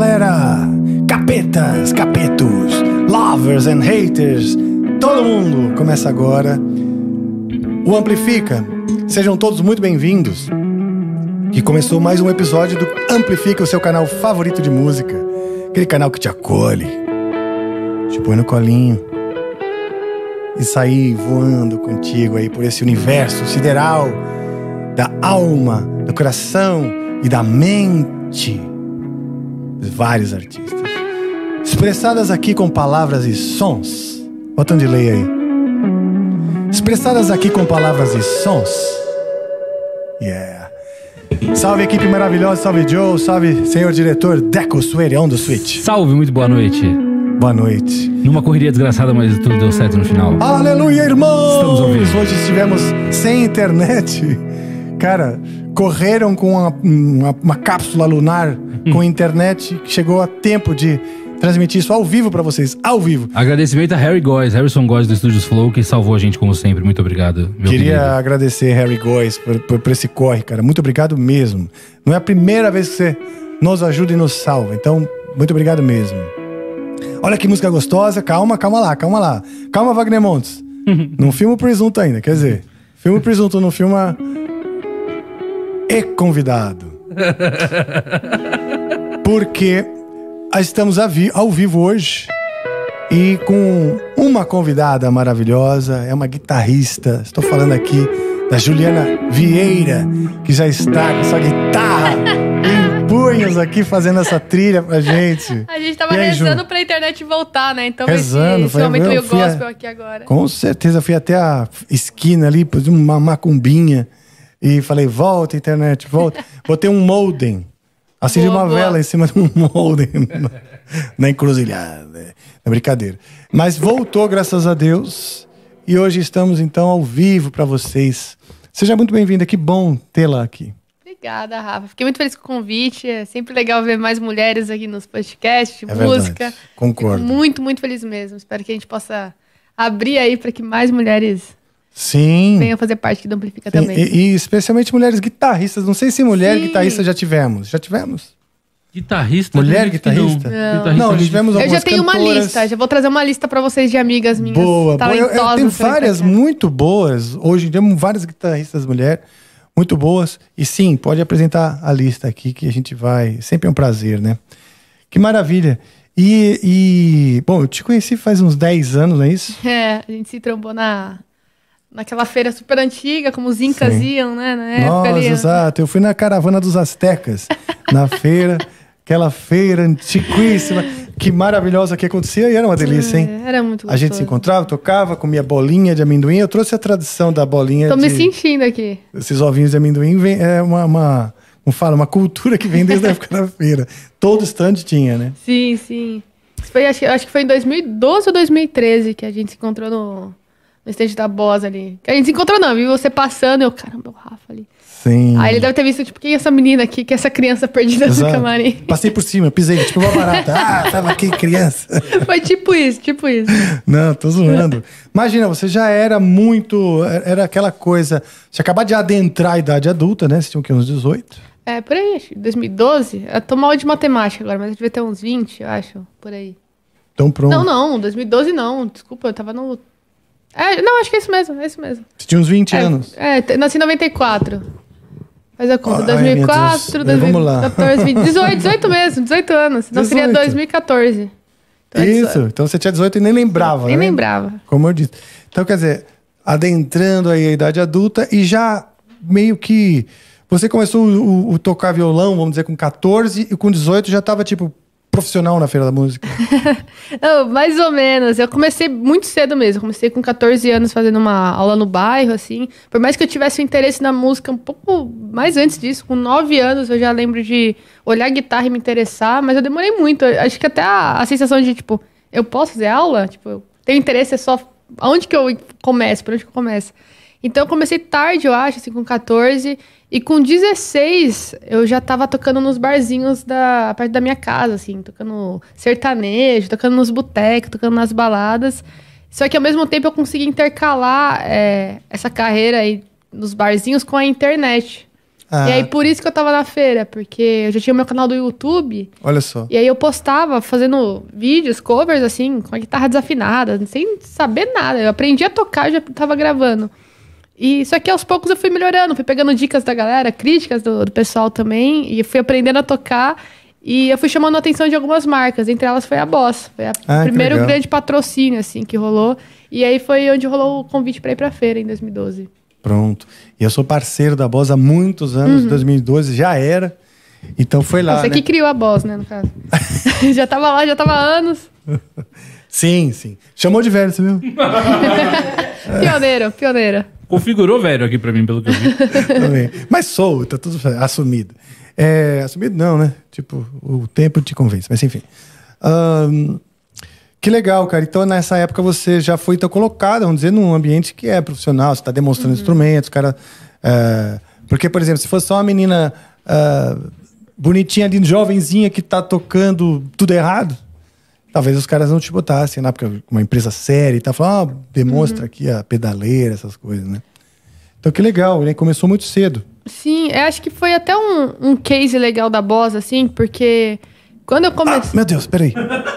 galera, capetas, capetos, lovers and haters, todo mundo, começa agora o Amplifica. Sejam todos muito bem-vindos. Que começou mais um episódio do Amplifica, o seu canal favorito de música. Aquele canal que te acolhe, te põe no colinho e sair voando contigo aí por esse universo sideral da alma, do coração e da mente de vários artistas, expressadas aqui com palavras e sons. Bota um delay aí. Expressadas aqui com palavras e sons. Yeah. Salve equipe maravilhosa, salve Joe, salve senhor diretor Deco Suede on the switch. Salve, muito boa noite. Boa noite. Numa correria desgraçada, mas tudo deu certo no final. Aleluia, irmãos! Estamos ouvindo. Hoje estivemos sem internet. Cara, correram com uma cápsula lunar com internet que chegou a tempo de transmitir isso ao vivo pra vocês, ao vivo. Agradecimento a Harrison Góes do Estúdios Flow, que salvou a gente como sempre. Muito obrigado, meu Queria querido. agradecer Harry Góes por esse corre, cara. Muito obrigado mesmo. Não é a primeira vez que você nos ajuda e nos salva. Então, muito obrigado mesmo. Olha que música gostosa. Calma lá. Calma, Wagner Montes. Não filma o presunto ainda, quer dizer, filma o presunto, não filma e convidado. Porque estamos ao vivo hoje e com uma convidada maravilhosa, é uma guitarrista. Estou falando aqui da Juliana Vieira, que já está com essa guitarra em punhos aqui fazendo essa trilha pra gente. A gente tava rezando pra internet voltar, né? Então rezando, esse momento meio gospel aqui agora. Com certeza, fui até a esquina ali, pus uma macumbinha e falei, volta internet, volta. Botei um modem. Acendi uma vela em cima de um molde na encruzilhada. É brincadeira. Mas voltou, graças a Deus. E hoje estamos, então, ao vivo para vocês. Seja muito bem-vinda. Que bom tê-la aqui. Obrigada, Rafa. Fiquei muito feliz com o convite. É sempre legal ver mais mulheres aqui nos podcasts, música. Verdade. Concordo. Fico muito, muito feliz mesmo. Espero que a gente possa abrir aí para que mais mulheres... Sim. Venham fazer parte aqui do Amplifica também. E especialmente mulheres guitarristas. Não sei se mulher guitarrista já tivemos. Já tivemos? Guitarrista? Mulher guitarrista? Não, tivemos algumas eu já tenho cantoras. uma lista. Já vou trazer uma lista pra vocês de amigas minhas Boa. talentosas. Eu tenho várias muito boas. Hoje em dia, várias guitarristas mulheres muito boas. E sim, pode apresentar a lista aqui que a gente vai... Sempre é um prazer, né? Que maravilha. Bom, eu te conheci faz uns 10 anos, não é isso? É, a gente se trombou naquela feira super antiga, como os incas iam, né? Na época ali. Exato. Eu fui na caravana dos astecas, na feira, aquela feira antiquíssima, que maravilhosa que acontecia e era uma delícia, hein? Era muito gostoso. A gente se encontrava, tocava, comia bolinha de amendoim. Eu trouxe a tradição da bolinha Tô me sentindo aqui. Esses ovinhos de amendoim é como fala, uma cultura que vem desde a época da feira. Todo stand tinha, né? Sim, sim. Acho que foi em 2012 ou 2013 que a gente se encontrou no stand da Boss ali. Que a gente se encontrou não, viu você passando, eu, caramba, o Rafa ali. Sim. Aí ele deve ter visto, tipo, quem é essa menina aqui, que é essa criança perdida no camarim. Passei por cima, pisei, tipo uma barata. Tava aqui, criança. Foi tipo isso. Não, tô zoando. Imagina, você já era muito... Era aquela coisa... Você acabou de adentrar a idade adulta, né? Você tinha o quê? Uns 18? É, por aí, acho. 2012. Eu tô mal de matemática agora, mas eu devia ter uns 20, eu acho, por aí. Então pronto. Não, 2012 não. Desculpa, eu tava no... não, acho que é isso mesmo. Você tinha uns 20 anos. Nasci em 94. Faz a conta. Ai, 2004, vamos lá. 2014, 20, 18 mesmo, 18 anos. Não, seria 2014. Então, isso, então você tinha 18 e nem lembrava, nem né? lembrava. Como eu disse. Então, quer dizer, adentrando aí a idade adulta e já meio que... Você começou a tocar violão, vamos dizer, com 14 e com 18 já estava, tipo, profissional na Feira da Música? Não, mais ou menos. Eu comecei muito cedo mesmo. Comecei com 14 anos fazendo uma aula no bairro, assim. Por mais que eu tivesse um interesse na música um pouco mais antes disso, com 9 anos eu já lembro de olhar a guitarra e me interessar, mas eu demorei muito. Acho que até a sensação de, tipo, eu posso fazer aula? Tipo, eu tenho interesse, é só... Aonde que eu começo? Por onde que eu começo? Então eu comecei tarde, eu acho, assim, com 14... E com 16, eu já tava tocando nos barzinhos perto da minha casa, assim. Tocando sertanejo, tocando nos botecos, tocando nas baladas. Só que, ao mesmo tempo, eu consegui intercalar essa carreira aí nos barzinhos com a internet. E aí, por isso que eu tava na feira, porque eu já tinha o meu canal do YouTube. Olha só. E aí eu postava fazendo vídeos, covers, assim, com a guitarra desafinada, sem saber nada. Eu aprendi a tocar, já tava gravando. E só que aos poucos eu fui melhorando, fui pegando dicas da galera, críticas do pessoal também, e fui aprendendo a tocar. E eu fui chamando a atenção de algumas marcas, entre elas foi a Boss. Foi o primeiro grande patrocínio, assim, que rolou. E aí foi onde rolou o convite pra ir pra feira, em 2012. Pronto. E eu sou parceiro da Boss há muitos anos, 2012 já era. Então foi lá, Você que criou a Boss, né, no caso. Já tava lá, já tava há anos. Sim. Chamou de velho, você viu? Pioneira. Configurou velho aqui pra mim, pelo que eu vi. Também. Mas sou, tá tudo assumido. Assumido não, né? Tipo, o tempo te convence, mas enfim. Que legal, cara. Então, nessa época, você já foi então, colocado, vamos dizer, num ambiente que é profissional, você está demonstrando instrumentos, cara. Porque, por exemplo, se fosse só uma menina bonitinha ali, jovenzinha, que tá tocando tudo errado, talvez os caras não te botassem lá, porque uma empresa séria e tá falando, demonstra aqui a pedaleira, essas coisas, né? Então, que legal, ele começou muito cedo. Sim, eu acho que foi até um case legal da Boss, assim, porque quando eu comecei... Meu Deus, peraí.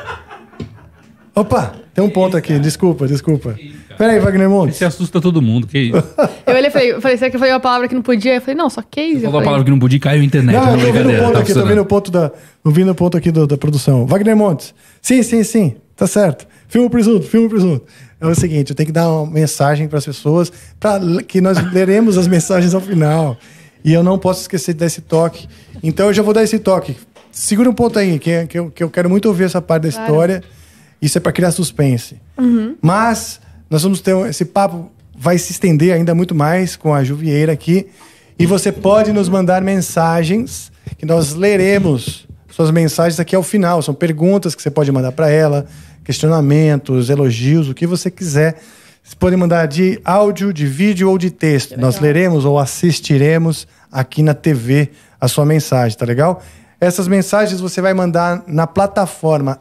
Opa, tem um ponto aqui, desculpa. Peraí, Wagner Montes. Você assusta todo mundo, que isso? Eu falei, será que eu falei uma palavra que não podia? Eu falei, não, só case. Falou a palavra que não podia e caiu a internet. Não, tô vendo o ponto aqui da produção. Wagner Montes. Sim, tá certo. Filma o presunto. É o seguinte, eu tenho que dar uma mensagem para as pessoas, que nós leremos as mensagens ao final. E eu não posso esquecer desse toque. Então eu já vou dar esse toque. Segura um ponto aí, que eu quero muito ouvir essa parte da história. Isso é para criar suspense. Mas nós vamos ter esse papo, vai se estender ainda muito mais com a Ju Vieira aqui. E você pode nos mandar mensagens, que nós leremos suas mensagens aqui ao final. São perguntas que você pode mandar para ela, questionamentos, elogios, o que você quiser. Você pode mandar de áudio, de vídeo ou de texto. Nós leremos ou assistiremos aqui na TV a sua mensagem, tá legal? Essas mensagens você vai mandar na plataforma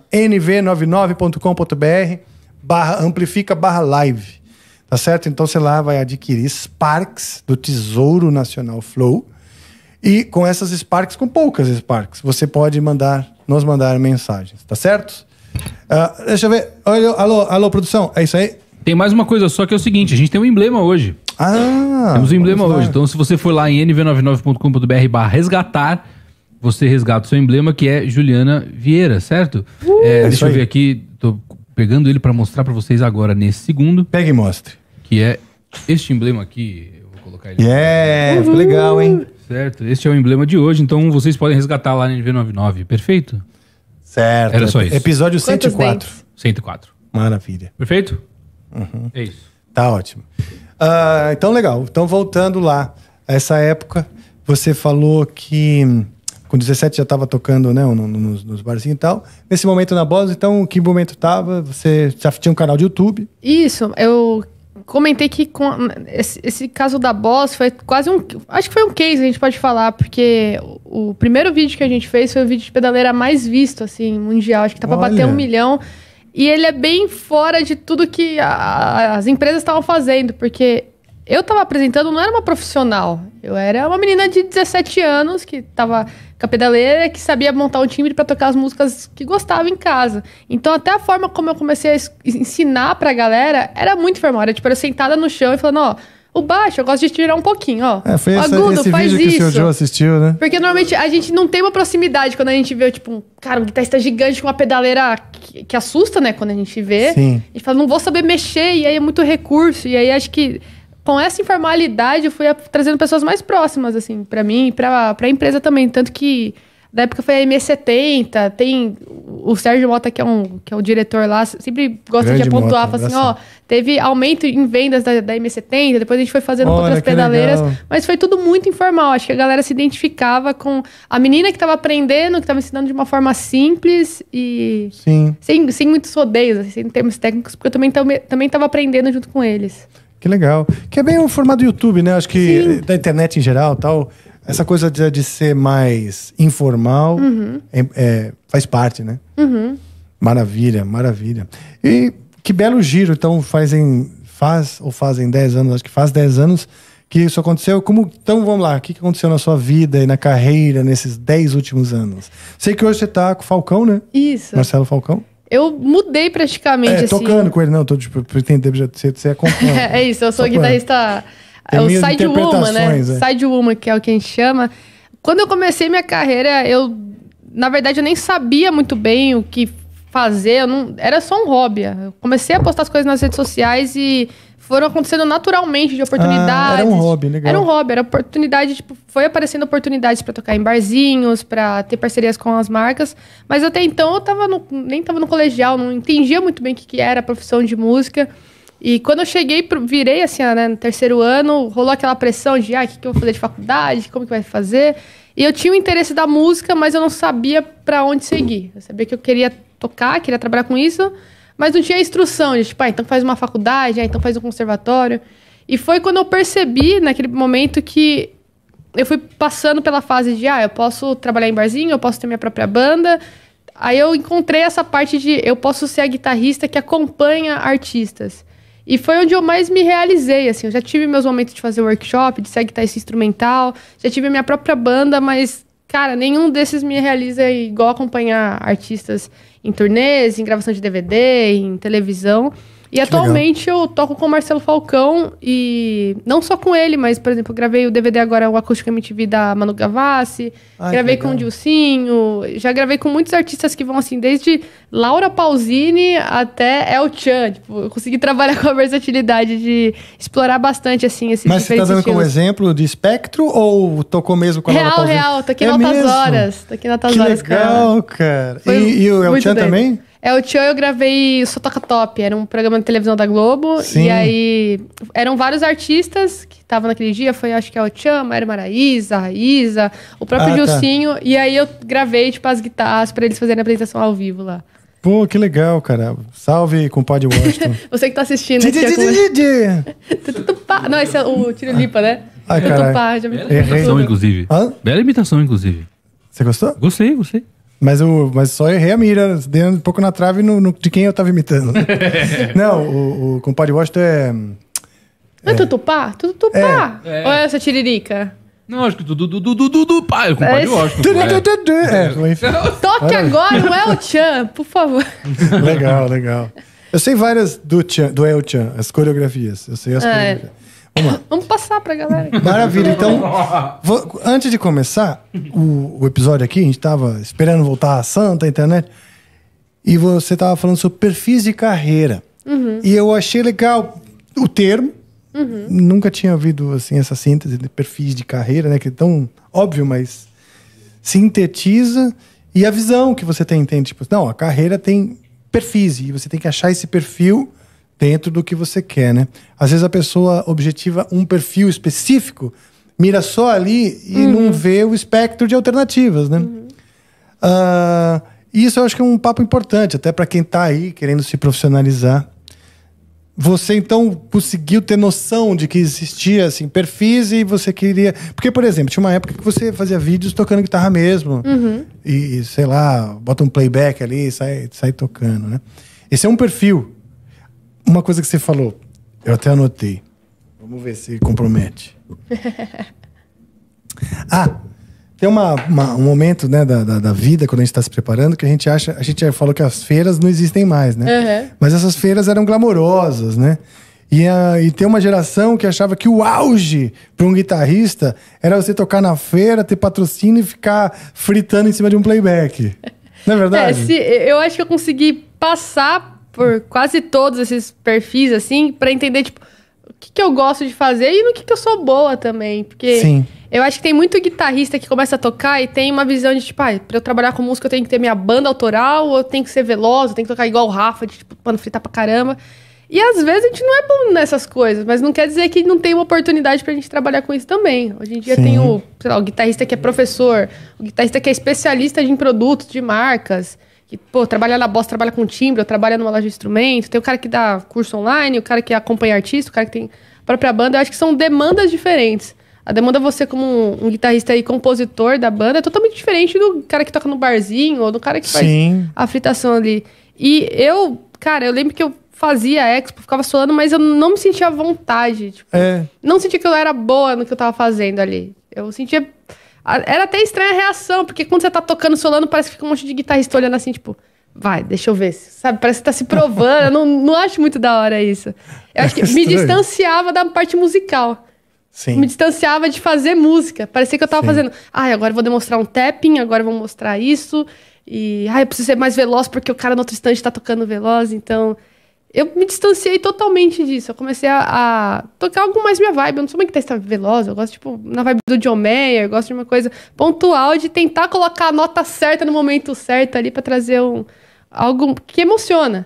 nv99.com.br/amplifica/live. Tá certo? Então você lá vai adquirir Sparks do Tesouro Nacional Flow. E com essas Sparks, com poucas Sparks, você pode nos mandar mensagens. Tá certo? Deixa eu ver. Alô, produção. É isso aí? Tem mais uma coisa só que é o seguinte, a gente tem um emblema hoje. Temos um emblema hoje. Então se você for lá em nv99.com.br/resgatar, você resgata o seu emblema, que é Juliana Vieira, certo? Deixa eu ver aqui, tô pegando ele para mostrar para vocês agora, nesse segundo. Pega e mostre. Que é este emblema aqui, eu vou colocar ele. Ficou legal, hein? Certo, este é o emblema de hoje, então vocês podem resgatar lá no NV99, perfeito? Certo. Era só isso. Episódio Quantos 104. dentes? 104. Maravilha. Perfeito? É isso. Tá ótimo. Então, legal. Então, voltando lá, essa época, você falou que com 17 já estava tocando, né, nos barzinhos e tal. Nesse momento na Boss, então, que momento tava? Você já tinha um canal de YouTube? Isso, eu comentei que esse caso da Boss foi quase acho que foi um case, a gente pode falar, porque o primeiro vídeo que a gente fez foi o vídeo de pedaleira mais visto, assim, mundial. Acho que tá pra bater 1 milhão. E ele é bem fora de tudo que as empresas estavam fazendo, porque eu tava apresentando, não era uma profissional. Eu era uma menina de 17 anos que tava com a pedaleira, que sabia montar um timbre pra tocar as músicas que gostava em casa. Então, até a forma como eu comecei a ensinar pra galera era muito informal. Era tipo, eu sentada no chão e falando, ó, o baixo, eu gosto de tirar um pouquinho, ó. Foi o agudo, esse faz vídeo isso. que o seu Joe assistiu, né? Porque normalmente a gente não tem uma proximidade quando a gente vê, tipo, um guitarrista gigante com uma pedaleira que assusta, né? Quando a gente vê. Sim. A gente fala, não vou saber mexer, e aí é muito recurso. E aí acho que com essa informalidade eu fui trazendo pessoas mais próximas, assim, pra mim e pra empresa também. Tanto que na época foi a M70, tem o Sérgio Mota, que é o diretor lá, sempre gosta Grande de apontar, Mota, fala assim, ó, teve aumento em vendas da M70, depois a gente foi fazendo com outras pedaleiras, mas foi tudo muito informal. Acho que a galera se identificava com a menina que estava aprendendo, que estava ensinando de uma forma simples e sem muitos rodeios, assim, sem termos técnicos, porque eu também estava aprendendo junto com eles. Que legal. Que é bem o formato do YouTube, né? Acho que da internet em geral, tal, essa coisa de ser mais informal faz parte, né? Maravilha. E que belo giro. Então fazem 10 anos, acho que faz 10 anos que isso aconteceu. Então, vamos lá. O que aconteceu na sua vida e na carreira nesses 10 últimos anos? Sei que hoje você tá com o Falcão, né? Isso. Marcelo Falcão. Eu mudei praticamente, assim. Tocando com ele. Não, tô pra entender, você acompanha. É isso, eu sou guitarrista... É o Side Woman, né? Side Woman, que é o que a gente chama. Quando eu comecei minha carreira, na verdade, eu nem sabia muito bem o que fazer. Era só um hobby. Eu comecei a postar as coisas nas redes sociais e foram acontecendo naturalmente de oportunidades. Era um hobby, legal. Era um hobby, era oportunidade, foi aparecendo oportunidades pra tocar em barzinhos, pra ter parcerias com as marcas. Mas até então eu nem tava no colegial, não entendia muito bem o que era a profissão de música. E quando eu virei assim, né, no terceiro ano, rolou aquela pressão de, o que eu vou fazer de faculdade, como que vai fazer? E eu tinha o interesse da música, mas eu não sabia pra onde seguir. Eu sabia que eu queria tocar, queria trabalhar com isso, mas não tinha instrução de, então faz uma faculdade, então faz um conservatório. E foi quando eu percebi, naquele momento, que eu fui passando pela fase de, eu posso trabalhar em barzinho, eu posso ter minha própria banda. Aí eu encontrei essa parte de, eu posso ser a guitarrista que acompanha artistas. E foi onde eu mais me realizei, assim. Eu já tive meus momentos de fazer workshop, de ser guitarrista instrumental, já tive a minha própria banda, mas, cara, nenhum desses me realiza igual acompanhar artistas em turnês, em gravação de DVD, em televisão. E atualmente eu toco com o Marcelo Falcão e não só com ele, mas, por exemplo, eu gravei o DVD agora, o Acústico MTV da Manu Gavassi, gravei com o Dilcinho, já gravei com muitos artistas que vão assim, desde Laura Pausini até El Chan. Tipo, eu consegui trabalhar com a versatilidade de explorar bastante, assim, esses Mas você tá dando como exemplo de espectro ou tocou mesmo com a Laura Pausini? Real, toquei em Altas Horas. Toquei em Altas Horas, legal, cara. E o El Chan também? O Tchan eu gravei o Só Toca Top, era um programa de televisão da Globo. Sim. E aí eram vários artistas que estavam naquele dia. Foi, acho que o Tchan, Maíra Maraíza, Raíza, o próprio Dilcinho. Tá. E aí eu gravei, as guitarras pra eles fazerem a apresentação ao vivo lá. Pô, que legal, cara. Salve, compadre Washington. Você que tá assistindo. Não, esse é o Tiro Lipa, né? Ai, cara. Bela imitação, inclusive. Bela imitação, inclusive. Você gostou? Gostei. Mas só errei a mira, dei um pouco na trave de quem eu tava imitando. Não, o compadre Washington Não é Tutupá? Tutupá. Ou é essa tiririca? Não, acho que Tutupá é o compadre Washington. Toque agora o El Chan, por favor. Legal. Eu sei várias do El Chan, as coreografias. Eu sei as coreografias. Vamos lá. Vamos passar pra galera. Maravilha. Então, antes de começar o episódio aqui, a gente tava esperando voltar a santa internet, e você tava falando sobre perfis de carreira. Uhum. E eu achei legal o termo. Uhum. Nunca tinha ouvido assim, essa síntese de perfis de carreira, né? Que é tão óbvio, mas sintetiza. E a visão que você tem. Tipo, não, a carreira tem perfis, e você tem que achar esse perfil dentro do que você quer, né? Às vezes a pessoa objetiva um perfil específico, mira só ali e não vê o espectro de alternativas, né? Isso eu acho que é um papo importante, até para quem tá aí querendo se profissionalizar. Você, então, conseguiu ter noção de que existia, assim, perfis e você queria... Porque, por exemplo, tinha uma época que você fazia vídeos tocando guitarra mesmo. Uhum. E, sei lá, bota um playback ali e sai tocando, né? Esse é um perfil. Uma coisa que você falou, eu até anotei. Vamos ver se compromete. Tem um momento, né, da vida, quando a gente está se preparando, que a gente já falou que as feiras não existem mais, né? Uhum. Mas essas feiras eram glamourosas, né? E tem uma geração que achava que o auge para um guitarrista era você tocar na feira, ter patrocínio e ficar fritando em cima de um playback. Não é verdade? Eu acho que eu consegui passar por quase todos esses perfis, assim, pra entender, tipo, o que eu gosto de fazer e no que eu sou boa também. Porque Sim. Eu acho que tem muito guitarrista que começa a tocar e tem uma visão de, tipo, pra eu trabalhar com música eu tenho que ter minha banda autoral, ou eu tenho que ser veloz, eu tenho que tocar igual o Rafa, de, tipo, mano, fritar pra caramba. E às vezes a gente não é bom nessas coisas, mas não quer dizer que não tem uma oportunidade pra gente trabalhar com isso também. Hoje em dia tem o guitarrista que é professor, o guitarrista que é especialista em produtos, de marcas, que, trabalha na Boss, trabalha com timbre, ou trabalha numa loja de instrumento, tem o cara que dá curso online, o cara que acompanha artista, o cara que tem a própria banda. Eu acho que são demandas diferentes. A demanda você como um guitarrista e compositor da banda é totalmente diferente do cara que toca no barzinho, ou do cara que faz a fritação ali. E eu lembro que eu fazia expo, ficava solando, mas eu não me sentia à vontade. Tipo, não sentia que eu era boa no que eu tava fazendo ali. Eu sentia... Era até estranha a reação, porque quando você tá tocando solando, parece que fica um monte de guitarrista olhando assim, tipo... Vai, deixa eu ver, sabe? Parece que tá se provando. Eu não acho muito da hora isso. Eu acho que me distanciava da parte musical. Sim. Me distanciava de fazer música. Parecia que eu tava fazendo... agora eu vou demonstrar um tapping, agora eu vou mostrar isso. E... eu preciso ser mais veloz porque o cara no outro instante tá tocando veloz. Então, eu me distanciei totalmente disso. Eu comecei a tocar algo mais minha vibe. Eu não sou uma guitarrista veloz. Eu gosto, tipo, na vibe do John Mayer. Eu gosto de uma coisa pontual, de tentar colocar a nota certa no momento certo ali pra trazer algo que emociona.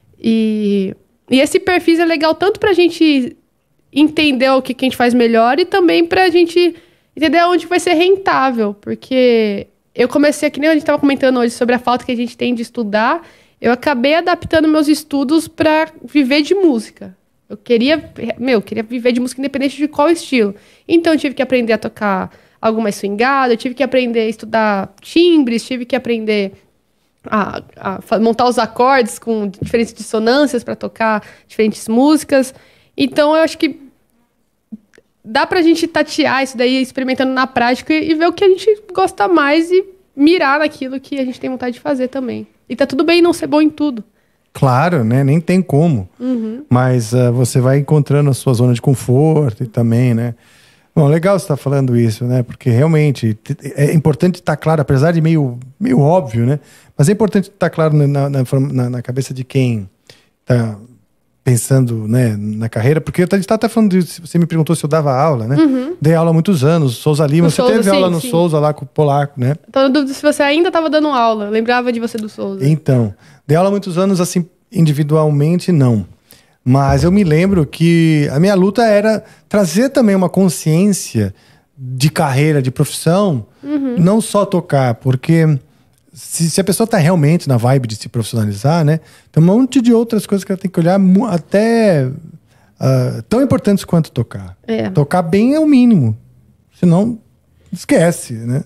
E esse perfil é legal tanto pra gente entender o que a gente faz melhor e também pra gente entender onde vai ser rentável. Porque eu comecei, que nem a gente tava comentando hoje, sobre a falta que a gente tem de estudar. Eu acabei adaptando meus estudos pra viver de música. Eu queria viver de música independente de qual estilo. Então eu tive que aprender a tocar algo mais swingado, eu tive que aprender a estudar timbres, tive que aprender... a montar os acordes com diferentes dissonâncias para tocar diferentes músicas. Então, eu acho que dá pra gente tatear isso daí, experimentando na prática e ver o que a gente gosta mais e mirar naquilo que a gente tem vontade de fazer também. E tá tudo bem não ser bom em tudo. Claro, né? Nem tem como. Mas você vai encontrando a sua zona de conforto e também, né? Bom, legal você estar falando isso, né? Porque realmente é importante estar claro, apesar de meio óbvio, né? Mas é importante estar claro na cabeça de quem está pensando, né, na carreira. Porque a gente está até falando você me perguntou se eu dava aula, né? Dei aula há muitos anos, Souza Lima. Você teve aula no Souza lá com o Polaco, né? Tô na dúvida se você ainda estava dando aula. Eu lembrava de você do Souza. Então, dei aula há muitos anos, assim, individualmente, não. Mas eu me lembro que a minha luta era trazer também uma consciência de carreira, de profissão, não só tocar, porque se a pessoa está realmente na vibe de se profissionalizar, né, tem um monte de outras coisas que ela tem que olhar até tão importantes quanto tocar. Tocar bem é o mínimo, senão esquece, né?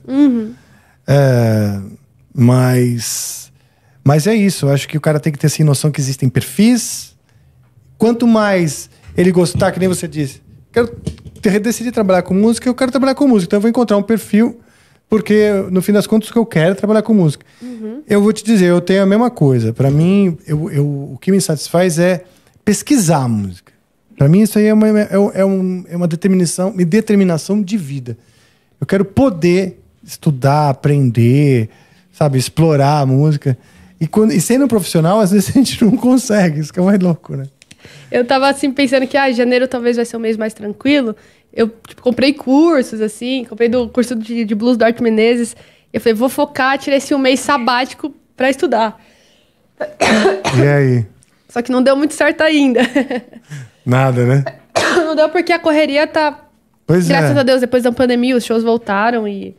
Mas é isso, eu acho que o cara tem que ter assim, noção que existem perfis. Quanto mais ele gostar, que nem você disse, decidi trabalhar com música, eu quero trabalhar com música. Então eu vou encontrar um perfil, porque no fim das contas o que eu quero é trabalhar com música. Eu vou te dizer, eu tenho a mesma coisa. Para mim, o que me satisfaz é pesquisar música. Para mim isso aí é uma determinação de vida. Eu quero poder estudar, aprender, sabe, explorar a música. E sendo profissional, às vezes a gente não consegue. Isso que é mais louco, né? Eu tava assim pensando que janeiro talvez vai ser um mês mais tranquilo. Eu comprei cursos, assim, comprei do curso de blues do Arte Menezes. Eu falei, vou focar, tirei esse um mês sabático pra estudar. E aí? Só que não deu muito certo ainda. Nada, né? Não deu porque a correria tá... Graças a Deus, depois da pandemia, os shows voltaram e...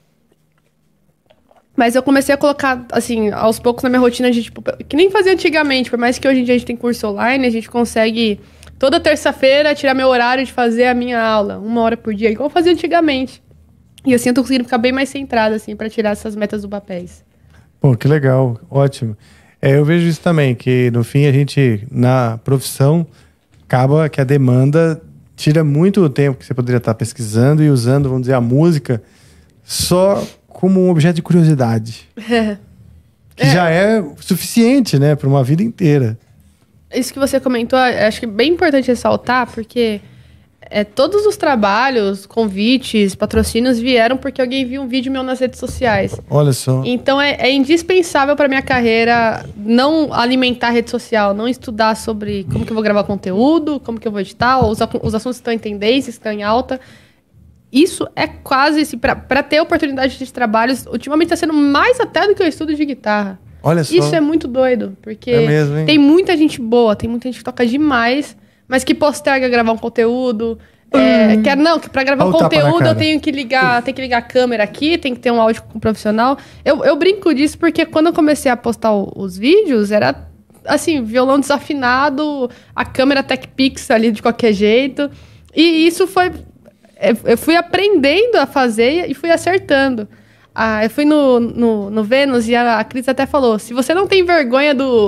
Mas eu comecei a colocar, assim, aos poucos na minha rotina de, tipo, que nem fazia antigamente. Por mais que hoje em dia a gente tem curso online, a gente consegue, toda terça-feira, tirar meu horário de fazer a minha aula. 1 hora por dia, igual eu fazia antigamente. E assim eu tô conseguindo ficar bem mais centrada, assim, pra tirar essas metas do papéis. Pô, que legal. Ótimo. Eu vejo isso também, que no fim a gente, na profissão, acaba que a demanda tira muito o tempo que você poderia estar pesquisando e usando, vamos dizer, a música só como um objeto de curiosidade. Que já é suficiente, né, para uma vida inteira. Isso que você comentou, acho que é bem importante ressaltar, porque todos os trabalhos, convites, patrocínios vieram porque alguém viu um vídeo meu nas redes sociais. Olha só. Então é indispensável para minha carreira não alimentar a rede social, não estudar sobre como que eu vou gravar conteúdo, como que eu vou editar, os assuntos que estão em tendência, que estão em alta. Isso é quase, assim, para ter oportunidade de trabalhos, ultimamente está sendo mais até do que o estudo de guitarra. Olha só. Isso é muito doido, porque mesmo, tem muita gente boa, tem muita gente que toca demais, mas que posterga gravar um conteúdo. Que para gravar um conteúdo eu tenho que ligar a câmera aqui, tem que ter um áudio com um profissional. Eu brinco disso porque quando eu comecei a postar os vídeos, era assim, violão desafinado, a câmera Tech Pix ali de qualquer jeito. E isso foi... Eu fui aprendendo a fazer e fui acertando. Eu fui no Vênus e a Cris até falou, se você não tem vergonha do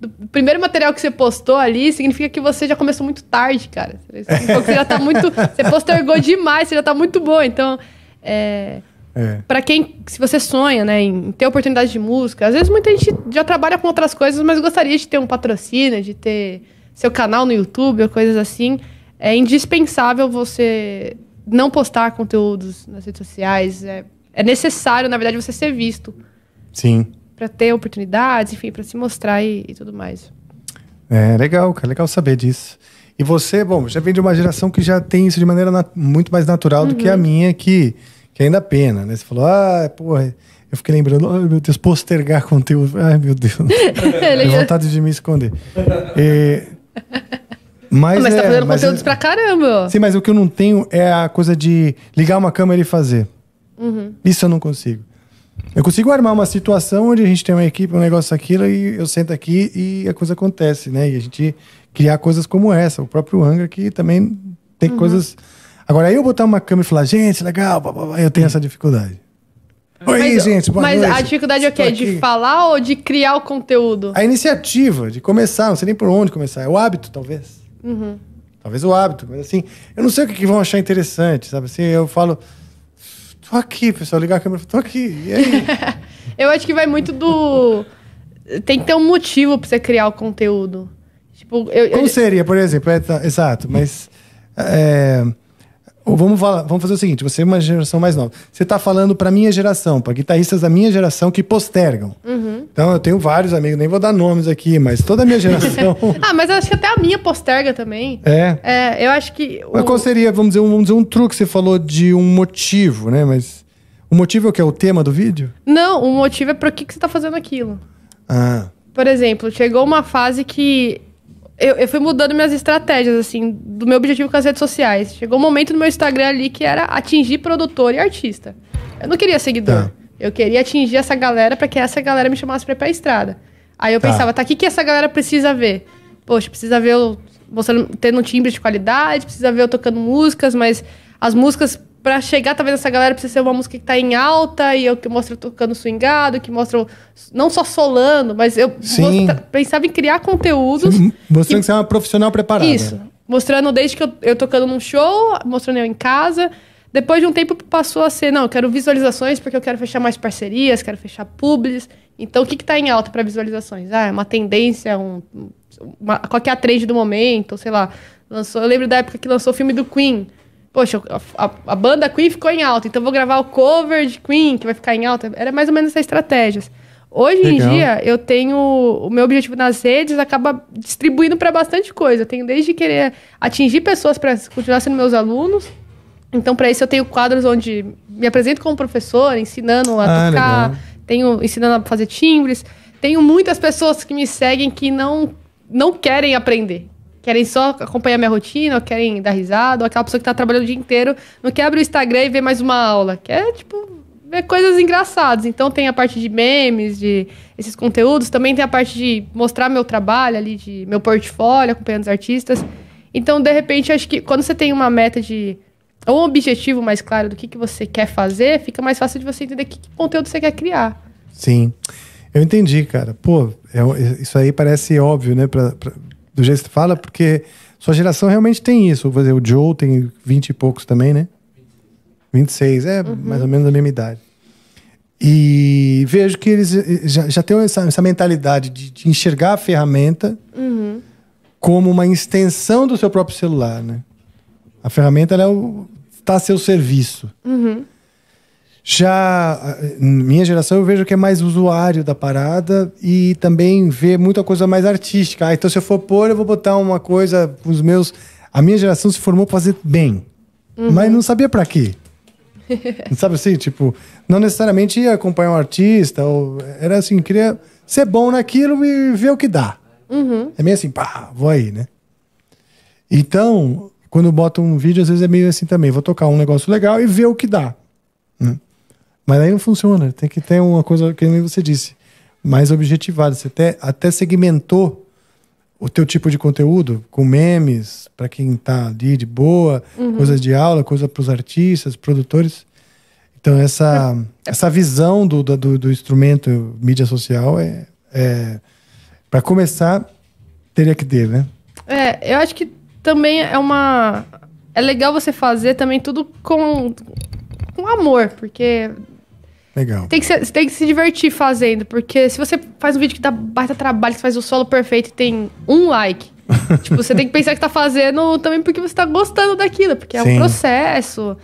do primeiro material que você postou ali, significa que você já começou muito tarde, cara. Você já tá muito... Você postergou demais, você já tá muito bom. Então, pra quem... Se você sonha, né, em ter oportunidade de música, às vezes muita gente já trabalha com outras coisas, mas gostaria de ter um patrocínio, de ter seu canal no YouTube ou coisas assim. É indispensável você não postar conteúdos nas redes sociais. É necessário, na verdade, você ser visto. Sim. Pra ter oportunidades, enfim, pra se mostrar e tudo mais. Legal, cara. Legal saber disso. E você, bom, já vem de uma geração que já tem isso de maneira muito mais natural do que a minha, que ainda pena, né? Você falou, porra... Eu fiquei lembrando, ai meu Deus, postergar conteúdo. Ai meu Deus. Tenho vontade de me esconder. Mas tá fazendo conteúdos pra caramba. Sim, mas o que eu não tenho é a coisa de ligar uma câmera e fazer. Isso eu não consigo. Eu consigo armar uma situação onde a gente tem uma equipe, um negócio, aquilo, e eu sento aqui e a coisa acontece, né? E a gente criar coisas como essa. O próprio Angra, que também tem coisas... Agora, eu botar uma câmera e falar, gente, legal, blá, blá, blá, eu tenho essa dificuldade. Oi, gente, boa noite. Mas a dificuldade é o quê? De falar ou de criar o conteúdo? A iniciativa de começar, não sei nem por onde começar. É o hábito, talvez. Talvez o hábito, mas assim, eu não sei o que vão achar interessante, sabe? Assim, eu falo, tô aqui, pessoal, ligar a câmera, tô aqui, e aí? Eu acho que vai muito do... Tem que ter um motivo pra você criar o conteúdo. Tipo, Como seria, por exemplo? Exato, mas... Vamos fazer o seguinte, você é uma geração mais nova. Você tá falando pra minha geração, pra guitarristas da minha geração que postergam. Então eu tenho vários amigos, nem vou dar nomes aqui, mas toda a minha geração... mas eu acho que até a minha posterga também. Eu acho que... Mas qual seria, vamos dizer, um truque? Você falou de um motivo, né? Mas o motivo é o que? É o tema do vídeo? Não, o motivo é pra que você tá fazendo aquilo. Por exemplo, chegou uma fase que... Eu fui mudando minhas estratégias, assim, do meu objetivo com as redes sociais. Chegou um momento no meu Instagram ali que era atingir produtor e artista. Eu não queria seguidor. Eu queria atingir essa galera pra que essa galera me chamasse pra ir pra estrada. Aí eu pensava, o que essa galera precisa ver? Poxa, precisa ver eu tendo um timbre de qualidade, precisa ver eu tocando músicas, mas as músicas, pra chegar talvez nessa galera, precisa ser uma música que tá em alta, e eu que mostro tocando swingado, que mostro não só solando, mas eu pensava em criar conteúdos. Mostrando que você é uma profissional preparada. Isso. Mostrando desde que eu tocando num show, mostrando eu em casa. Depois de um tempo passou a ser, eu quero visualizações porque eu quero fechar mais parcerias, quero fechar publis. Então, o que tá em alta para visualizações? É uma tendência, qual que é a trend do momento, sei lá. Eu lembro da época que lançou o filme do Queen. Poxa, a banda Queen ficou em alta, então vou gravar o cover de Queen, que vai ficar em alta. Era mais ou menos essa estratégia. Hoje em dia, eu tenho... O meu objetivo nas redes acaba distribuindo para bastante coisa. Eu tenho desde querer atingir pessoas para continuar sendo meus alunos. Então, para isso, eu tenho quadros onde me apresento como professor, ensinando a tocar. Ensinando a fazer timbres. Tenho muitas pessoas que me seguem que não querem aprender. Querem só acompanhar minha rotina, ou querem dar risada, ou aquela pessoa que tá trabalhando o dia inteiro, não quer abrir o Instagram e ver mais uma aula. Quer, ver coisas engraçadas. Então tem a parte de memes, de esses conteúdos. Também tem a parte de mostrar meu trabalho ali, de meu portfólio, acompanhando os artistas. Então, de repente, acho que quando você tem uma meta ou um objetivo mais claro do que você quer fazer, fica mais fácil de você entender que conteúdo você quer criar. Sim. Eu entendi, cara. Pô, isso aí parece óbvio, né? Do jeito que você fala, porque sua geração realmente tem isso. Vou dizer, o Joe tem 20 e poucos também, né? 26, mais ou menos a mesma idade. E vejo que eles já têm essa mentalidade de enxergar a ferramenta como uma extensão do seu próprio celular, né? A ferramenta está a seu serviço. Já minha geração, eu vejo que é mais usuário da parada e também vê muita coisa mais artística. Então se eu for pôr, eu vou botar uma coisa com os meus... A minha geração se formou para fazer bem, mas não sabia para quê. Não sabe assim, não necessariamente ia acompanhar um artista, era assim, queria ser bom naquilo e ver o que dá. É meio assim, vou aí, né? Então, quando eu boto um vídeo, às vezes é meio assim também, vou tocar um negócio legal e ver o que dá. Mas aí não funciona, tem que ter uma coisa, que nem você disse, mais objetivada. Você até segmentou o teu tipo de conteúdo, com memes, para quem tá ali de boa, coisas de aula, coisa para os artistas, produtores. Então essa visão do instrumento mídia social Pra começar, teria que ter, né? Eu acho que também é legal você fazer também tudo com amor, porque... Legal. Você tem que se divertir fazendo, porque se você faz um vídeo que dá baita trabalho, que você faz o solo perfeito e tem 1 like, tipo, você tem que pensar que tá fazendo também porque você tá gostando daquilo, porque é um processo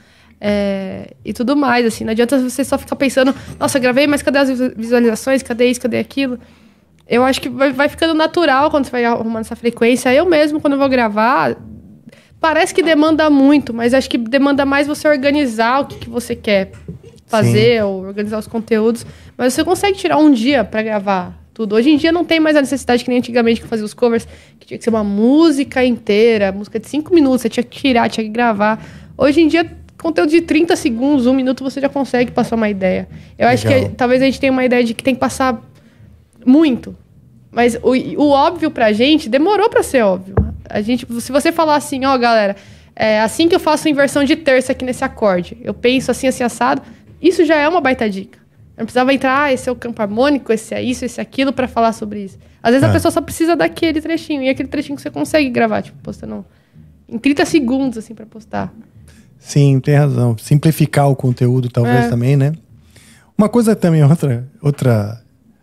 e tudo mais, assim. Não adianta você só ficar pensando, nossa, gravei, mas cadê as visualizações? Cadê isso? Cadê aquilo? Eu acho que vai ficando natural quando você vai arrumando essa frequência. Eu mesmo, quando eu vou gravar, parece que demanda muito, mas acho que demanda mais você organizar o que você quer fazer, ou organizar os conteúdos. Mas você consegue tirar um dia pra gravar tudo. Hoje em dia não tem mais a necessidade que nem antigamente que fazia os covers, que tinha que ser uma música inteira, música de 5 minutos, você tinha que tirar, tinha que gravar. Hoje em dia, conteúdo de 30 segundos, 1 minuto, você já consegue passar uma ideia. Eu acho que talvez a gente tenha uma ideia de que tem que passar muito. Mas o óbvio pra gente demorou pra ser óbvio. Se você falar assim, galera, assim que eu faço inversão de terça aqui nesse acorde, eu penso assim, assado, isso já é uma baita dica. Eu não precisava entrar, esse é o campo harmônico, esse é isso, esse é aquilo, pra falar sobre isso. Às vezes a pessoa só precisa daquele trechinho, e aquele trechinho que você consegue gravar, tipo, postando em 30 segundos, assim, pra postar. Sim, tem razão. Simplificar o conteúdo, talvez, também, né? Uma coisa também, outra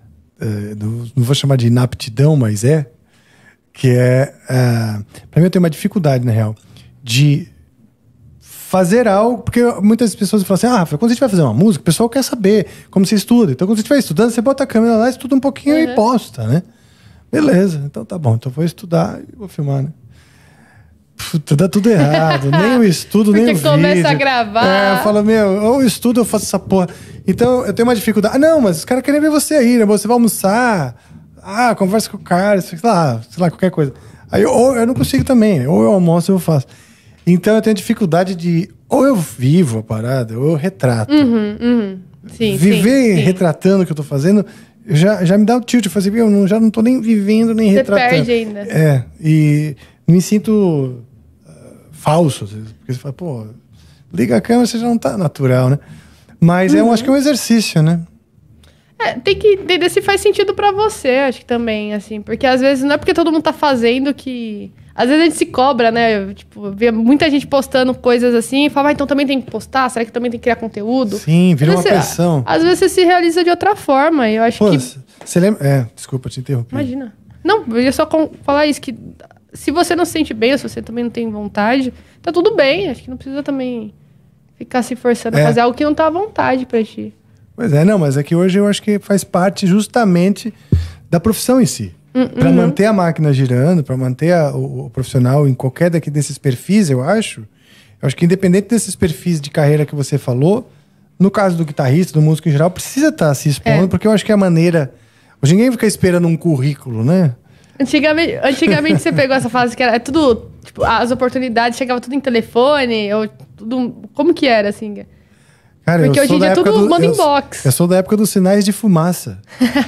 não vou chamar de inaptidão, mas que pra mim eu tenho uma dificuldade, na real, de fazer algo, porque muitas pessoas falam assim, quando a gente vai fazer uma música, o pessoal quer saber como você estuda. Então, quando você estiver estudando, você bota a câmera lá, estuda um pouquinho e posta, né? Beleza, então tá bom. Então vou estudar e vou filmar, né? Puta, dá tudo errado. Nem o estudo, nem o vídeo. Porque começa a gravar. Eu falo, ou eu estudo ou eu faço essa porra. Então, eu tenho uma dificuldade. Não, mas os caras querem ver você aí, né? Você vai almoçar. Conversa com o cara, sei lá, qualquer coisa. Aí, ou eu não consigo também. Ou eu almoço ou eu faço. Então, eu tenho dificuldade de... Ou eu vivo a parada, ou eu retrato. Sim, Viver retratando o que eu tô fazendo... Já me dá o tilt. Eu falo assim, eu já não tô nem vivendo, nem retratando. Você perde ainda. E me sinto falso, às vezes. Porque você fala, pô, liga a câmera, você já não tá natural, né? Mas acho que é um exercício, né? Tem que entender se faz sentido pra você, acho que também, assim. Porque às vezes não é porque todo mundo tá fazendo que... Às vezes a gente se cobra, né? Tipo, vê muita gente postando coisas assim e fala, então também tem que postar? Será que também tem que criar conteúdo? Sim, vira uma pressão. Às vezes você se realiza de outra forma. E eu acho que... Você lembra... desculpa te interromper. Imagina. Não, eu ia só falar isso, que se você não se sente bem, ou se você também não tem vontade, tá tudo bem. Acho que não precisa também ficar se forçando a fazer algo que não tá à vontade pra ti. Pois não, mas é que hoje eu acho que faz parte justamente da profissão em si. Para manter a máquina girando, para manter o profissional em qualquer desses perfis, eu acho que independente desses perfis de carreira que você falou, no caso do guitarrista, do músico em geral, precisa estar se expondo, porque eu acho que é a maneira... Hoje ninguém fica esperando um currículo, né? Antigamente você pegou essa fase que era tudo... Tipo, as oportunidades chegava tudo em telefone, ou tudo... Como que era, assim? Cara, porque hoje em dia tudo manda inbox. Eu sou da época dos sinais de fumaça.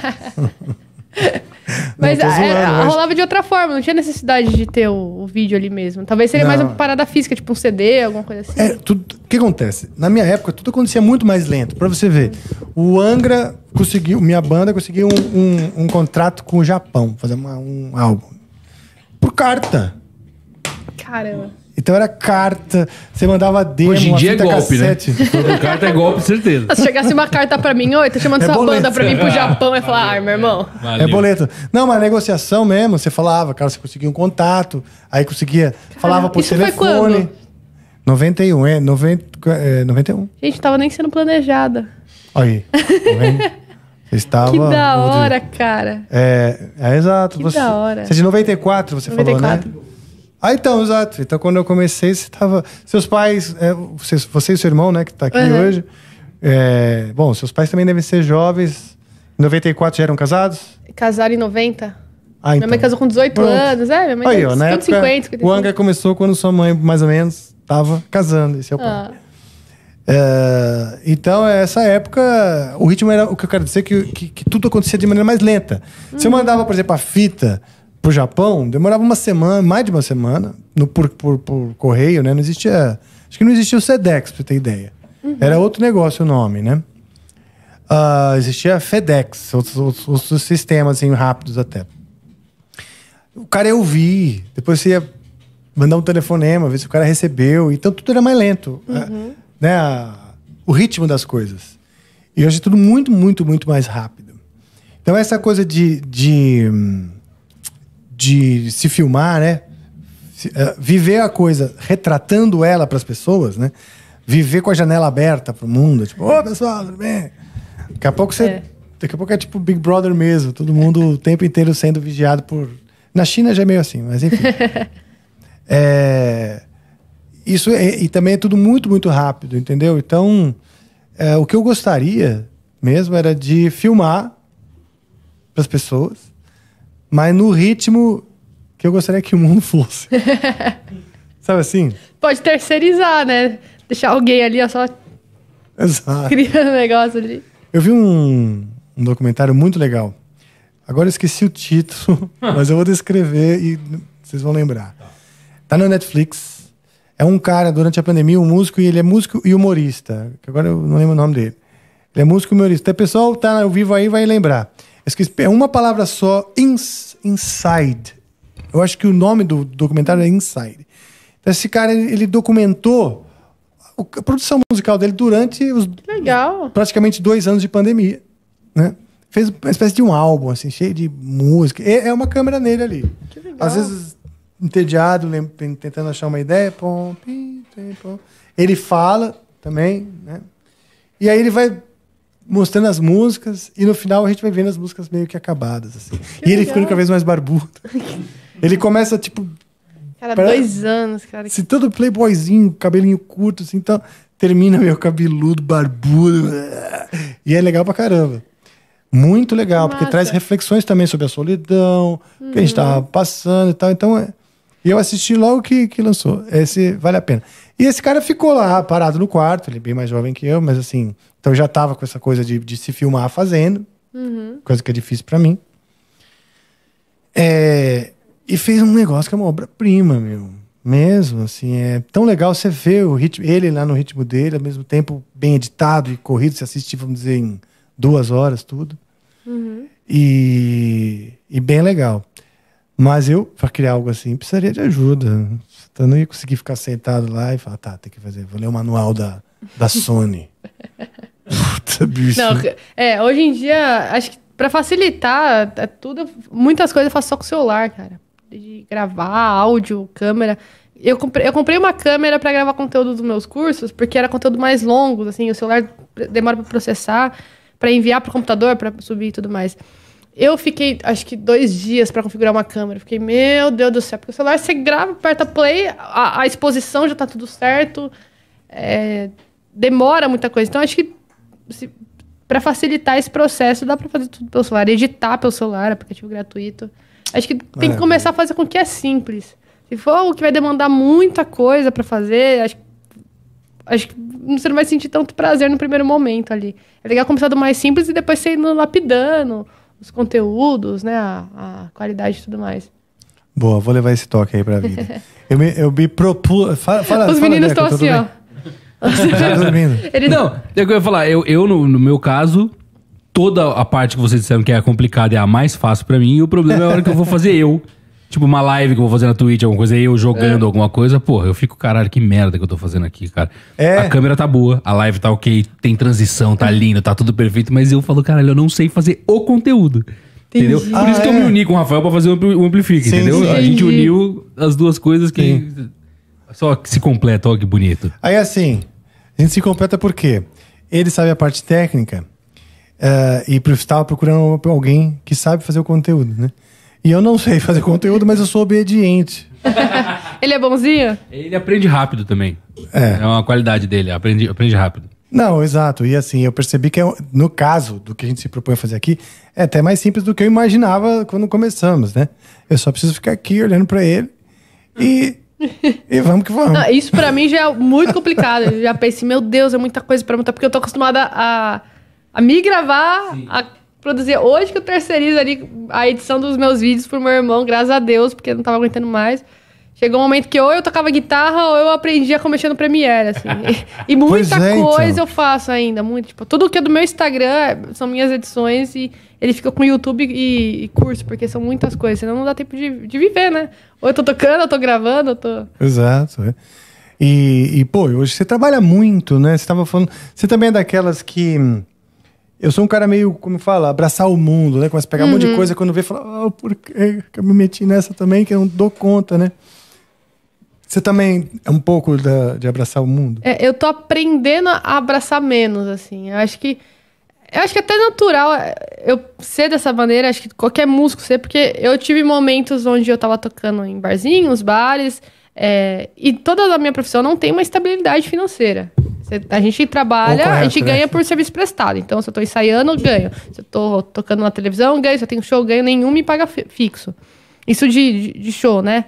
Mas rolava de outra forma, não tinha necessidade de ter o vídeo ali mesmo. Talvez seria mais uma parada física, tipo um CD, alguma coisa assim. O que acontece? Na minha época, tudo acontecia muito mais lento. Pra você ver, o Angra minha banda conseguiu um contrato com o Japão, fazer um álbum. Por carta. Caramba. Então era carta, você mandava demo, hoje em dia é golpe, cassete. Né? Toda carta é golpe, certeza. Se chegasse uma carta pra mim, oi, tô chamando sua banda pra vir pro Japão, eu ia falar, meu irmão. Valeu. É boleto. Não, mas negociação mesmo, você falava, cara, você conseguia um contato, aí conseguia, falava por telefone. Isso foi quando? 91. Gente, tava nem sendo planejada. Aí, tá vendo? Estava, que da hora, cara. Exato. Que da hora. Você é de 94, você 94. Falou, né? Então, exato. Então, quando eu comecei, você tava... Seus pais... você e seu irmão, né, que tá aqui hoje. Bom, seus pais também devem ser jovens. Em 94 já eram casados? Casaram em 90. Então. Minha mãe casou com 18 anos. Minha mãe aí, na época, 50. O Angra começou quando sua mãe, mais ou menos, tava casando. Esse é o pai. Então, essa época, o ritmo era... O que eu quero dizer que tudo acontecia de maneira mais lenta. Se eu mandava, por exemplo, a fita... pro Japão, demorava uma semana, mais de uma semana, por correio, né? Não existia... Acho que não existia o Sedex, pra você ter ideia. Era outro negócio o nome, né? Existia FedEx, outros sistemas assim, rápidos até. o cara ia ouvir, depois você ia mandar um telefonema, ver se o cara recebeu. Então tudo era mais lento. Né? O ritmo das coisas. E hoje é tudo muito, muito, muito mais rápido. Então essa coisa de se filmar, né? Viver a coisa retratando ela para as pessoas, né? Viver com a janela aberta para o mundo. Tipo, ô pessoal, tudo bem? Daqui a pouco é tipo Big Brother mesmo. Todo mundo o tempo inteiro sendo vigiado por... Na China já é meio assim, mas enfim. Isso e também é tudo muito, muito rápido, entendeu? Então, o que eu gostaria mesmo era de filmar para as pessoas, mas no ritmo que eu gostaria que o mundo fosse. Sabe assim? Pode terceirizar, né? Deixar alguém ali, ó, só Exato. criando negócio ali. Eu vi um documentário muito legal. Agora eu esqueci o título, mas eu vou descrever e vocês vão lembrar. Tá no Netflix. É um cara, durante a pandemia, um músico, e ele é músico e humorista. Que agora eu não lembro o nome dele. Ele é músico e humorista. O pessoal tá ao vivo aí vai lembrar. Eu esqueci, é uma palavra só, Inside. Eu acho que o nome do documentário é Inside. Então esse cara, ele documentou a produção musical dele durante os praticamente 2 anos de pandemia, né? Fez uma espécie de um álbum, assim, cheio de música. É uma câmera nele ali. Que legal. Às vezes, entediado, tentando achar uma ideia. Ele fala também, né? E aí ele vai mostrando as músicas e no final a gente vai vendo as músicas meio que acabadas, assim. E ele ficando cada vez mais barbudo. Ele começa, tipo... Cara, 2 anos, cara. Se todo playboyzinho, cabelinho curto, assim, então termina meio cabeludo, barbudo. E é legal pra caramba. Muito legal, porque traz reflexões também sobre a solidão, que a gente tava passando e tal. Então, e eu assisti logo que lançou. Esse vale a pena. E esse cara ficou lá, parado no quarto. Ele é bem mais jovem que eu, mas assim... Então já tava com essa coisa de se filmar fazendo. Coisa que é difícil pra mim. E fez um negócio que é uma obra-prima, meu. Mesmo, assim. É tão legal você ver o ritmo, ele lá no ritmo dele, ao mesmo tempo bem editado e corrido. Você assiste, vamos dizer, em 2 horas, tudo. E bem legal. Mas eu, para criar algo assim, precisaria de ajuda. Então eu não ia conseguir ficar sentado lá e falar, tem que fazer, vou ler o manual da Sony. Puta, bicho. Não, hoje em dia, acho que pra facilitar muitas coisas eu faço só com o celular, cara. De gravar, áudio, câmera. Eu comprei uma câmera pra gravar conteúdo dos meus cursos, porque era conteúdo mais longo, assim, o celular demora pra processar, pra enviar pro computador, pra subir e tudo mais. Eu fiquei, acho que 2 dias pra configurar uma câmera. Fiquei, meu Deus do céu, porque o celular você grava, aperta play, a exposição já tá tudo certo, demora muita coisa. Então, acho que pra facilitar esse processo, dá pra fazer tudo pelo celular, editar pelo celular, aplicativo gratuito. Acho que tem que começar a fazer com o que é simples. Se for o que vai demandar muita coisa pra fazer, acho que você não vai sentir tanto prazer no primeiro momento ali. É legal começar do mais simples e depois você indo lapidando os conteúdos, né? A qualidade e tudo mais. Boa, vou levar esse toque aí pra vida. eu me propus... Os meninos estão assim, ó. Tá dormindo. Não, é o que eu ia falar. Eu no meu caso, toda a parte que vocês disseram que é complicada é a mais fácil pra mim. E o problema é a hora que eu vou fazer eu. Tipo, uma live que eu vou fazer na Twitch, alguma coisa, eu jogando alguma coisa. Porra, eu fico, caralho, que merda que eu tô fazendo aqui, cara. A câmera tá boa, a live tá ok, tem transição, tá lindo, tá tudo perfeito. Mas eu falo, caralho, eu não sei fazer o conteúdo. Entendi. Entendeu? Por isso que eu me uni com o Rafael pra fazer o Amplifica, entendeu? Sim. A gente uniu as duas coisas que só que se completam, ó, que bonito. Aí assim, a gente se completa por quê? Ele sabe a parte técnica e estava procurando alguém que sabe fazer o conteúdo, né? E eu não sei fazer conteúdo, mas eu sou obediente. Ele é bonzinho? Ele aprende rápido também. É uma qualidade dele, aprende rápido. Não, exato. E assim, eu percebi que no caso do que a gente se propõe a fazer aqui, é até mais simples do que eu imaginava quando começamos, né? Eu só preciso ficar aqui olhando pra ele e vamos que vamos. Não, isso pra mim já é muito complicado. Eu já pensei, meu Deus, é muita coisa pra montar, porque eu tô acostumada a me gravar, a produzir. Hoje que eu terceirizo ali a edição dos meus vídeos pro meu irmão, graças a Deus, porque eu não tava aguentando mais. Chegou um momento que ou eu tocava guitarra ou eu aprendi a mexer no Premiere, assim. E muita coisa eu faço ainda, muito. Tipo, tudo que é do meu Instagram são minhas edições e ele fica com YouTube e curso, porque são muitas coisas, senão não dá tempo de viver, né? Ou eu tô tocando, eu tô gravando, eu tô... Exato, é. E pô, hoje você trabalha muito, né? Você tava falando... Você também é daquelas que... Eu sou um cara meio, como fala, abraçar o mundo, né? Começa a pegar um monte de coisa, quando vê, fala... por que eu me meti nessa também, que eu não dou conta, né? Você também é um pouco de abraçar o mundo? Eu tô aprendendo a abraçar menos, assim. Eu acho que até natural eu ser dessa maneira, acho que qualquer músico ser, porque eu tive momentos onde eu tava tocando em barzinhos, bares, e toda a minha profissão não tem uma estabilidade financeira. A gente trabalha, correto, a gente ganha por serviço prestado. Então, se eu tô ensaiando, ganho. Se eu tô tocando na televisão, ganho. Se eu tenho show, ganho. Nenhum me paga fixo. Isso de show, né?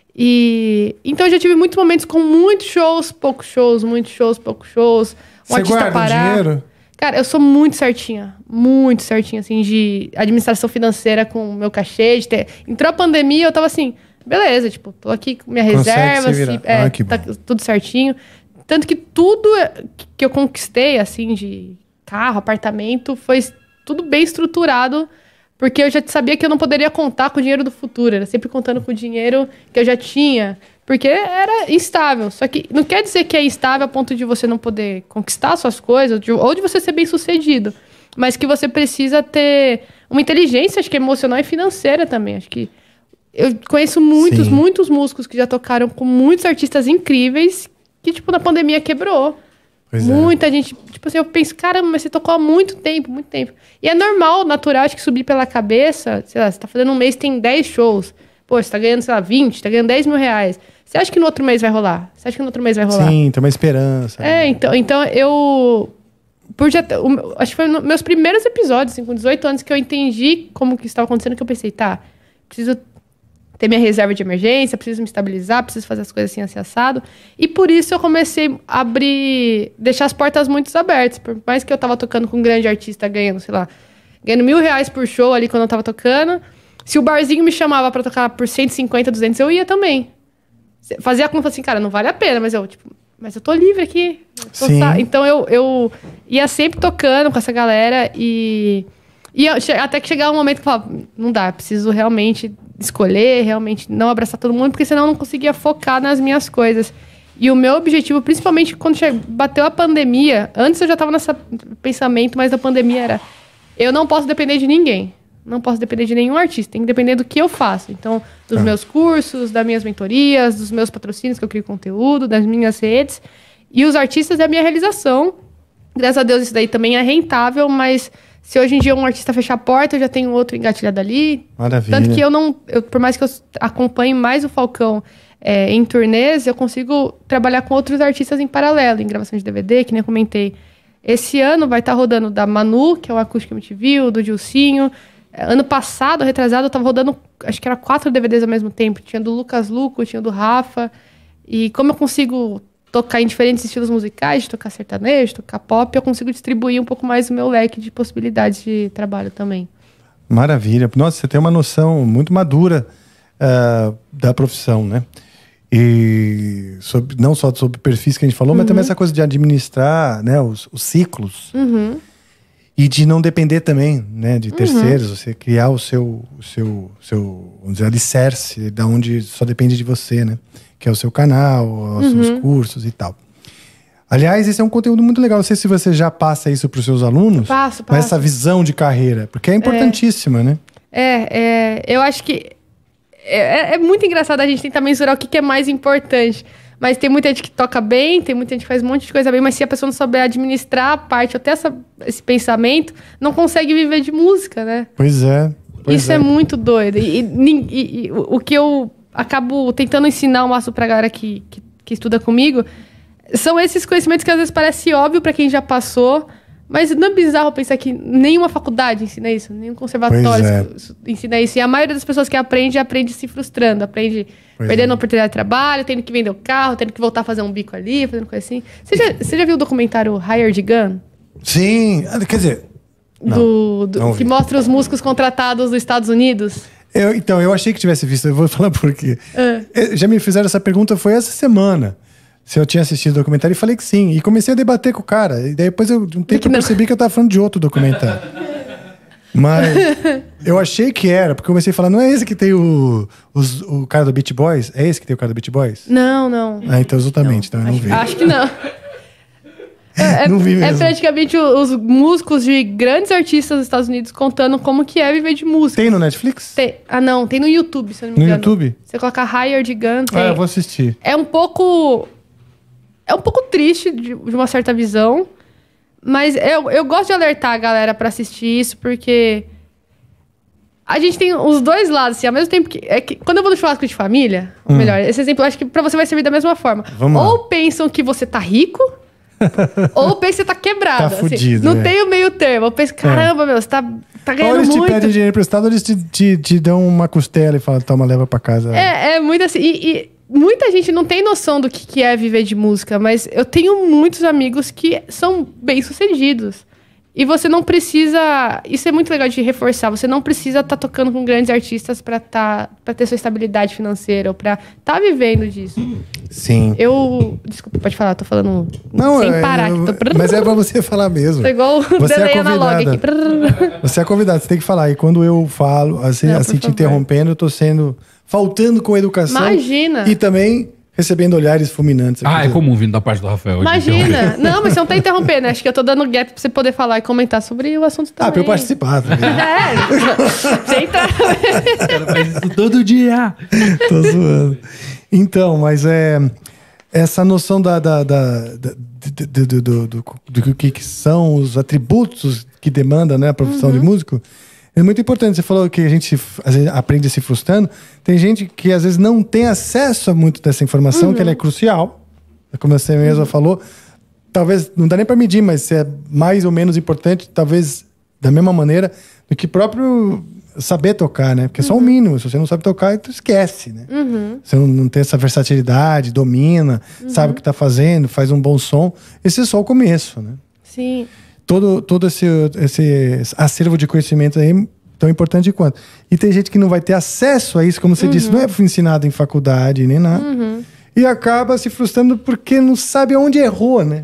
Então eu já tive muitos momentos com muitos shows, poucos shows, muitos shows, poucos shows. Você guarda parar. Dinheiro? Cara, eu sou muito certinha, assim, de administração financeira com o meu cachê. Entrou a pandemia, eu tava assim, beleza, tipo, tô aqui com minha reserva, assim, tá tudo certinho. Tanto que tudo que eu conquistei, assim, de carro, apartamento, foi tudo bem estruturado. Porque eu já sabia que eu não poderia contar com o dinheiro do futuro. Era sempre contando com o dinheiro que eu já tinha. Porque era instável. Só que não quer dizer que é instável a ponto de você não poder conquistar suas coisas. Ou de você ser bem sucedido. Mas que você precisa ter uma inteligência, acho que emocional e financeira também. Acho que eu conheço muitos músicos que já tocaram com muitos artistas incríveis. Que, tipo, na pandemia quebrou. Muita gente, tipo assim, eu penso, caramba, mas você tocou há muito tempo. E é normal, natural, acho que subir pela cabeça, sei lá, você tá fazendo um mês, tem 10 shows. Pô, você tá ganhando, sei lá, 20, tá ganhando 10 mil reais. Você acha que no outro mês vai rolar? Sim, tem uma esperança. Então eu... acho que foi nos meus primeiros episódios, assim, com 18 anos, que eu entendi como que estava acontecendo, que eu pensei, preciso ter minha reserva de emergência, preciso me estabilizar, preciso fazer as coisas assim assado. E por isso eu comecei a deixar as portas muito abertas. Por mais que eu tava tocando com um grande artista, ganhando, sei lá, ganhando R$1.000 por show ali quando eu tava tocando. Se o barzinho me chamava pra tocar por 150, 200, eu ia também. Fazia a conta assim, cara, não vale a pena, mas eu tô livre aqui. Então eu ia sempre tocando com essa galera e até que chegava um momento que eu falava, não dá, preciso realmente escolher, realmente não abraçar todo mundo, porque senão eu não conseguia focar nas minhas coisas. E o meu objetivo, principalmente quando bateu a pandemia, antes eu já estava nesse pensamento, mas a pandemia era, eu não posso depender de ninguém. Não posso depender de nenhum artista, tem que depender do que eu faço. Então, dos meus cursos, das minhas mentorias, dos meus patrocínios que eu crio conteúdo, das minhas redes. E os artistas é a minha realização. Graças a Deus isso daí também é rentável, mas se hoje em dia um artista fechar a porta, eu já tenho outro engatilhado ali. Maravilha. Tanto que por mais que eu acompanhe mais o Falcão em turnês, eu consigo trabalhar com outros artistas em paralelo, em gravação de DVD, que nem eu comentei. Esse ano vai estar rodando da Manu, que é o Acústico MTV, do Dilcinho. Ano passado, retrasado, eu tava rodando, acho que era 4 DVDs ao mesmo tempo. Tinha do Lucas Luco, tinha do Rafa. E como eu consigo tocar em diferentes estilos musicais, de tocar sertanejo, tocar pop, eu consigo distribuir um pouco mais o meu leque de possibilidades de trabalho também. Maravilha. Nossa, você tem uma noção muito madura da profissão, né? E não só sobre perfis que a gente falou, mas também essa coisa de administrar, né, os ciclos. E de não depender também, né, de terceiros. Você criar o seu vamos dizer, alicerce, da onde só depende de você, né? Que é o seu canal, os seus cursos e tal. Aliás, esse é um conteúdo muito legal. Não sei se você já passa isso para os seus alunos. Passo. Mas essa visão de carreira, porque é importantíssima, né? Eu acho que é muito engraçado a gente tentar mensurar o que é mais importante. Mas tem muita gente que toca bem, tem muita gente que faz um monte de coisa bem, mas se a pessoa não souber administrar a parte, até esse pensamento, não consegue viver de música, né? Pois é. Isso é muito doido. E o que eu acabo tentando ensinar o máximo pra galera que estuda comigo são esses conhecimentos que às vezes parece óbvio pra quem já passou, mas não é bizarro pensar que nenhuma faculdade ensina isso, nenhum conservatório ensina isso. E a maioria das pessoas que aprende se frustrando, perdendo a oportunidade de trabalho, tendo que vender o carro, tendo que voltar a fazer um bico ali, fazendo coisa assim. Você já viu o documentário Hired Gun? Sim, quer dizer... que mostra os músicos contratados dos Estados Unidos? Eu achei que tivesse visto, eu vou falar por quê. Já me fizeram essa pergunta, foi essa semana. Se eu tinha assistido o documentário, e falei que sim. E comecei a debater com o cara. E daí depois, de um tempo, eu percebi que eu tava falando de outro documentário. Mas eu achei que era, porque eu comecei a falar, não é esse que tem o cara do Beach Boys? É esse que tem o cara do Beach Boys? Não. Ah, então exatamente, então eu não vi. Acho que não. Não vi mesmo. É praticamente os músicos de grandes artistas dos Estados Unidos contando como que é viver de música. Tem no Netflix? Não, tem no YouTube, se eu não me engano. No YouTube? Você coloca Hired Gun, tem. Eu vou assistir. É um pouco triste de uma certa visão, mas eu gosto de alertar a galera pra assistir isso, porque a gente tem os dois lados, assim, ao mesmo tempo que quando eu vou no churrasco de família, ou melhor, esse exemplo eu acho que pra você vai servir da mesma forma. Vamos lá. Ou pensam que você tá rico, ou pensam que você tá quebrado. Tá fudido, não tem o meio termo. Eu penso, caramba, meu, você tá ganhando ou eles muito. te pedem dinheiro emprestado, ou eles te dão uma costela e falam, toma, leva pra casa. É muito assim. E muita gente não tem noção do que é viver de música, mas eu tenho muitos amigos que são bem-sucedidos. E você não precisa... Isso é muito legal de reforçar. Você não precisa estar tocando com grandes artistas pra ter sua estabilidade financeira ou pra estar vivendo disso. Sim. Desculpa, pode falar. Tô falando Não, sem parar. Mas é pra você falar mesmo. Tô igual o Você delay é analógico aqui. Você é convidado, você tem que falar. E quando eu falo, assim Não, te favor. interrompendo, eu tô faltando com educação. Imagina. E também recebendo olhares fulminantes. É comum vindo da parte do Rafael. Imagina. Não, mas você não tá interrompendo, né? Acho que eu tô dando gap pra você poder falar e comentar sobre o assunto também. Pra eu participar também. Você entrar. O cara faz isso todo dia. Tô zoando. Então, mas essa noção do que são os atributos que demanda, né, a profissão de músico é muito importante. Você falou que a gente às vezes aprende se frustrando. Tem gente que às vezes não tem acesso a muito dessa informação, que ela é crucial. Como você mesma falou, talvez não dá nem para medir, mas é mais ou menos importante, talvez da mesma maneira, do que próprio saber tocar, né? Porque é só o mínimo. Se você não sabe tocar, tu esquece, né? Você não tem essa versatilidade, domina, sabe o que tá fazendo, faz um bom som. Esse é só o começo, né? Sim. Todo esse acervo de conhecimento aí tão importante quanto. E tem gente que não vai ter acesso a isso, como você disse, não é ensinado em faculdade nem nada. E acaba se frustrando porque não sabe aonde errou, né?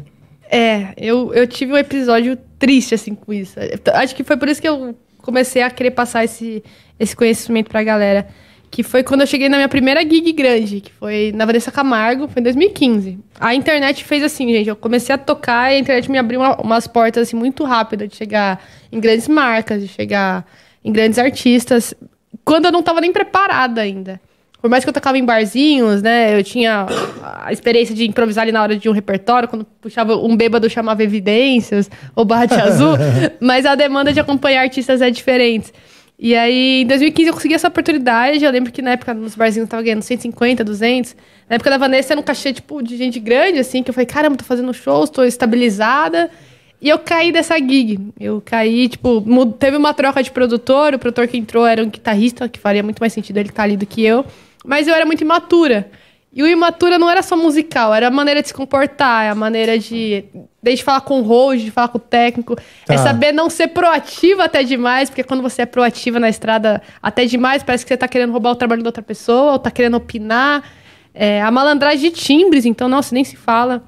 Eu tive um episódio triste, assim, com isso. Acho que foi por isso que eu comecei a querer passar esse conhecimento pra galera. Que foi quando eu cheguei na minha primeira gig grande, que foi na Vanessa Camargo, foi em 2015. A internet fez assim, gente, eu comecei a tocar e a internet me abriu umas portas assim, muito rápidas, de chegar em grandes marcas, de chegar em grandes artistas, quando eu não tava nem preparada ainda. Por mais que eu tocava em barzinhos, né, eu tinha a experiência de improvisar ali na hora de um repertório, quando puxava um bêbado chamava Evidências, ou Barra de Azul, mas a demanda de acompanhar artistas é diferente. E aí, em 2015, eu consegui essa oportunidade. Eu lembro que na época, nos barzinhos, eu tava ganhando 150, 200. Na época da Vanessa, era um cachê, tipo, de gente grande, assim, que eu falei, caramba, tô fazendo shows, tô estabilizada. E eu caí dessa gig. Eu caí, tipo, teve uma troca de produtor. O produtor que entrou era um guitarrista, que faria muito mais sentido ele estar ali do que eu. Mas eu era muito imatura. E o imatura não era só musical, era a maneira de se comportar, a maneira desde falar com o host, de falar com o técnico. Tá. É saber não ser proativa até demais, porque quando você é proativa na estrada até demais, parece que você tá querendo roubar o trabalho da outra pessoa, ou tá querendo opinar. A malandragem de timbres, então, nossa, nem se fala.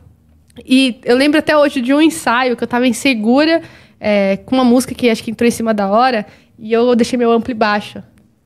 E eu lembro até hoje de um ensaio que eu tava insegura, com uma música que acho que entrou em cima da hora, e eu deixei meu ampli baixo.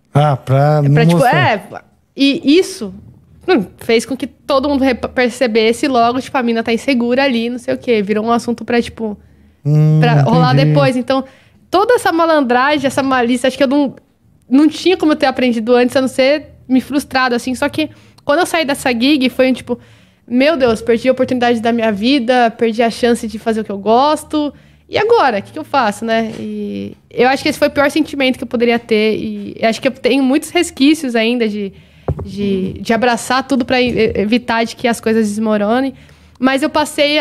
Pra tipo, e isso fez com que todo mundo percebesse logo, tipo, a mina tá insegura ali, não sei o quê. Virou um assunto pra, tipo, pra rolar depois. Então, toda essa malandragem, essa malícia, acho que eu não tinha como eu ter aprendido antes, a não ser me frustrado, assim. Só que, quando eu saí dessa gig, foi um, tipo, meu Deus, perdi a oportunidade da minha vida, perdi a chance de fazer o que eu gosto. E agora? O que eu faço, né? E eu acho que esse foi o pior sentimento que eu poderia ter. E acho que eu tenho muitos resquícios ainda de abraçar tudo para evitar de que as coisas desmoronem. Mas eu passei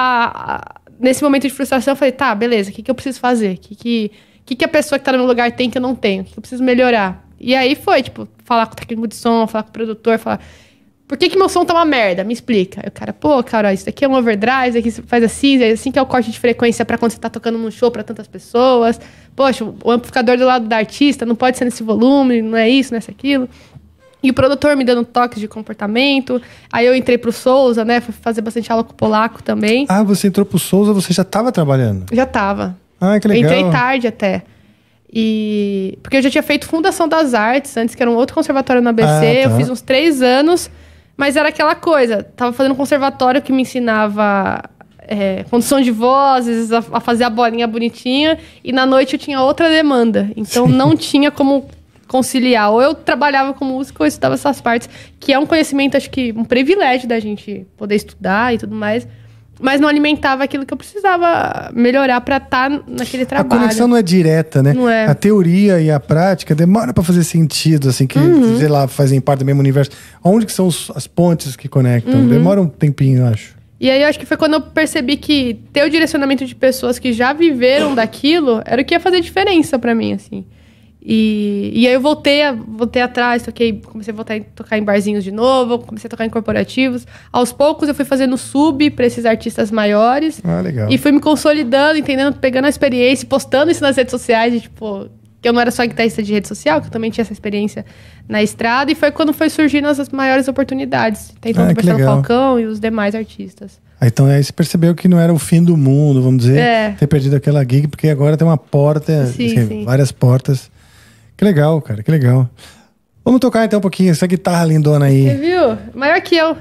nesse momento de frustração, eu falei, tá, beleza, o que eu preciso fazer? O que a pessoa que tá no meu lugar tem que eu não tenho? O que eu preciso melhorar? E aí foi, tipo, falar com o técnico de som, falar com o produtor, falar, por que meu som tá uma merda? Me explica. Aí o cara, pô, cara, isso daqui é um overdrive, isso aqui faz assim, é assim que é o corte de frequência pra quando você tá tocando num show pra tantas pessoas. Poxa, o amplificador do lado da artista não pode ser nesse volume, não é isso, não é aquilo. E o produtor me dando toques de comportamento. Aí eu entrei pro Souza, né? Fui fazer bastante aula com o Polaco também. Ah, você entrou pro Souza, você já estava trabalhando? Já tava. Ah, que legal. Entrei tarde até. Porque eu já tinha feito Fundação das Artes, antes que era um outro conservatório na ABC. Ah, tá. Eu fiz uns 3 anos, mas era aquela coisa. Tava fazendo um conservatório que me ensinava condução de vozes, a fazer a bolinha bonitinha. E na noite eu tinha outra demanda. Então não tinha como conciliar. Ou eu trabalhava com música ou eu estudava essas partes. Que é um conhecimento, acho que um privilégio da gente poder estudar e tudo mais. Mas não alimentava aquilo que eu precisava melhorar pra estar naquele trabalho. A conexão não é direta, né? Não é. A teoria e a prática demora pra fazer sentido, assim, que, sei lá, fazem parte do mesmo universo. Onde que são as pontes que conectam? Demora um tempinho, eu acho. E aí eu acho que foi quando eu percebi que ter o direcionamento de pessoas que já viveram daquilo era o que ia fazer diferença pra mim, assim. E aí eu voltei atrás, comecei a voltar a tocar em barzinhos de novo, comecei a tocar em corporativos. Aos poucos eu fui fazendo sub pra esses artistas maiores. Ah, legal. E fui me consolidando, entendendo, pegando a experiência, postando isso nas redes sociais, de, tipo, que eu não era só guitarrista de rede social, que eu também tinha essa experiência na estrada. E foi quando foi surgindo as maiores oportunidades. Tentando conversar com o Falcão e os demais artistas. Então aí você percebeu que não era o fim do mundo, vamos dizer, ter perdido aquela gig, porque agora tem uma porta, Sim. várias portas. Que legal, cara, que legal. Vamos tocar então um pouquinho essa guitarra lindona aí. Você viu? Maior que eu.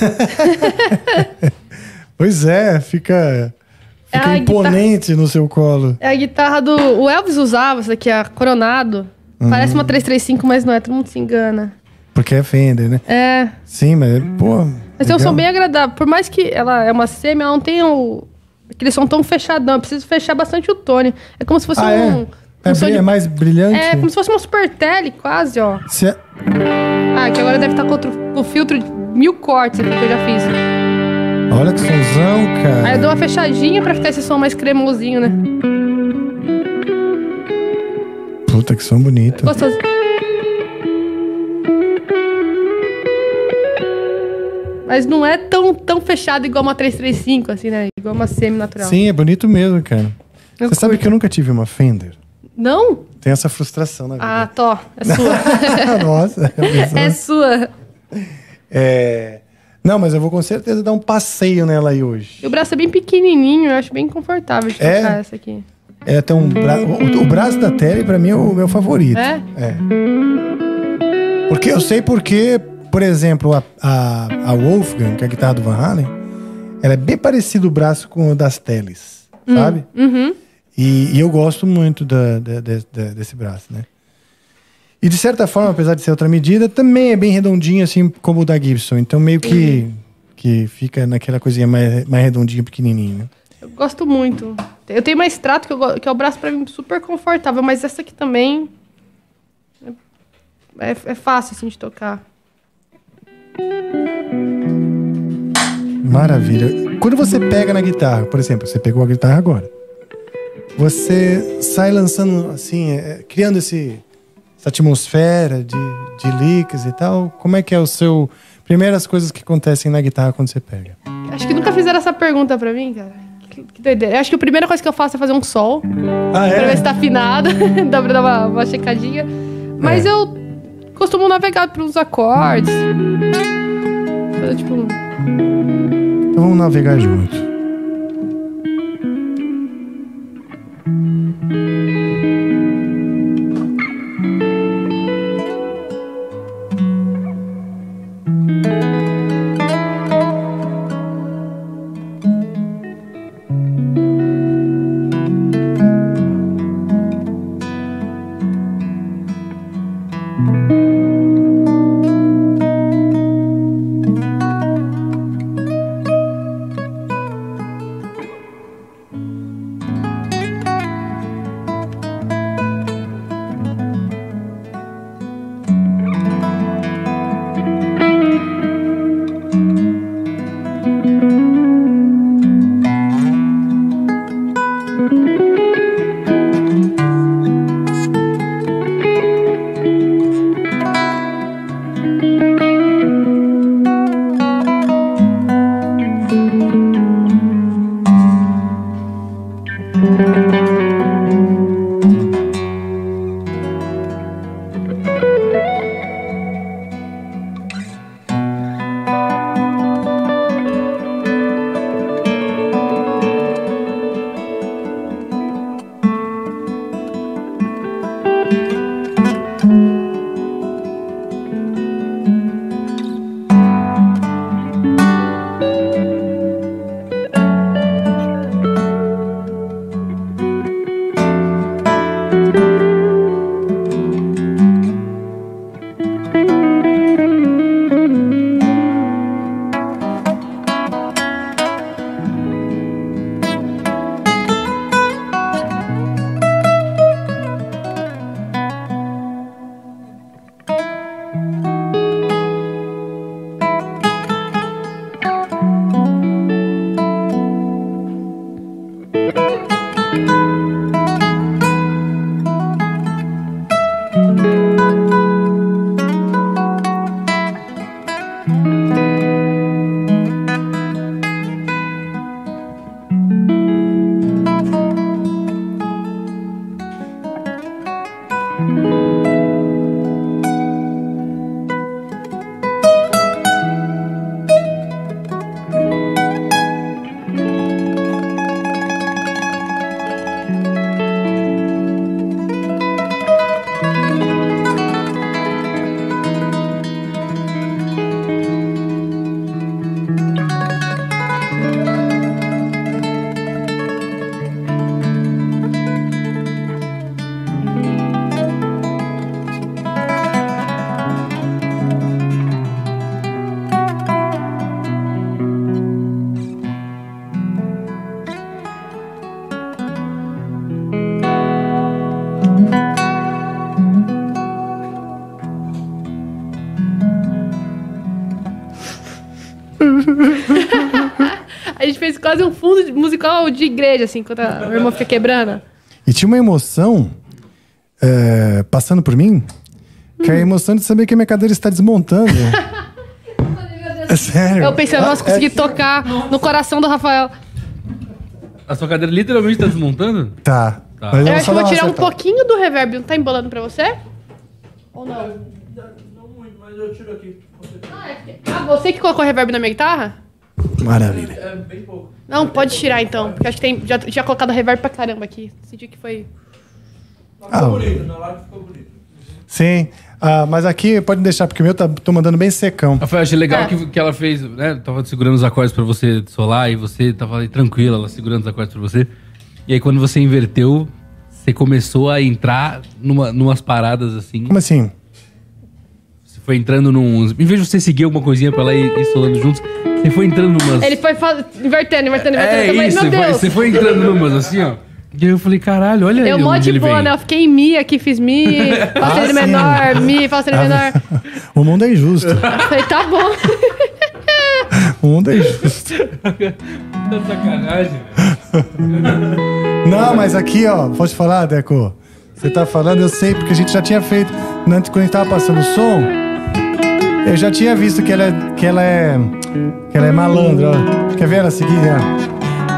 Pois é, fica imponente no seu colo. É a guitarra do... O Elvis usava, essa aqui, a Coronado. Parece uma 335, mas não é, todo mundo se engana. Porque é Fender, né? É. Sim, mas pô... Mas tem um som bem agradável. Por mais que ela é uma semi, ela não tem aquele som tão fechadão. Eu preciso fechar bastante o tone. É como se fosse É mais brilhante? É, como se fosse uma super tele, quase, ó. Que agora deve estar com o filtro de 1000 cortes aqui que eu já fiz. Olha que somzão, cara. Aí eu dou uma fechadinha pra ficar esse som mais cremosinho, né? Puta, que som bonito. Gostoso. Mas não é tão fechado igual uma 335, assim, né? Igual uma semi-natural. Sim, é bonito mesmo, cara. Você sabe que eu nunca tive uma Fender? Não? Tem essa frustração na vida. Ah, é sua. Nossa. É sua. Não, mas eu vou com certeza dar um passeio nela aí hoje. E o braço é bem pequenininho, eu acho bem confortável de tocar essa aqui. Tem o braço da Tele, pra mim, é o meu favorito. É? Porque eu sei porque, por exemplo, a Wolfgang, que é a guitarra do Van Halen, ela é bem parecida o braço com o das Teles, sabe? Uhum. E eu gosto muito desse braço, né? E de certa forma, apesar de ser outra medida, também é bem redondinho, assim como o da Gibson. Então meio que fica naquela coisinha mais redondinho, pequenininho, né? Eu gosto muito. Eu tenho uma Strato que é o braço pra mim super confortável, mas essa aqui também é fácil, assim, de tocar. Maravilha. Quando você pega na guitarra, por exemplo, você pegou a guitarra agora, você sai lançando, assim, criando essa atmosfera de licks e tal. Como é que é o seu... Primeiras coisas que acontecem na guitarra quando você pega? Acho que nunca fizeram essa pergunta pra mim, cara. Que doideira. Eu acho que a primeira coisa que eu faço é fazer um sol. Pra ver se tá afinado. Dá pra dar uma checadinha. Mas eu costumo navegar pelos acordes. Fazer tipo... Então vamos navegar junto. A gente fez quase um fundo musical de igreja, assim, quando a minha irmã fica quebrando. E tinha uma emoção passando por mim, que é a emoção de saber que a minha cadeira está desmontando. É sério. Eu pensei, nossa, consegui tocar no coração do Rafael. A sua cadeira literalmente tá desmontando? Tá. Tá. Mas Eu acho que eu vou tirar um acertar. pouquinho do reverb. Não tá embolando pra você? Ou não? Não muito, mas eu tiro aqui. Você que colocou reverb na minha guitarra? Maravilha. É bem pouco. Não, pode tirar então. Porque acho que tem, já tinha colocado reverb pra caramba aqui. Senti que foi... Ah, bonito, na live ficou bonito. sim. Mas aqui pode deixar, porque o meu tô mandando bem secão. Rafael, achei legal É. que ela fez, né? Tava segurando os acordes pra você solar e você tava ali tranquila, ela segurando os acordes pra você. E aí quando você inverteu, você começou a entrar numas paradas assim. Como assim? Você foi entrando num. Em vez de você seguir alguma coisinha pra ela ir solando juntos, você foi entrando numas. Ele foi invertendo. É Eu falei, isso, meu Deus. você foi entrando numas assim, ó. E aí eu falei, caralho, olha Eu aí mó onde de ele boa, vem. né? Eu fiquei em Mi aqui, fiz Mi, faço ele sim. menor, Mi, faço ele menor. O mundo é injusto. Eu falei, tá bom. O mundo é injusto. Tá sacanagem, velho. Não, mas aqui, ó, posso falar, Deco? Você tá falando, eu sei, porque a gente já tinha feito. Antes, quando a gente tava passando o som, eu já tinha visto que ela é malandra, ó. Quer ver ela seguir, ó?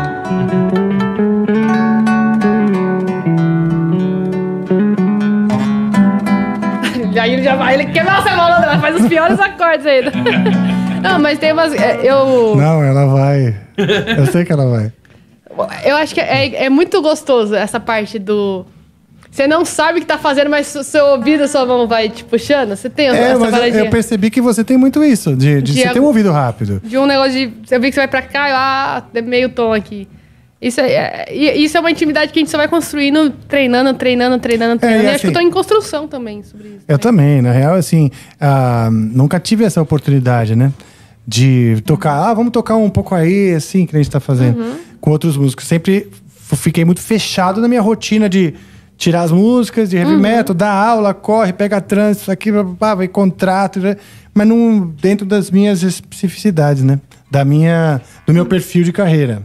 Aí ele já vai, ele quebra essa malandra, ela faz os piores acordes ainda. Não, mas tem umas. Não, ela vai. Eu sei que ela vai. Eu acho que é muito gostoso essa parte do. Você não sabe o que tá fazendo, mas seu ouvido, sua mão vai te puxando. Você tem essa Mas paradinha? eu percebi que você tem muito isso, de você ter um ouvido rápido. De um negócio de. Você vê que você vai pra cá e meio tom aqui. Isso é uma intimidade que a gente só vai construindo, treinando. e E acho que eu tô assim- em construção também sobre isso. Eu também, na real, assim, nunca tive essa oportunidade, né? De tocar, vamos tocar um pouco aí, assim, que a gente tá fazendo, com outros músicos. Sempre fiquei muito fechado na minha rotina de tirar as músicas de heavy metal, dar aula, corre, pega trânsito, aqui, vai contrato, né? Mas não dentro das minhas especificidades, né? Do meu perfil de carreira.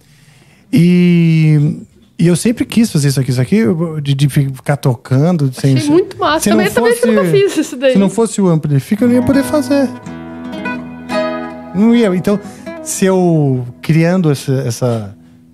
E eu sempre quis fazer isso aqui, de ficar tocando. Achei muito massa. Também nunca fiz isso daí. Se não fosse o Amplifica, eu não ia poder fazer. Não ia. Então, se eu criando essa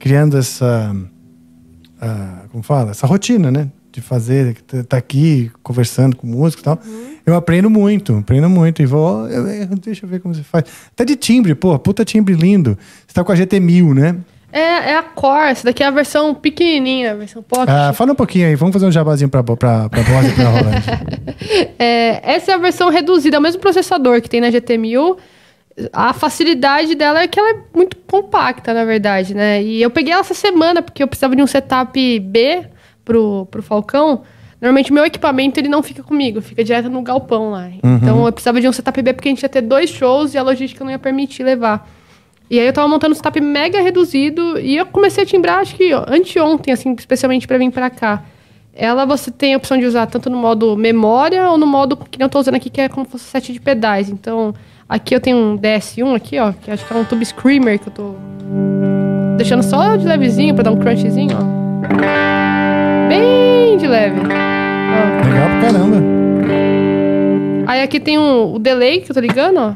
como fala? Essa rotina, né? De fazer, tá aqui conversando com músico e tal. Eu aprendo muito. E vou... deixa eu ver como você faz. Até de timbre, pô. Puta timbre lindo. Você tá com a GT1000, né? É a Core. Essa daqui é a versão pequenininha, a versão Pocket. Fala um pouquinho aí. Vamos fazer um jabazinho pra voz e pra rolante. Essa é a versão reduzida. É o mesmo processador que tem na GT1000. A facilidade dela é que ela é muito compacta, na verdade, né? E eu peguei ela essa semana, porque eu precisava de um setup B pro Falcão. Normalmente o meu equipamento ele não fica comigo, fica direto no galpão lá. Então eu precisava de um setup B porque a gente ia ter 2 shows e a logística não ia permitir levar. E aí eu tava montando um setup mega reduzido e eu comecei a timbrar, acho que anteontem, assim, especialmente pra vir pra cá. Ela você tem a opção de usar tanto no modo memória ou no modo que eu tô usando aqui, que é como se fosse set de pedais. Então, aqui eu tenho um DS1 aqui, ó, que acho que é um Tube Screamer, que eu tô deixando só de levezinho pra dar um crunchzinho, ó. Bem de leve. Ó. Legal pra caramba. Aí aqui tem o delay que eu tô ligando, ó.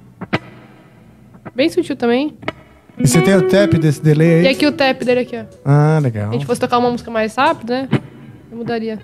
Bem sutil também. E você tem o tap desse delay aí? E aqui o tap dele aqui, ó. Ah, legal. Se a gente fosse tocar uma música mais rápida, né? Eu mudaria.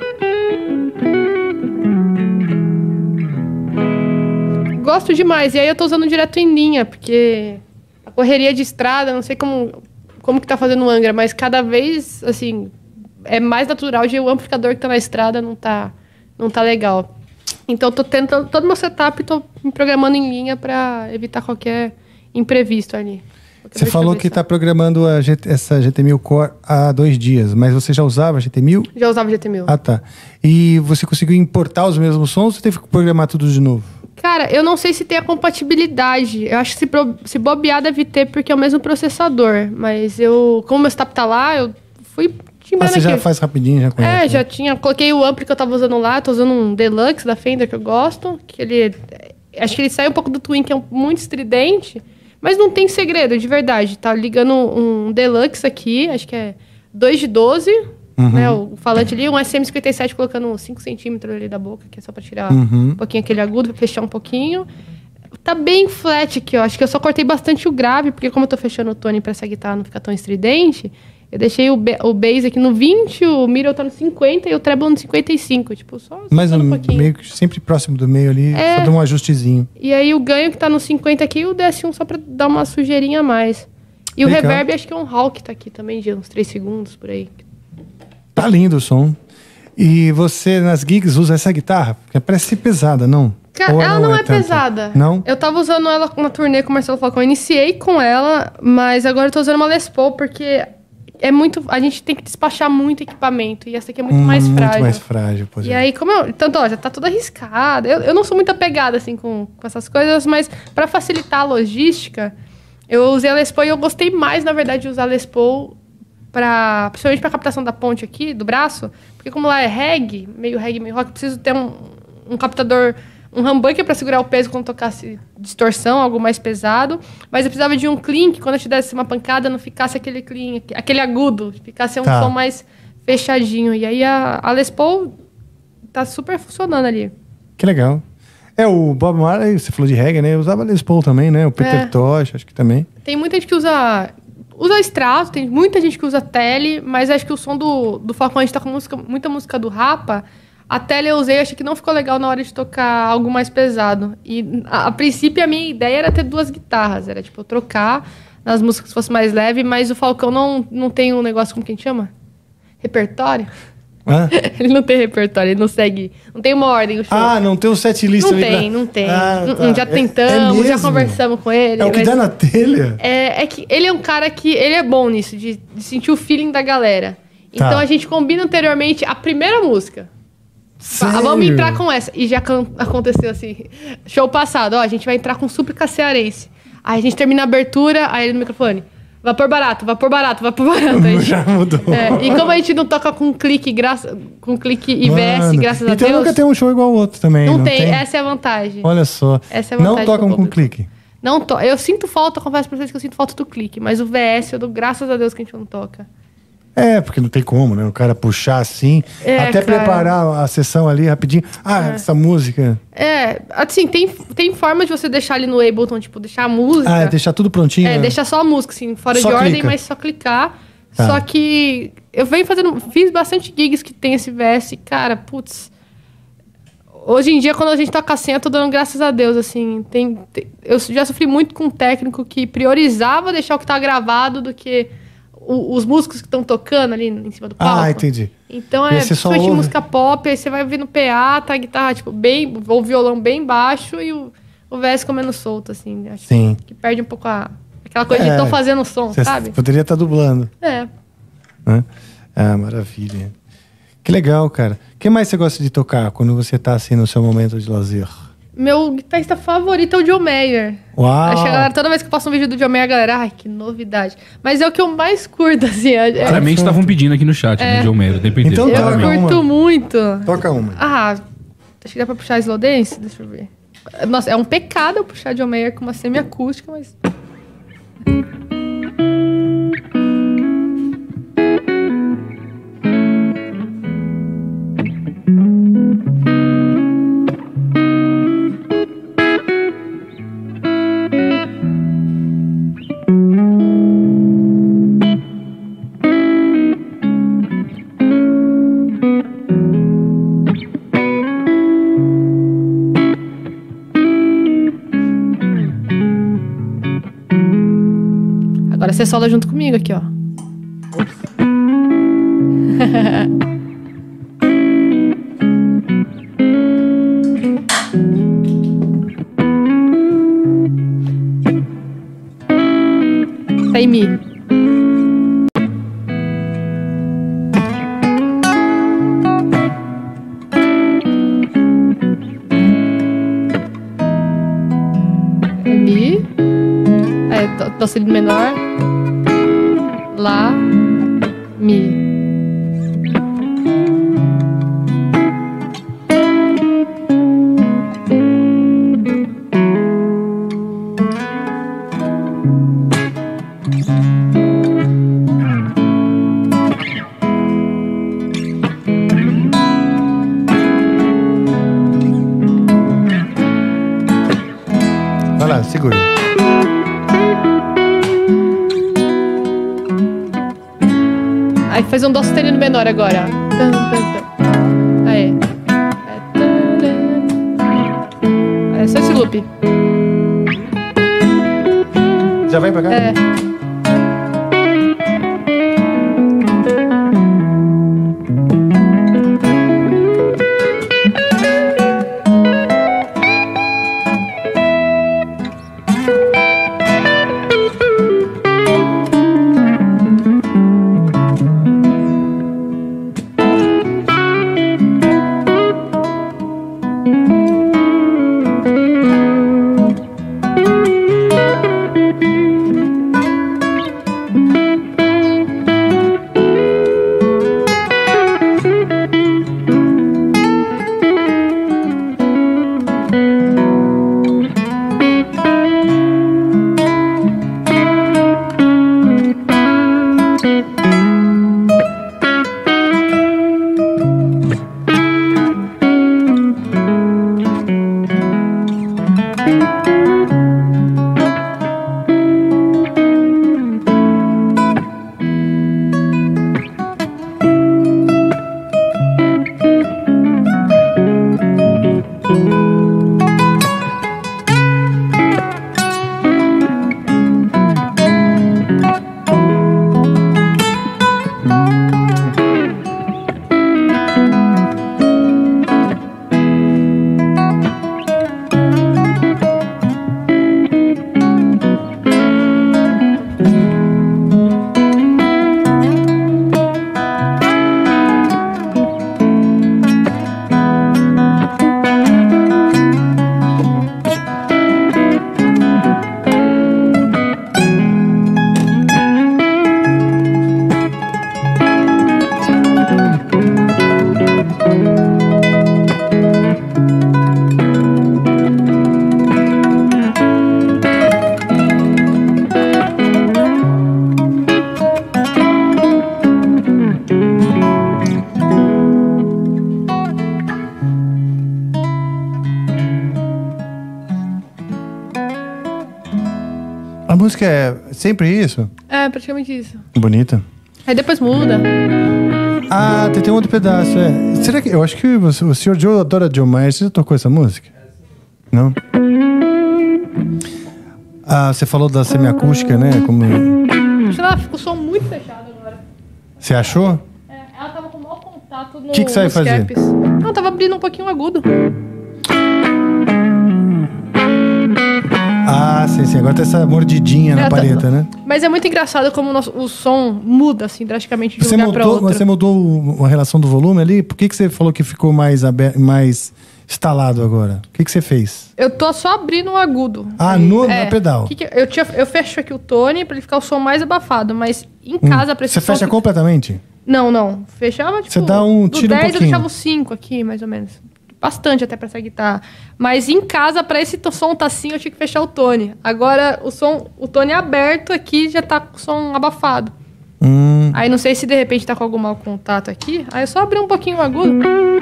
Gosto demais. E aí eu tô usando direto em linha, porque a correria de estrada, não sei como que tá fazendo o Angra, mas cada vez, assim, é mais natural de o amplificador que tá na estrada não tá legal. Então eu tô tentando todo meu setup e tô me programando em linha pra evitar qualquer imprevisto ali. Você falou que tá programando essa GT1000 Core há 2 dias, mas você já usava a GT1000? Já usava GT1000. Ah, tá. E você conseguiu importar os mesmos sons ou você teve que programar tudo de novo? Cara, eu não sei se tem a compatibilidade. Eu acho que se bobear deve ter, porque é o mesmo processador. Mas como meu setup tá lá, eu fui timbrando Você já aqui. faz rapidinho, já conhece? Já tinha. Coloquei o ampli que eu tava usando lá. Tô usando um Deluxe da Fender que eu gosto. Que ele Acho que ele sai um pouco do Twin, que é muito estridente, mas não tem segredo, de verdade. Tá ligando um Deluxe aqui, acho que é 2 de 12, né? O falante ali, um SM57 colocando 5 centímetros ali da boca, que é só pra tirar um pouquinho aquele agudo, pra fechar um pouquinho. Tá bem flat aqui, ó. Acho que eu só cortei bastante o grave, porque como eu tô fechando o tone pra essa guitarra não ficar tão estridente, eu deixei o bass aqui no 20, o middle tá no 50 e o treble no 55. Tipo, só Mas um pouquinho. meio que sempre próximo do meio ali, só dá um ajustezinho. E aí o ganho que tá no 50 aqui e o DS1 só pra dar uma sujeirinha a mais. E Legal. o reverb acho que é um Hawk que tá aqui também, de uns 3 segundos por aí. Tá lindo o som. E você, nas gigs, usa essa guitarra? Porque parece ser pesada, não? Cara, Ou ela não é tanto? pesada. Não? Eu tava usando ela na turnê com o Marcelo Falcão. Eu iniciei com ela, mas agora eu tô usando uma Les Paul, porque é muito... A gente tem que despachar muito equipamento. E essa aqui é muito mais frágil. Muito mais frágil, pois E é. aí, como eu... Tanto, ó, já tá toda arriscada. Eu não sou muito apegada, assim, com essas coisas, mas pra facilitar a logística, eu usei a Les Paul e eu gostei mais, na verdade, de usar a Les Paul principalmente pra captação da ponte aqui, do braço, porque como lá é reggae, meio rock, eu preciso ter um captador, um humbucker pra segurar o peso quando tocasse distorção, algo mais pesado, mas eu precisava de um clean que quando eu te desse uma pancada não ficasse aquele clean, aquele agudo, ficasse um som mais fechadinho. E aí a Les Paul tá super funcionando ali. Que legal. O Bob Marley, você falou de reggae, né? Eu usava Les Paul também, né? O Peter Tosh, acho que também. Tem muita gente que usa Strato, tem muita gente que usa Tele, mas acho que o som do Falcão, a gente tá com muita música do Rapa. A Tele eu usei, achei que não ficou legal na hora de tocar algo mais pesado. E a princípio a minha ideia era ter 2 guitarras, era tipo eu trocar nas músicas que fosse mais leve, mas o Falcão não tem um negócio, como que a gente chama? Repertório? Hã? Ele não tem repertório, ele não segue, não tem uma ordem o show. Não tem um set list Não ali tem, pra... não tem. Tá. Já tentamos, já mesmo? conversamos com ele. É o que mas dá na telha? é que ele é um cara que... Ele é bom nisso, de sentir o feeling da galera. Tá. Então a gente combina anteriormente a primeira música. Sério? Vamos entrar com essa. E já aconteceu assim, show passado, ó, a gente vai entrar com súplica cearense. Aí a gente termina a abertura, aí ele no microfone... Vapor barato, vapor barato, vapor barato. Já mudou. E como a gente não toca com clique e VS, graças a então Deus... nunca tem um show igual ao outro também, Não tem, essa é a vantagem. Olha só. Essa é a vantagem não tocam do com público. clique? Não eu sinto falta, confesso pra vocês que eu sinto falta do clique, mas o VS eu dou graças a Deus que a gente não toca. Porque não tem como, né? O cara puxar assim, até cara. preparar a sessão ali rapidinho. Essa música. Assim, tem forma de você deixar ali no Ableton, tipo, deixar a música. Deixar tudo prontinho. né? Deixar só a música, assim, fora Só de ordem, clica. mas só clicar. Tá. Só que eu fiz bastante gigs que tem esse VS, cara, putz. Hoje em dia, quando a gente toca assim, eu tô dando graças a Deus, assim. Eu já sofri muito com um técnico que priorizava deixar o que tá gravado do que os músicos que estão tocando ali em cima do palco. Entendi. Então E aí você só principalmente ouve. música pop, aí você vai ouvir no PA, tá a guitarra, tipo, ou o violão bem baixo e o VS comendo solto, assim. Acho Sim. que perde um pouco aquela coisa de estão fazendo som, Você sabe? poderia estar dublando. É. Né? Maravilha. Que legal, cara. O que mais você gosta de tocar quando você tá assim no seu momento de lazer? Meu guitarrista favorito é o John Mayer. Uau! Acho que a galera, toda vez que eu posto um vídeo do John Mayer, a galera, ai, que novidade. Mas é o que eu mais curto, assim. Claramente estavam pedindo aqui no chat, né, John Mayer, o tempo inteiro. Então Eu toca curto uma. muito. Toca uma. Acho que dá pra puxar Slow Dance? Deixa eu ver. Nossa, é um pecado eu puxar John Mayer com uma semi-acústica, mas... Agora você sola junto comigo aqui, ó. Tá em Mi. Mi. Dó sustenido menor. Lá. Mi. vai lá, segura. Aí faz um dó sustenido menor agora. Aí. É só esse loop. Já vai pra cá? É. A música é sempre isso? É, praticamente isso. Bonita. Aí depois muda. Ah, tem um outro pedaço, é. Será que... Eu acho que o senhor Joe adora John Mayer. Você já tocou essa música? Não? Ah, você falou da semiacústica, né? Como... Acho que ela ficou o som muito fechado agora. Você achou? É, ela tava com mau contato no... Que você vai fazer? Caps. Não, tava abrindo um pouquinho o agudo. Ah, sim. Agora tem essa mordidinha na palheta, né? Mas é muito engraçado como o som muda, assim, drasticamente de um lugar pra outro. Você mudou a relação do volume ali? Por que você falou que ficou mais instalado agora? O que você fez? Eu tô só abrindo o agudo. Ah, no pedal. Eu fecho aqui o tone pra ele ficar o som mais abafado, mas em casa... pra esse Você fecha completamente? Não. Fechava, tipo... Você dá um tiro do 10 um pouquinho. eu deixava o 5 aqui, mais ou menos. Bastante até pra essa guitarra. Mas em casa, pra esse som tá assim, eu tinha que fechar o tone. Agora, o tone aberto aqui já tá com o som abafado. Aí não sei se de repente tá com algum mau contato aqui. Aí eu só abri um pouquinho o agudo.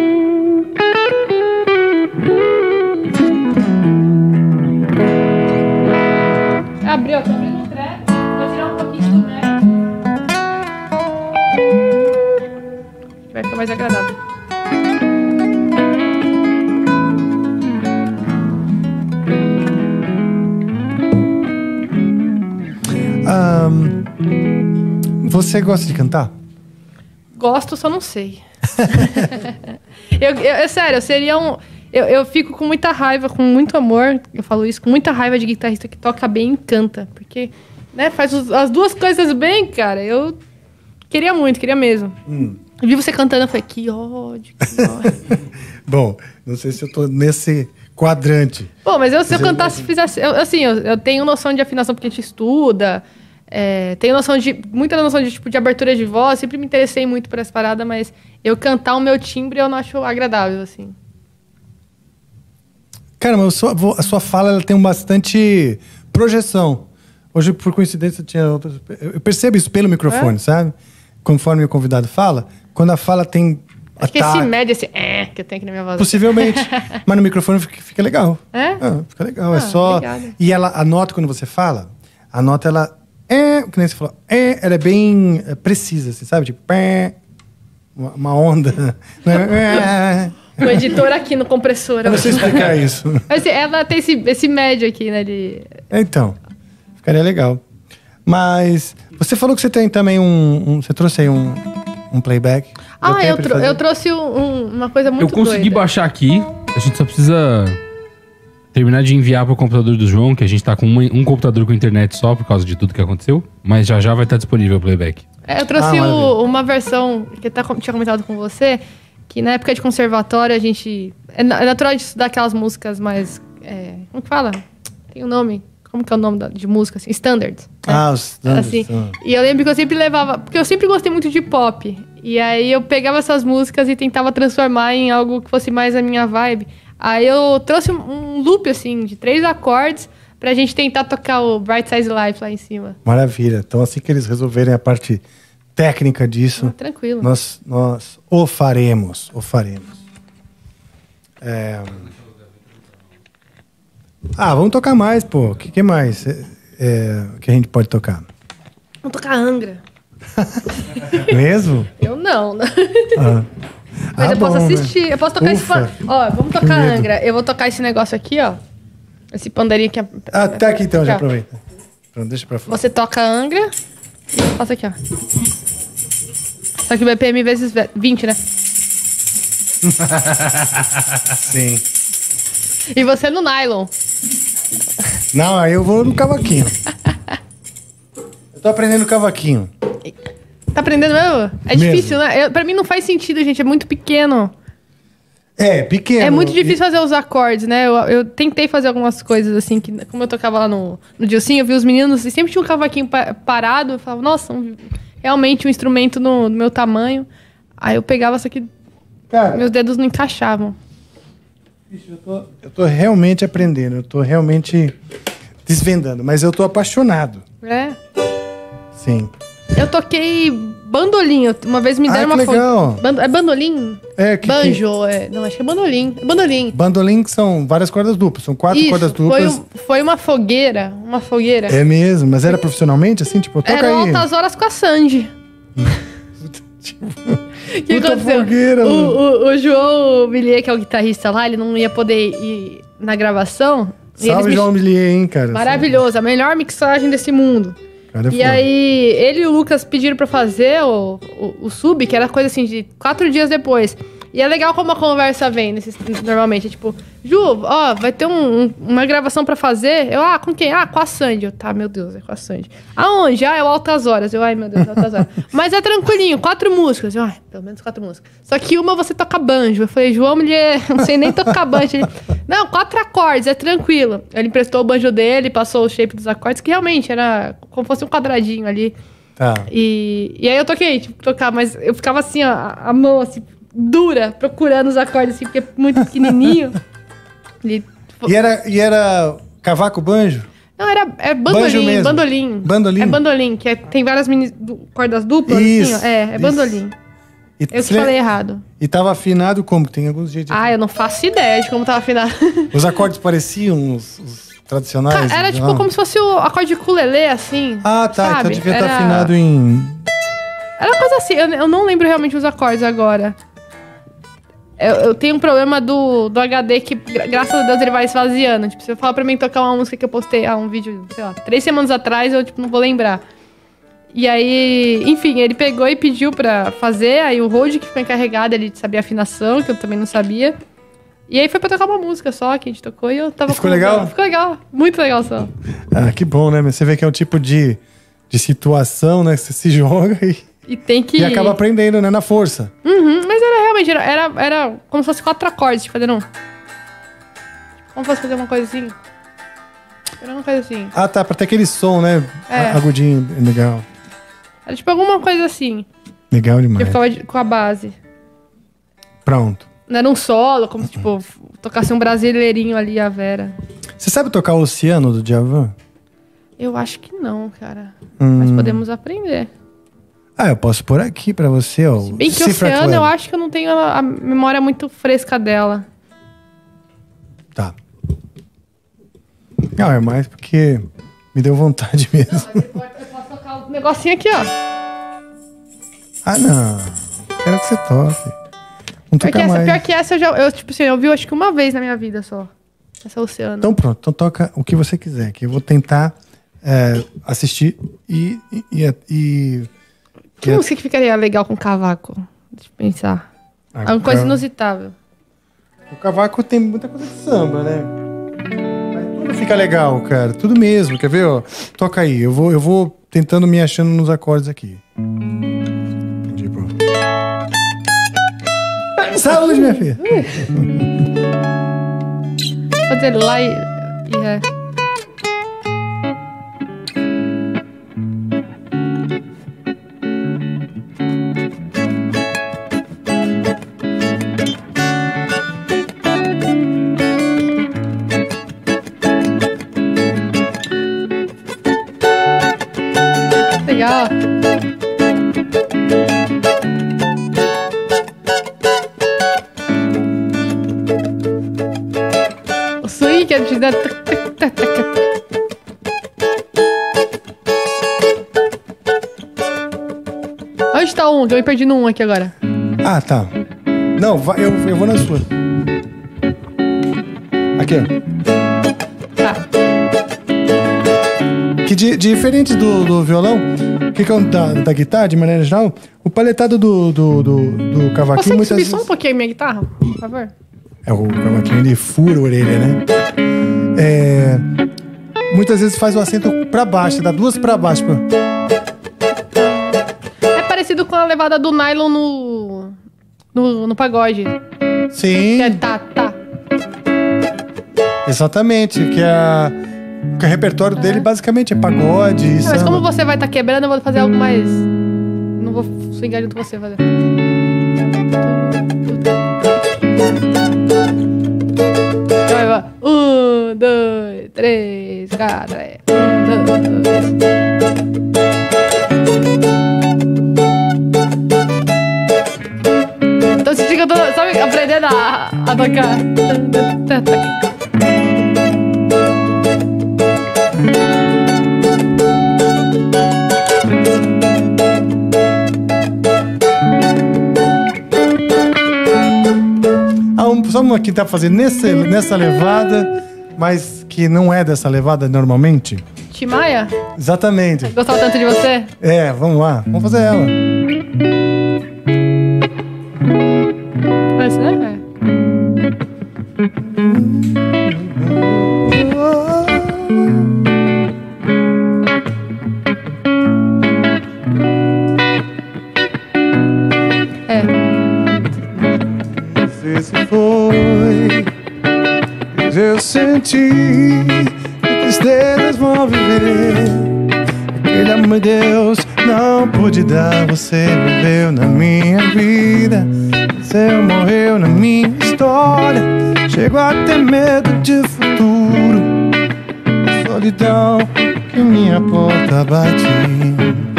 Abri, ó. Tô abrindo o trap. Vou tirar um pouquinho do Mac. Vai ficar mais agradável. Você gosta de cantar? Gosto, só não sei. Sério, eu seria um... Eu fico com muita raiva, com muito amor, eu falo isso, com muita raiva de guitarrista que toca bem e canta. Porque, né, faz as duas coisas bem, cara. Eu queria muito, queria mesmo. Eu vi você cantando, eu falei, que ódio, que ódio. Bom, não sei se eu tô nesse quadrante. Bom, mas se eu cantasse, fizesse... Eu tenho noção de afinação porque a gente estuda... tenho muita noção de tipo de abertura de voz, sempre me interessei muito por essa parada, mas eu cantar o meu timbre eu não acho agradável, assim. Cara, mas a sua fala ela tem bastante projeção. Hoje, por coincidência, tinha outras... Eu percebo isso pelo microfone, sabe? Conforme o convidado fala, quando a fala tem Acho que esse médio, esse que eu tenho aqui na minha voz. Possivelmente. Mas no microfone fica legal. É? Fica legal. É só... Obrigada. E a nota, quando você fala, a nota, ela... que nem você falou. Ela é bem precisa, assim, sabe? Tipo... uma onda. O editor aqui no compressor. Eu não sei explicar isso. Mas ela tem esse médio aqui, né? Então, ficaria legal. Mas você falou que você tem também você trouxe aí um playback. Eu trouxe uma coisa muito Eu consegui doida. baixar aqui. A gente só precisa terminar de enviar pro computador do João, que a gente tá com um computador com internet só por causa de tudo que aconteceu. Mas já vai estar disponível o playback. Eu trouxe uma versão que tinha comentado com você, que na época de conservatório a gente... É natural de estudar aquelas músicas mais... como que fala? Tem um nome. Como que é o nome de música? Assim? Standards. Os standards. Assim. E eu lembro que eu sempre levava... Porque eu sempre gostei muito de pop. E aí eu pegava essas músicas e tentava transformar em algo que fosse mais a minha vibe. Aí eu trouxe um loop, assim, de 3 acordes pra gente tentar tocar o Bright Size Life lá em cima. Maravilha. Então, assim que eles resolverem a parte técnica disso... Tranquilo. Nós o faremos. Vamos tocar mais, pô. O que mais que a gente pode tocar? Vamos tocar Angra. Mesmo? Eu não, né? Mas eu posso assistir. Eu posso tocar esse... vamos tocar Angra. Eu vou tocar esse negócio aqui, ó. Esse pandeirinho aqui. Tá aqui então, já aproveita. Pronto, deixa pra fora. Você toca Angra. Passa aqui, ó. Só que o BPM vezes 20, né? Sim. E você no nylon. Não, aí eu vou no cavaquinho. Eu tô aprendendo cavaquinho. Tá aprendendo mesmo? É difícil, né? Pra mim não faz sentido, gente. É muito pequeno. Pequeno. É muito difícil fazer os acordes, né? Eu tentei fazer algumas coisas assim, que como eu tocava lá no Dilcinho, eu vi os meninos e sempre tinha um cavaquinho parado. Eu falava, nossa, realmente um instrumento no meu tamanho. Aí eu pegava, só que meus dedos não encaixavam. Eu tô realmente aprendendo, eu tô realmente desvendando, mas eu tô apaixonado. Sim. Eu toquei bandolim. Uma vez me deram uma legal. É bandolim? Banjo. Não, acho que é bandolim. É bandolim. Bandolim são várias cordas duplas, são 4 cordas duplas. Foi uma fogueira. É mesmo, mas era profissionalmente assim? Tipo, toca Era aí. Altas Horas com a Sandy. O que aconteceu? Fogueira, o João Millier, que é o guitarrista lá, ele não ia poder ir na gravação. Salve, João Millier, hein, cara. Maravilhoso, a melhor mixagem desse mundo. Cara, e aí, ele e o Lucas pediram pra fazer o sub, que era coisa assim de 4 dias depois. E é legal como a conversa vem, normalmente. É tipo, Ju, vai ter uma gravação pra fazer. Eu, com quem? Com a Sandy. Eu, tá, meu Deus, é com a Sandy. Aonde? É o Altas Horas. Eu, ai, meu Deus, Altas Horas. Mas é tranquilinho, 4 músicas. Eu, pelo menos 4 músicas. Só que uma você toca banjo. Eu falei, João, mulher, não sei nem tocar banjo. Ele, não, 4 acordes, é tranquilo. Ele emprestou o banjo dele, passou o shape dos acordes, que realmente era como se fosse um quadradinho ali. Tá. E aí eu toquei, tocar, mas eu ficava assim, ó, a mão assim, dura, procurando os acordes, assim, porque é muito pequenininho. E era cavaco banjo? Não, é bandolim, bandolim. Bandolim? É bandolim, que tem várias cordas duplas, isso, assim, ó. É bandolim. Eu que falei errado. E tava afinado como? Tem alguns jeitos. Eu não faço ideia de como tava afinado. Os acordes pareciam os tradicionais? Era tipo como se fosse o acorde de ukulele, assim. Tá. Sabe? Então devia estar afinado em... Era coisa assim, eu não lembro realmente os acordes agora. Eu tenho um problema do HD que, graças a Deus, ele vai esvaziando. Tipo, se eu falar pra mim tocar uma música que eu postei, um vídeo, sei lá, 3 semanas atrás, eu, não vou lembrar. E aí, enfim, ele pegou e pediu pra fazer, aí o Rode que ficou encarregado, ele sabia a afinação, que eu também não sabia. E aí foi pra tocar uma música só, que a gente tocou, e eu tava... Ficou legal? Ficou legal, muito legal só. Que bom, né? Você vê que é um tipo de situação, né? Que você se joga e tem que... E acaba aprendendo, né? Na força. Mas era realmente, era como se fosse 4 acordes, tipo, fazendo como se fosse fazer uma coisa assim. Era uma coisa assim. Tá, pra ter aquele som, né? Agudinho, legal. Era tipo alguma coisa assim. Legal demais. Que eu ficava com a base. Pronto. Não era um solo, como se, tipo, tocasse um brasileirinho ali, a Vera. Você sabe tocar o Oceano do Djavan? Eu acho que não, cara. Mas podemos aprender. Eu posso pôr aqui pra você, ó. Bem que Oceano, eu acho que eu não tenho a memória muito fresca dela. Tá. Não, é mais porque me deu vontade mesmo. Não, mas eu posso tocar um negocinho aqui, ó. Não. Quero que você toque. Não toca mais. Pior que essa, eu tipo assim, eu vi acho que uma vez na minha vida só. Essa Oceano. Então pronto, então toca o que você quiser, que eu vou tentar assistir e que música que ficaria legal com cavaco? Deixa eu pensar. É uma coisa inusitável. O cavaco tem muita coisa de samba, né? Mas tudo fica legal, cara. Tudo mesmo. Quer ver, ó? Toca aí. Eu vou tentando me achando nos acordes aqui. Tipo... Saúde, minha filha! Fazer lá e ré. Legal. O swing que é de dar... Onde tá um? Que eu me perdi no um aqui agora. Tá. Não, eu vou na sua. Aqui, ó. Tá. Que diferente do violão, que é da guitarra, de maneira geral, o paletado do cavaquinho... Consegue muitas subir vezes... só um pouquinho a minha guitarra, por favor? O cavaquinho, ele fura a orelha, né? Muitas vezes faz o acento pra baixo, dá duas pra baixo. É parecido com a levada do nylon no pagode. Sim. Que é tá. Exatamente, que o repertório dele basicamente é pagode. Mas como você vai estar quebrando, eu vou fazer algo mais... Não vou swingar junto com você, fazer. Vai. 1, 2, 3, 4, 1, 2. Então você fica, sabe, aprendendo a tocar. Só uma que tá fazendo nessa levada, mas que não é dessa levada normalmente. Tim Maia? Exatamente. Gostava tanto de você? Vamos lá. Vamos fazer ela. Parece, né? Se foi, eu senti que os dedos vão viver. Aquele amor de Deus não pude dar, você viveu na minha vida, você morreu na minha história. Chego a ter medo de futuro, a solidão que minha porta bate.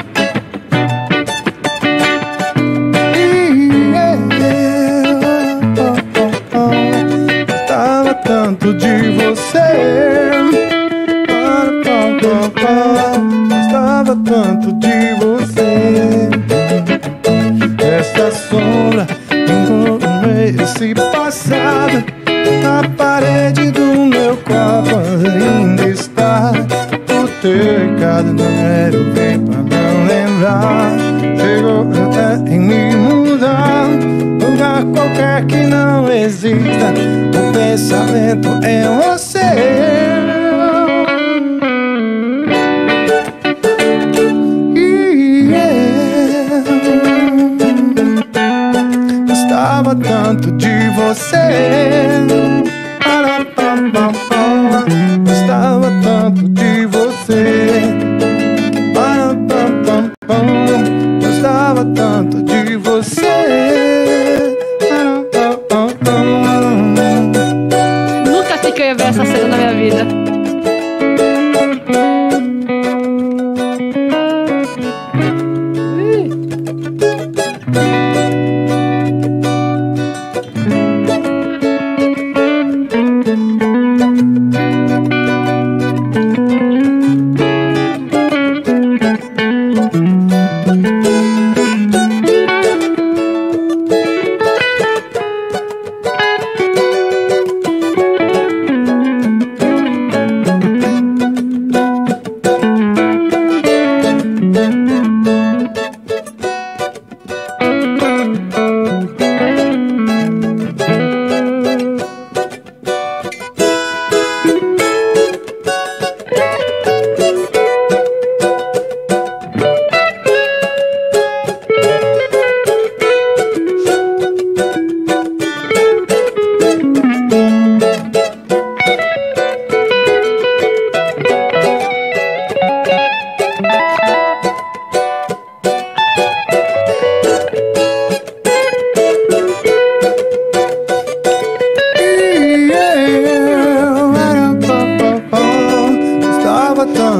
Tanto de você, gostava tanto de você. Essa sombra encontrei esse passado na parede do meu quarto ainda está. O teu recado não era o bem pra não lembrar. Chegou até em me mudar, lugar qualquer que não exista. O pensamento é você. Gostava tanto de você. Gostava tanto de você. Gostava tanto de você. Nunca achei que eu ia ver essa cena na minha vida.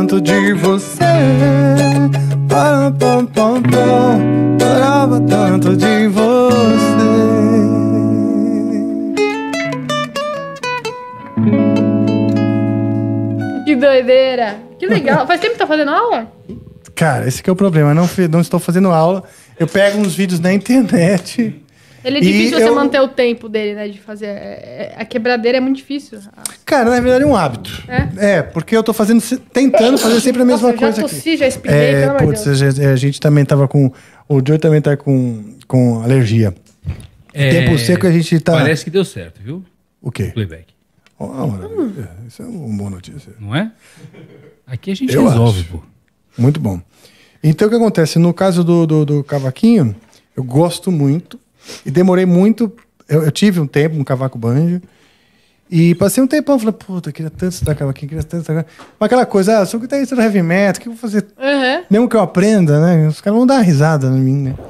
tanto de você. Chorava tanto de você. Que doideira. Que legal. Faz tempo que tá fazendo aula? Cara, esse que é o problema. Eu não estou fazendo aula. Eu pego uns vídeos na internet. Ele é difícil você manter o tempo dele, né? De fazer. A quebradeira é muito difícil. Cara, na verdade é um hábito. Porque eu tô tentando fazer sempre a mesma coisa. Já tossi, já expliquei, pelo amor de Deus. A gente também tava com... O Joey também tá com alergia. Tempo seco a gente tá... Parece que deu certo, viu? O quê? Playback. Isso é uma boa notícia. Não é? Aqui a gente resolve, pô. Muito bom. Então o que acontece? No caso do cavaquinho, eu gosto muito. E demorei muito. Eu tive um tempo, um cavaco banjo. E passei um tempão, falei, puta, eu queria tanto estudar cavaquinho, queria tanto estudar. Mas aquela coisa, sou guitarrista do heavy metal, o que eu vou fazer? Uhum. Mesmo que eu aprenda, né? Os caras vão dar uma risada em mim, né?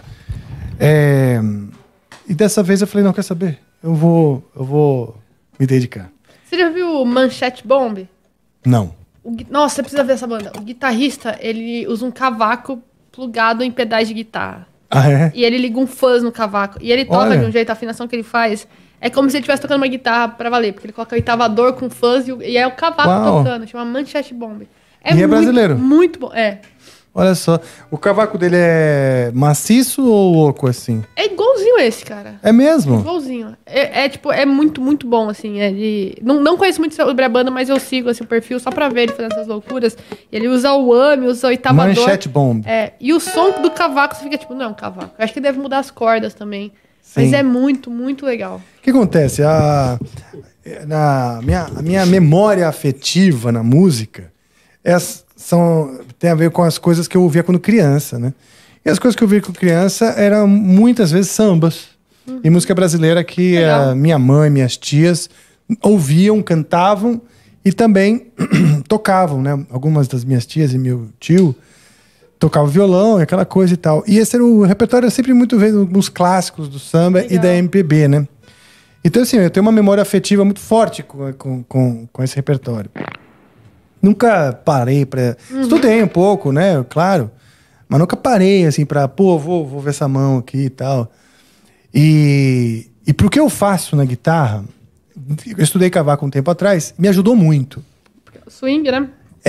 E dessa vez eu falei, não, quer saber? Eu vou me dedicar. Você já viu o Manchete Bomb? Não. Nossa, você precisa ver essa banda. O guitarrista, ele usa um cavaco plugado em pedais de guitarra. Ah, é? E ele liga um fuzz no cavaco. E ele toca de um jeito, a afinação que ele faz é como se ele estivesse tocando uma guitarra pra valer. Porque ele coloca o oitavador com fuzz e é o cavaco tocando. Chama Manchete Bomb. É brasileiro? Muito bom. Olha só. O cavaco dele é maciço ou oco, assim? É igualzinho esse, cara. É mesmo? Igualzinho. É muito, muito bom, assim. Não conheço muito sobre a banda, mas eu sigo assim, o perfil só pra ver ele fazendo essas loucuras. Ele usa o AMI, usa o oitavador. Manchete Bomb. E o som do cavaco, você fica tipo, não é um cavaco. Eu acho que deve mudar as cordas também. Sim. Mas é muito, muito legal. O que acontece? A minha memória afetiva na música tem a ver com as coisas que eu ouvia quando criança, né? E as coisas que eu ouvia quando criança eram muitas vezes sambas. E música brasileira que a minha mãe, minhas tias ouviam, cantavam e também tocavam, né? Algumas das minhas tias e meu tio tocavam violão e aquela coisa e tal. E esse era o repertório, sempre muito vezes nos clássicos do samba e da MPB, né? Então, assim, eu tenho uma memória afetiva muito forte com esse repertório. Nunca parei pra... Estudei um pouco, né? Claro. Mas nunca parei, assim, pra... Pô, vou ver essa mão aqui e tal. E pro que eu faço na guitarra... Eu estudei cavaco um tempo atrás. Me ajudou muito. Swing, né?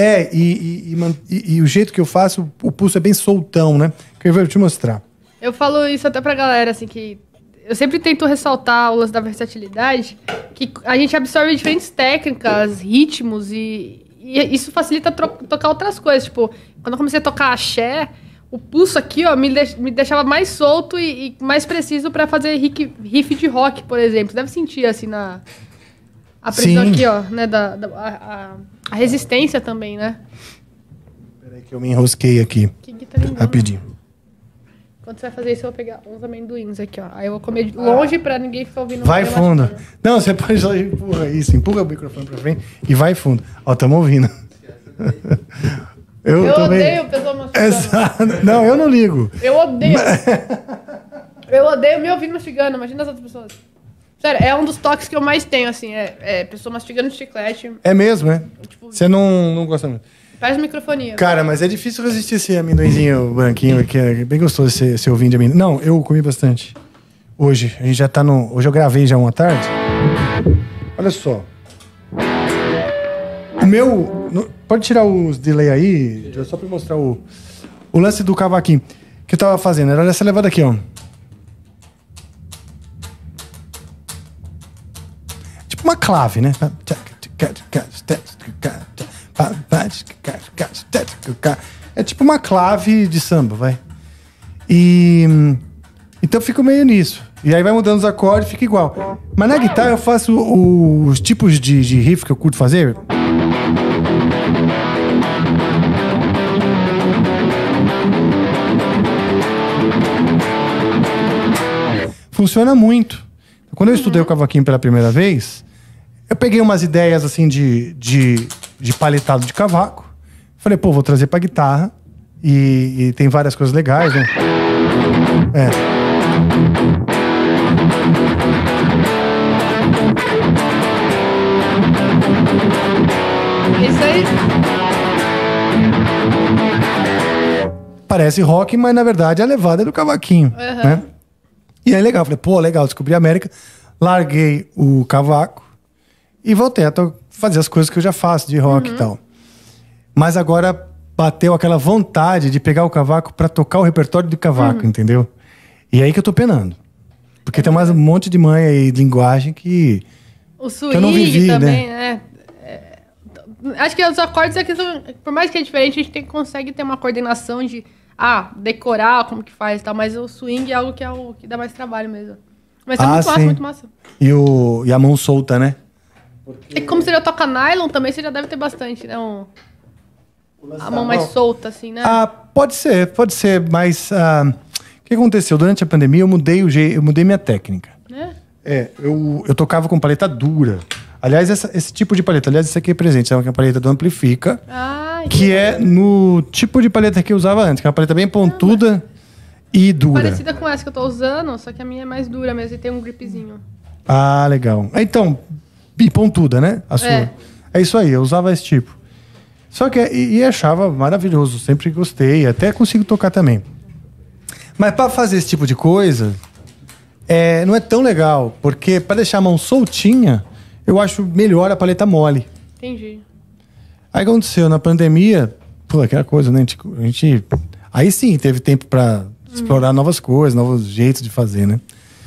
E o jeito que eu faço... O pulso é bem soltão, né? Que eu vou te mostrar. Eu falo isso até pra galera, assim, que... Eu sempre tento ressaltar o lance da versatilidade. Que a gente absorve diferentes técnicas, ritmos e isso facilita tocar outras coisas. Tipo, quando eu comecei a tocar axé, o pulso aqui, ó, me deixava mais solto e mais preciso pra fazer riff de rock, por exemplo. Você deve sentir, assim, a pressão aqui, ó, né, a resistência também, né? Peraí que eu me enrosquei aqui. Que guitarra linda. Rapidinho. Quando você vai fazer isso, eu vou pegar uns amendoins aqui, ó. Aí eu vou comer de longe pra ninguém ficar ouvindo. Vai fundo. Não, você pode só empurra o microfone pra frente e vai fundo. Ó, tamo ouvindo. Eu odeio pessoa mastigando. Exato. Não, eu não ligo. Eu odeio. Eu odeio me ouvir mastigando. Imagina as outras pessoas. Sério, é um dos toques que eu mais tenho, assim. É pessoa mastigando chiclete. É mesmo, é? Tipo, você não gosta muito. Faz microfonia. Cara, mas é difícil resistir esse amendoinzinho branquinho, que é bem gostoso esse ovinho de amendoim. Não, eu comi bastante. Hoje, a gente já tá no... Hoje eu gravei já uma tarde. Olha só. O meu... Pode tirar os delay aí, só pra mostrar o lance do cavaquinho que eu tava fazendo. Era essa levada aqui, ó. Tipo uma clave, né? É tipo uma clave de samba, vai. Então eu fico meio nisso. E aí vai mudando os acordes e fica igual. Mas na guitarra eu faço os tipos de riff que eu curto fazer. Funciona muito. Quando eu estudei o cavaquinho pela primeira vez, eu peguei umas ideias assim de paletado de cavaco. Falei, pô, vou trazer pra guitarra. E tem várias coisas legais, né? Isso aí. Parece rock, mas na verdade a levada é do cavaquinho, né? E aí legal, falei, pô, legal, descobri a América, larguei o cavaco e voltei a fazer as coisas que eu já faço de rock e tal. Mas agora bateu aquela vontade de pegar o cavaco pra tocar o repertório de cavaco, entendeu? E aí que eu tô penando. Porque tem mais um monte de manha e linguagem que O swing eu não vivi, também, né? Acho que os acordes aqui são, por mais que é diferente, a gente consegue ter uma coordenação de decorar como que faz e tal, mas o swing é algo que dá mais trabalho mesmo. Mas é muito massa, sim. muito massa. E a mão solta, né? E como você já toca nylon também, você já deve ter bastante, né? A mão mais solta, assim, né? Pode ser, mas o que aconteceu? Durante a pandemia eu mudei minha técnica. Eu tocava com paleta dura. Aliás, esse tipo de paleta, esse aqui é presente, é uma paleta do Amplifica, que é no tipo de paleta que eu usava antes, que é uma paleta bem pontuda e dura. Parecida com essa que eu tô usando, só que a minha é mais dura mesmo e tem um gripzinho. Legal. Então, e pontuda, né? A sua. É isso aí, eu usava esse tipo. Só que, e achava maravilhoso, sempre gostei, até consigo tocar também. Mas para fazer esse tipo de coisa, não é tão legal, porque para deixar a mão soltinha, eu acho melhor a paleta mole. Entendi. Aí aconteceu, na pandemia, aquela coisa, né? A gente aí sim teve tempo para explorar novas coisas, novos jeitos de fazer, né?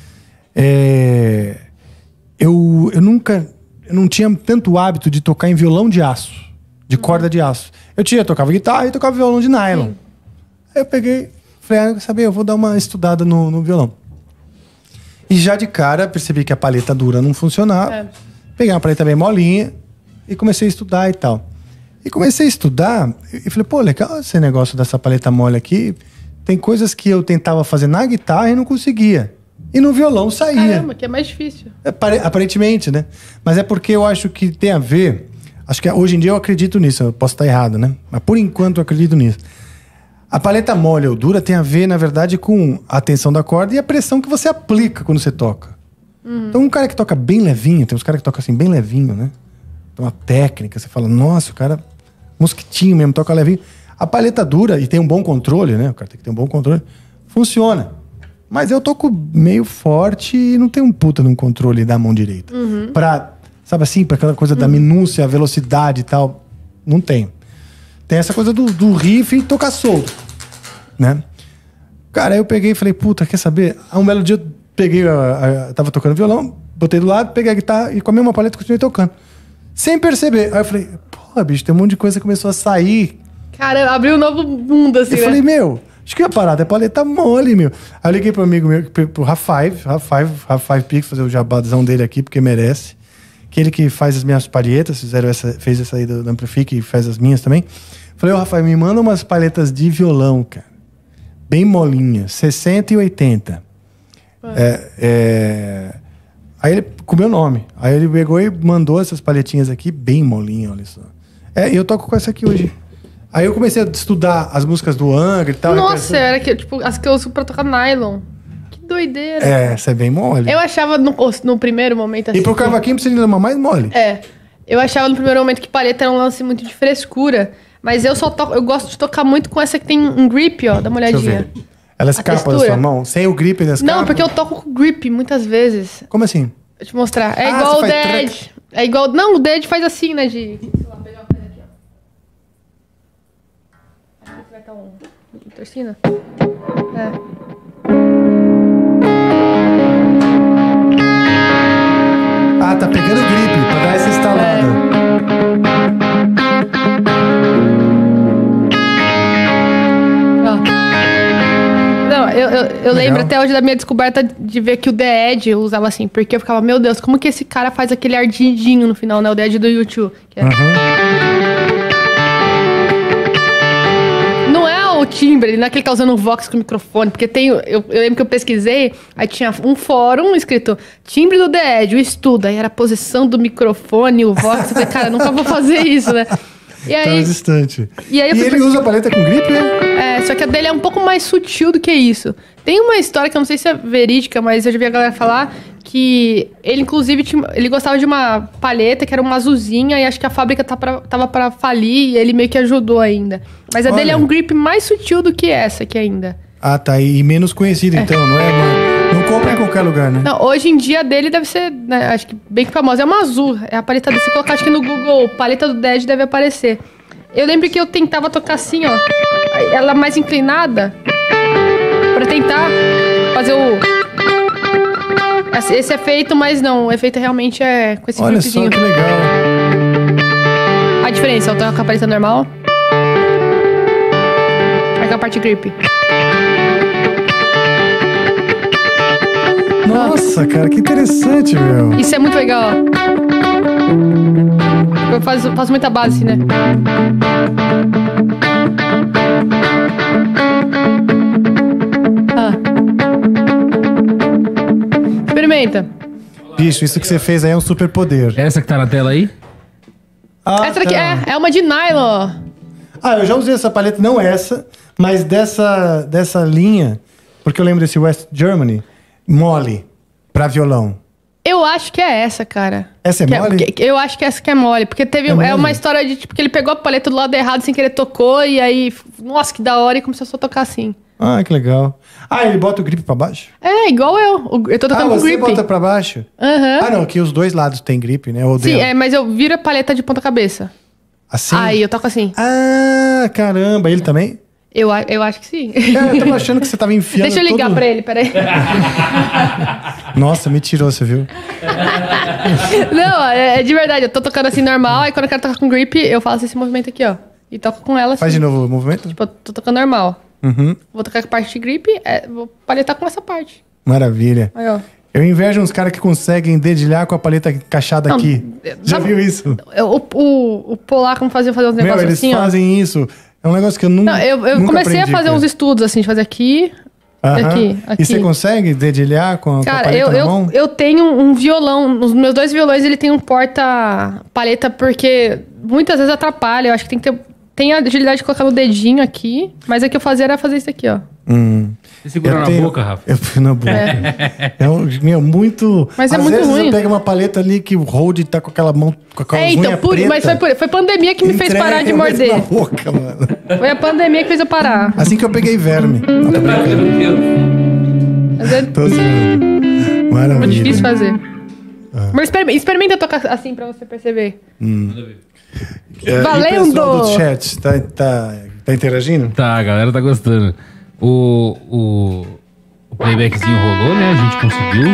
Eu não tinha tanto hábito de tocar em violão de aço, de corda de aço. Eu tocava guitarra e tocava violão de nylon. Aí eu peguei, falei, sabe, eu vou dar uma estudada no violão. E já de cara percebi que a paleta dura não funcionava. Peguei uma paleta bem molinha e comecei a estudar e tal. E comecei a estudar e falei, pô, legal esse negócio dessa paleta mole aqui. Tem coisas que eu tentava fazer na guitarra e não conseguia. E no violão saía. Caramba, que é mais difícil. Aparentemente, né? Mas é porque eu acho que tem a ver... Acho que hoje em dia eu acredito nisso. Eu posso estar errado, né? Mas por enquanto eu acredito nisso. A paleta mole ou dura tem a ver, na verdade, com a tensão da corda e a pressão que você aplica quando você toca. Então um cara que toca bem levinho, tem uns caras que tocam assim bem levinho, né? Tem uma técnica, você fala, nossa, o cara mosquitinho mesmo, toca levinho. A paleta dura e tem um bom controle, né? O cara tem que ter um bom controle. Funciona. Mas eu toco meio forte e não tenho um puta num controle da mão direita. Pra, sabe assim, pra aquela coisa da minúcia, a velocidade e tal. Não tenho. Tem essa coisa do riff e tocar solto, né? Cara, aí eu peguei e falei, puta, quer saber? Um belo dia eu peguei, tava tocando violão, botei do lado, peguei a guitarra e com a mesma paleta continuei tocando. Sem perceber. Aí eu falei, pô, bicho, tem um monte de coisa que começou a sair. Cara, abriu um novo mundo, assim, Eu falei, acho que a parada é paleta mole, meu. Aí eu liguei pro amigo meu, pro Raf5 Pix, fazer o jabazão dele aqui, porque merece. Aquele que faz as minhas palhetas, fez essa aí do Amplifica e faz as minhas também. Falei, Rafael, me manda umas palhetas de violão, cara. Bem molinhas, 60 e 80. Aí ele, com o meu nome. Aí ele pegou e mandou essas palhetinhas aqui, bem molinhas, olha só. E eu toco com essa aqui hoje. Aí eu comecei a estudar as músicas do Angra e tal. Nossa, era que, tipo, as que eu uso pra tocar nylon. Que doideira. Essa é bem mole. Eu achava no primeiro momento assim. E pro cavaquinho precisa de uma mais mole. Eu achava no primeiro momento que palheta era um lance muito de frescura. Mas eu gosto de tocar muito com essa que tem um grip, ó. Dá uma olhadinha. Ela escapa da sua mão? Sem o grip, ela escapa? Não, porque eu toco com grip muitas vezes. Como assim? Deixa eu te mostrar. É igual o Dead. É igual... Não, o Dead faz assim, né? Sei lá, pegar uma coisa aqui, ó. Aqui vai estar um torcina. Tá pegando o grip pra dar essa instalada. Não, eu lembro até hoje da minha descoberta de ver que o The Edge eu usava assim, porque eu ficava, meu Deus, como que esse cara faz aquele ardidinho no final, né? O The Edge do YouTube. Que é... Não é o timbre, não é que ele tá usando o Vox com o microfone, porque tem. Eu lembro que eu pesquisei, aí tinha um fórum escrito timbre do The Edge, o estudo, aí era a posição do microfone, o Vox. Eu falei, cara, nunca vou fazer isso, né? E aí, tá distante. E ele usa a paleta com grip, né? Só que a dele é um pouco mais sutil do que isso. Tem uma história que eu não sei se é verídica, mas eu já vi a galera falar que ele, inclusive, ele gostava de uma palheta que era uma azulzinha e acho que a fábrica tava pra falir e ele meio que ajudou ainda. Mas a dele é um grip mais sutil do que essa aqui ainda. Ah, tá. E menos conhecido, então, não é? Não compra em qualquer lugar, né? Não, hoje em dia a dele deve ser, né, acho que bem famosa. É uma azul. É a paleta dele. Se colocar, acho que no Google, paleta do Dead deve aparecer. Eu lembro que eu tentava tocar assim, ó. Ela mais inclinada. Pra tentar fazer esse efeito, mas não. O efeito realmente é com esse gripzinho. Olha só que legal. A diferença, eu toco com a paleta normal. Aí com a parte grip. Nossa, cara, que interessante, meu. Isso é muito legal, ó. Eu faço muita base, né? Experimenta. Bicho, isso que você fez aí é um superpoder. Essa que tá na tela aí? Essa daqui é uma de nylon. Ah, eu já usei essa paleta, não essa, mas dessa linha, porque eu lembro desse West Germany, mole, pra violão. Eu acho que é essa, cara. Essa é mole? Eu acho que essa que é mole. Porque teve uma história de, tipo, que ele pegou a paleta do lado errado sem querer tocou. E aí, nossa, que da hora. E começou a tocar assim. Ah, que legal. Ah, ele bota o grip pra baixo? É, igual eu. Eu tô tocando com grip. Ah, você bota pra baixo? Aham. Ah, não, aqui os dois lados tem grip, né? Ou Sim, mas eu viro a paleta de ponta cabeça. Assim? Aí eu toco assim. Ah, caramba. Ele também? Eu acho que sim. Eu tava achando que você tava enfiando Deixa eu ligar pra ele, peraí. Nossa, me tirou, você viu? Não, é de verdade. Eu tô tocando assim normal. Aí quando eu quero tocar com grip, eu faço esse movimento aqui, ó. E toco com ela assim. Faz de novo o movimento? Tipo, eu tô tocando normal. Uhum. Vou tocar com a parte de grip, vou paletar com essa parte. Maravilha. Aí, ó. Eu invejo uns caras que conseguem dedilhar com a paleta encaixada aqui. Já viu isso? O polaco não fazia fazer uns negócios eles assim, ó. fazem isso. É um negócio que eu nunca Eu comecei a fazer uns estudos, assim, de fazer aqui, aqui. E você consegue dedilhar com a paleta na mão? Eu tenho um violão, os meus dois violões, ele tem um porta-paleta, porque muitas vezes atrapalha. Eu acho que tem a agilidade de colocar no dedinho aqui, mas o que eu fazia era fazer isso aqui, ó. Você segura na boca, Rafa? Eu fui na boca. Muito... Mas é às muito vezes ruim. Você pega uma paleta ali que o hold tá com aquela mão, com aquela unha então, preta. mas foi pandemia que me fez parar de morder. Na boca, mano. Foi a pandemia que fez eu parar. Assim que eu peguei verme. Não, tô brincando. Mas é Tô zoando. Maravilha. difícil fazer. Mas experimenta tocar assim pra você perceber. Valendo! E o pessoal do chat, tá interagindo? Tá, a galera tá gostando. O playbackzinho rolou, né? A gente conseguiu.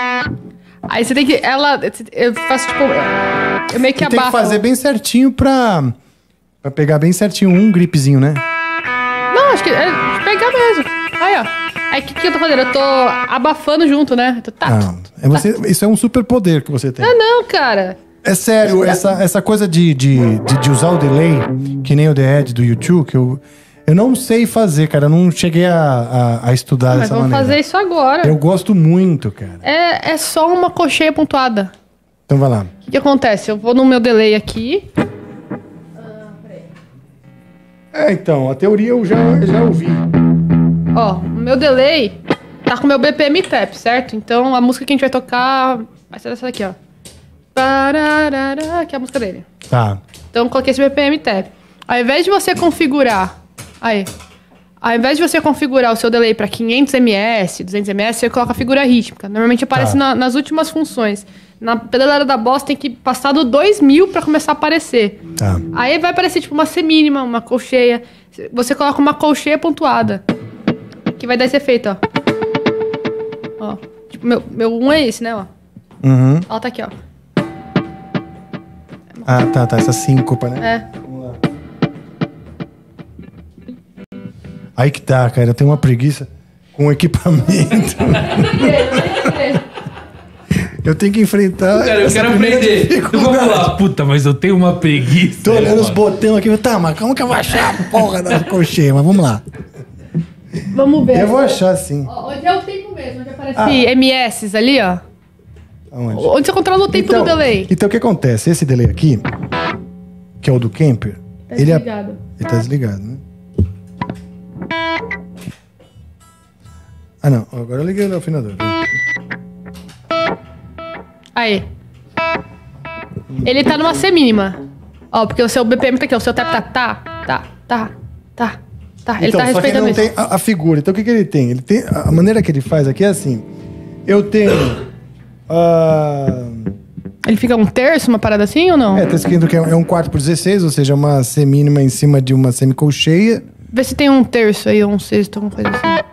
Aí você tem que... Eu faço tipo... Eu meio que E tem abafo. que fazer bem certinho pra pegar bem certinho um gripzinho, né? Não, acho que é de pegar mesmo. Aí, ó. Aí o que eu tô fazendo? Eu tô abafando junto, né? Eu tô, Isso é um superpoder que você tem. Não, cara. É sério, essa coisa de usar o delay, que nem o The Edge do YouTube, que eu não sei fazer, cara. Eu não cheguei a estudar Mas dessa vamos maneira. fazer isso agora. Eu gosto muito, cara. É só uma cocheia pontuada. Então vai lá. O que acontece? Eu vou no meu delay aqui. Então, a teoria eu já ouvi. Ó, o meu delay tá com o meu BPM tap, certo? Então a música que a gente vai tocar vai ser essa daqui, ó. Pararara, que é a música dele. Tá. Então eu coloquei esse BPM tap. Ao invés de você configurar... Ao invés de você configurar o seu delay para 500 ms, 200 ms, você coloca a figura rítmica. Normalmente aparece nas últimas funções. Na pedaleira da Boss tem que passar do 2000 para começar a aparecer. Tá. Aí vai aparecer tipo uma semínima, uma colcheia. Você coloca uma colcheia pontuada. Que vai dar esse efeito, ó. Ó. Tipo, meu 1 é esse, né, ó. Uhum. Ela tá aqui, ó. Ah, tá. Essa síncopa, né? É. Vamos lá. Aí que tá, cara. Eu tenho uma preguiça com o equipamento. Eu tenho que enfrentar. Cara, eu quero aprender. Vamos lá. Puta, mas eu tenho uma preguiça. Tô olhando os botões aqui. Tá, mas como que eu vou achar a porra da colcheia? Mas vamos lá. Vamos ver. Eu vou achar, sim. Onde é o tempo mesmo? Onde aparece MS ali, ó. Aonde? Onde você controla o tempo do delay. Então, o que acontece? Esse delay aqui, que é o do Kemper, Tá ele desligado. Ele tá desligado, né? Ah, não. Agora eu liguei o afinador. Aí. Ele tá numa C mínima. Ó, porque o seu BPM tá aqui, o seu tempo tá. Ele Então, tá só que ele respeitando não isso. tem a figura. Então, o que ele tem? Ele tem... A maneira que ele faz aqui é assim. Eu tenho... Ele fica um terço, uma parada assim ou não? tá escrito que é um quarto por 16, ou seja, uma C mínima em cima de uma semicolcheia. Vê se tem um terço aí, ou um sexto, alguma coisa assim.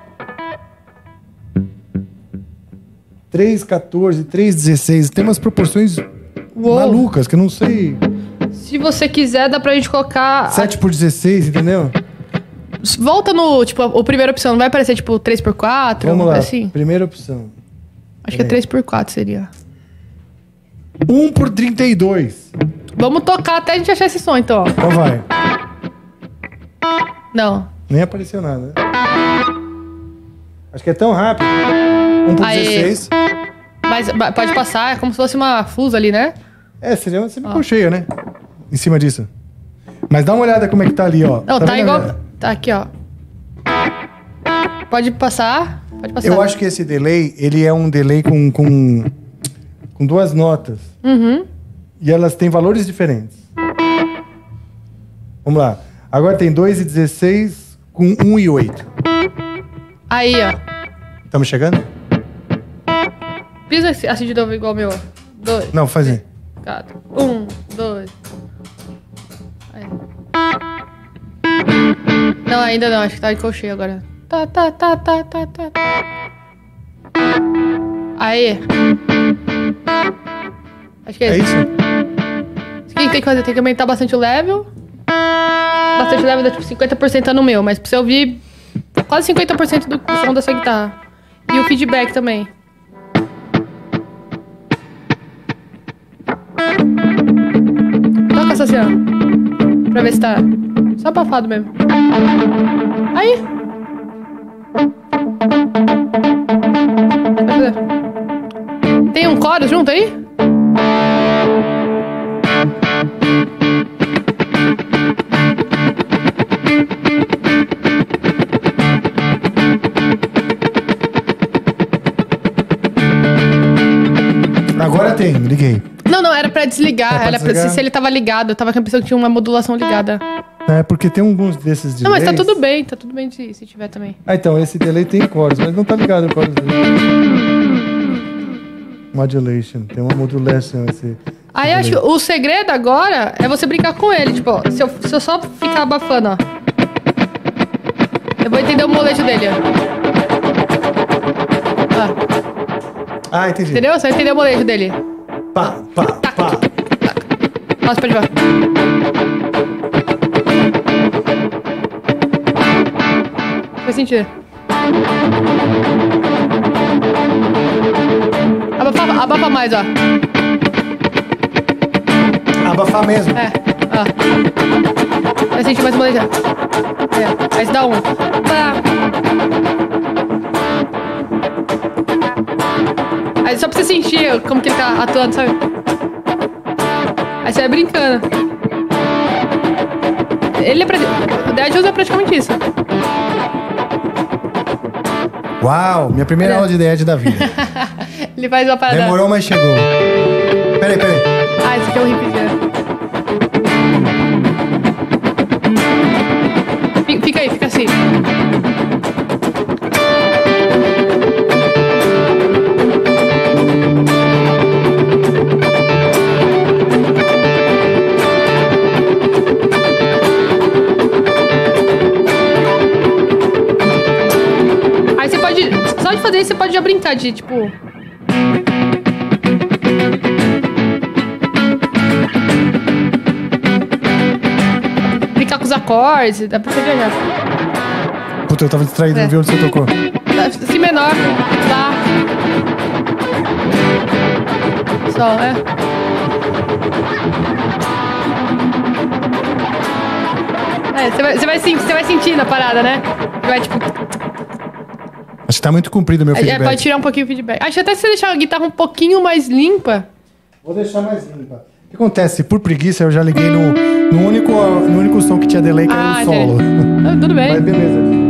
3,14, 3,16. Tem umas proporções Uou. malucas que eu não sei. Se você quiser, dá pra gente colocar... 7 por 16, entendeu? Volta no, tipo, a primeira opção. Não vai aparecer, tipo, 3x4? Vamos lá. Assim? Primeira opção. Acho que é 3x4 seria. 1 por 32. Vamos tocar até a gente achar esse som, então, ó. Qual vai? Não. Nem apareceu nada. Né? Acho que é tão rápido. 1 por Aê. 16. Mas pode passar, é como se fosse uma fusa ali, né? Seria uma semicolcheia, né? Em cima disso. Mas dá uma olhada como é que tá ali, ó. Não, tá vendo? igual... Tá aqui, ó. Pode passar? Pode passar. Eu acho que esse delay, ele é um delay com duas notas. Uhum. E elas têm valores diferentes. Vamos lá. Agora tem 2,16 com 1,8. Aí, ó. Estamos chegando? Pisa assim de novo igual o meu. 2. Não, faz aí. 4. 1, 2. Aí. Não, ainda não. Acho que tá de colcheia agora. Tá. Aí. Acho que é É isso. isso? O que tem que fazer? Tem que aumentar bastante o level. Bastante level dá tipo 50% tá no meu, mas pra você ouvir quase 50% do som da sua guitarra. E o feedback também. Toca essa assim, ó. Pra ver se tá só abafado mesmo. Aí. Vai fazer. Tem um chorus junto aí? Agora tem, liguei. Não, era pra desligar. É pra Era desligar? se ele tava ligado. Eu tava com a impressão que tinha uma modulação ligada. É, porque tem alguns desses delays. Não, mas tá tudo bem se tiver também. Então, esse delay tem chorus, mas não tá ligado o chorus dele. Modulation, tem uma modulation esse Aí acho que o segredo agora é você brincar com ele. Tipo, ó, se eu só ficar abafando, ó. Eu vou entender o molejo dele, ó. Ah, entendi. Entendeu? Você vai entender o molejo dele. Pá. Nossa, pode ver. Faz sentido. Abafa mais, ó. Abafar mesmo. Ó. Vai sentir mais o molejo. Aí você dá um. Pá. Aí só pra você sentir como que ele tá atuando, sabe? Aí você vai brincando. O Dead usa praticamente isso. Uau, minha primeira aula de Dead da vida. Ele faz uma parada. Demorou, mas chegou. Peraí. Ah, esse aqui é um riffzinho. Fica aí, fica assim. Aí você pode... Só de fazer isso, você pode já brincar de, tipo... Brincar com os acordes, dá pra você viajar. Puta, eu tava distraído, não vi onde você tocou. Si menor, Lá. Sol, você vai sentindo a parada, né? Vai, tipo... Acho que tá muito comprido o meu feedback. Pode tirar um pouquinho o feedback. Acho que até se você deixar a guitarra um pouquinho mais limpa... Vou deixar mais limpa. O que acontece? Por preguiça, eu já liguei no único som que tinha delay, que era o solo. Tudo bem. Mas beleza.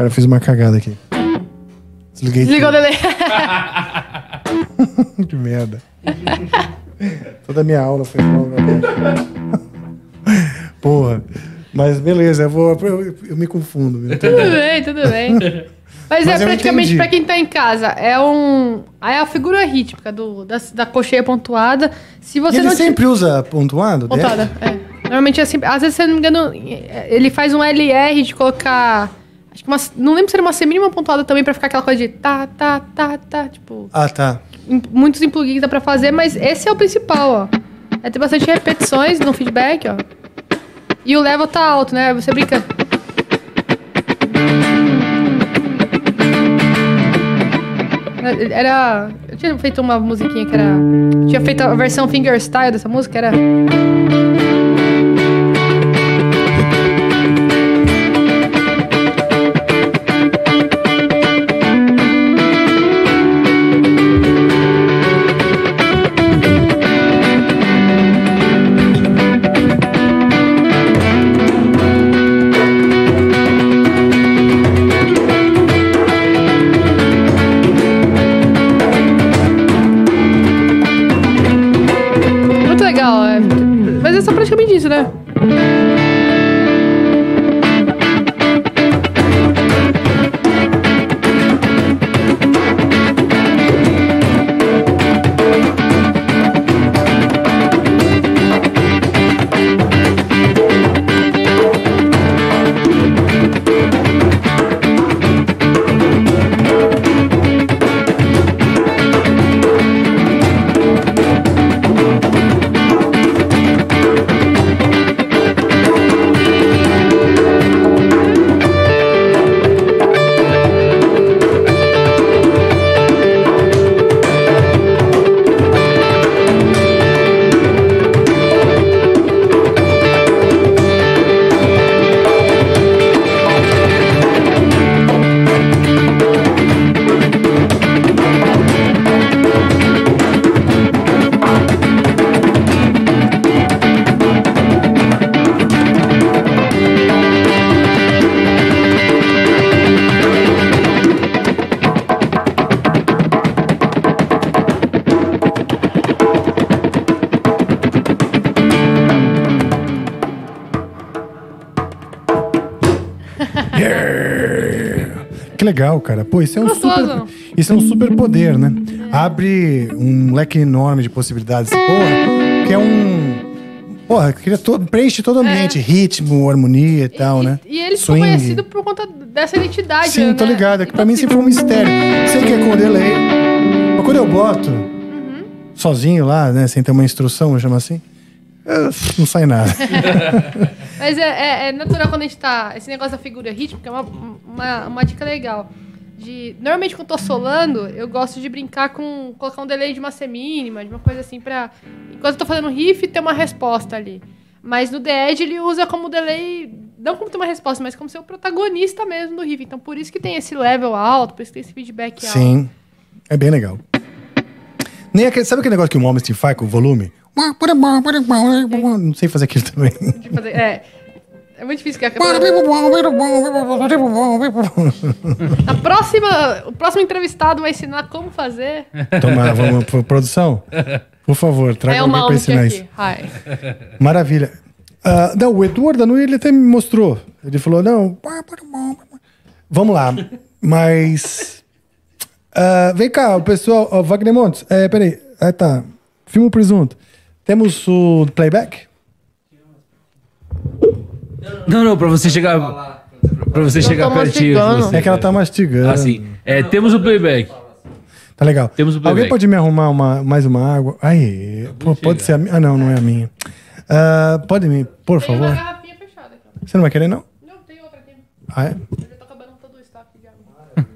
Cara, eu fiz uma cagada aqui. Desligou o delay. Que merda. Toda a minha aula foi mal. Porra. Mas beleza, eu me confundo. Tudo bem. Mas é praticamente pra quem tá em casa. É a figura rítmica da cocheia pontuada. Se você ele sempre usa pontuado? Pontuada, Normalmente é assim. Às vezes, se eu não me engano, ele faz um LR de colocar. Acho que não lembro se era uma semínima pontuada também pra ficar aquela coisa de tá. Tipo. Ah, tá. Muitos plugins dá pra fazer, mas esse é o principal, ó. É ter bastante repetições no feedback, ó. E o level tá alto, né? Você brinca. Eu tinha feito uma musiquinha que era. Tinha feito a versão fingerstyle dessa música, era. Mas é só praticamente isso, né? Que legal, cara. Pô, isso é um super poder, né? Abre um leque enorme de possibilidades. Porra, que é preenche todo o ambiente, ritmo, harmonia e tal, né? E ele ficou conhecido por conta dessa identidade. Sim, tô ligado. É que pra mim sempre foi um mistério. Sei que é com delay. Mas quando eu boto sozinho lá, né? Sem ter uma instrução, eu chamo assim, não sai nada. Mas é natural quando a gente tá... Esse negócio da figura rítmica é uma dica legal. Normalmente quando eu tô solando, eu gosto de brincar com... Colocar um delay de uma semínima, de uma coisa assim pra... Enquanto eu tô fazendo riff, ter uma resposta ali. Mas no The Edge ele usa como delay... Não como ter uma resposta, mas como ser o protagonista mesmo do riff. Então por isso que tem esse level alto, por isso que tem esse feedback alto. Sim, é bem legal. Sabe aquele negócio que o Momsty faz com o volume? Não sei fazer aquilo também. É muito difícil que o próximo entrevistado vai ensinar como fazer. Toma, vamos pra produção? Por favor, traga alguém pra ensinar isso. Maravilha. Não, o Eduardo Danui, ele até me mostrou. Ele falou, não, vamos lá. Mas... vem cá, o pessoal... Wagner Montes, peraí. Tá. Filma o presunto. Temos o playback? Não, pra você chegar... Pra você chegar pertinho. É que ela tá mastigando. Assim, temos o playback. Tá legal. Temos o playback. Alguém pode me arrumar mais uma água? Aí, pode ser a minha. Não é a minha. Pode me, por favor. Tem uma garrafinha fechada aqui. Você não vai querer, não? Não, tem outra aqui. Ah, é? Eu já tô acabando todo o estoque de água.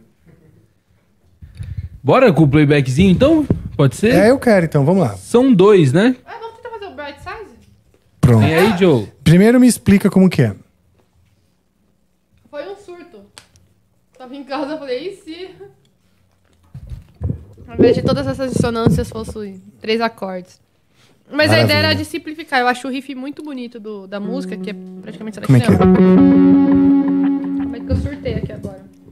Bora com o playbackzinho, então? Pode ser? Eu quero, então. Vamos lá. São 2, né? Vamos tentar fazer o Bright Size? Pronto. Vem aí, Joe. Primeiro me explica como que é. Foi um surto. Tava em casa, eu falei, e se... Ao invés de todas essas dissonâncias fossem 3 acordes. Mas Maravilha. a ideia era de simplificar. Eu acho o riff muito bonito da música, que é praticamente Como é que é? Como é que eu surtei aqui agora?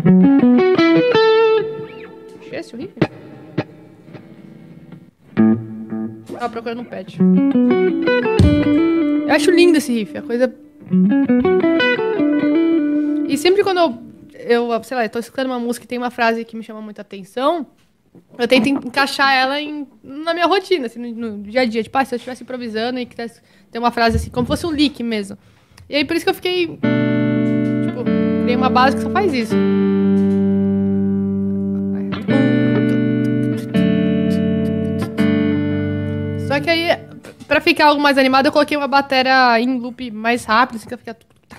Achei esse o riff? Tava procurando um patch. Eu acho lindo esse riff, a coisa... E sempre quando eu sei lá, tô escutando uma música e tem uma frase que me chama muita atenção, eu tento encaixar ela na minha rotina, assim, no dia a dia. Tipo, se eu estivesse improvisando e quisesse ter uma frase assim, como se fosse um lick mesmo. E aí, por isso que eu fiquei... Tipo, criei uma base que só faz isso. Só que aí, pra ficar algo mais animado, eu coloquei uma bateria em loop mais rápido, assim, que fica...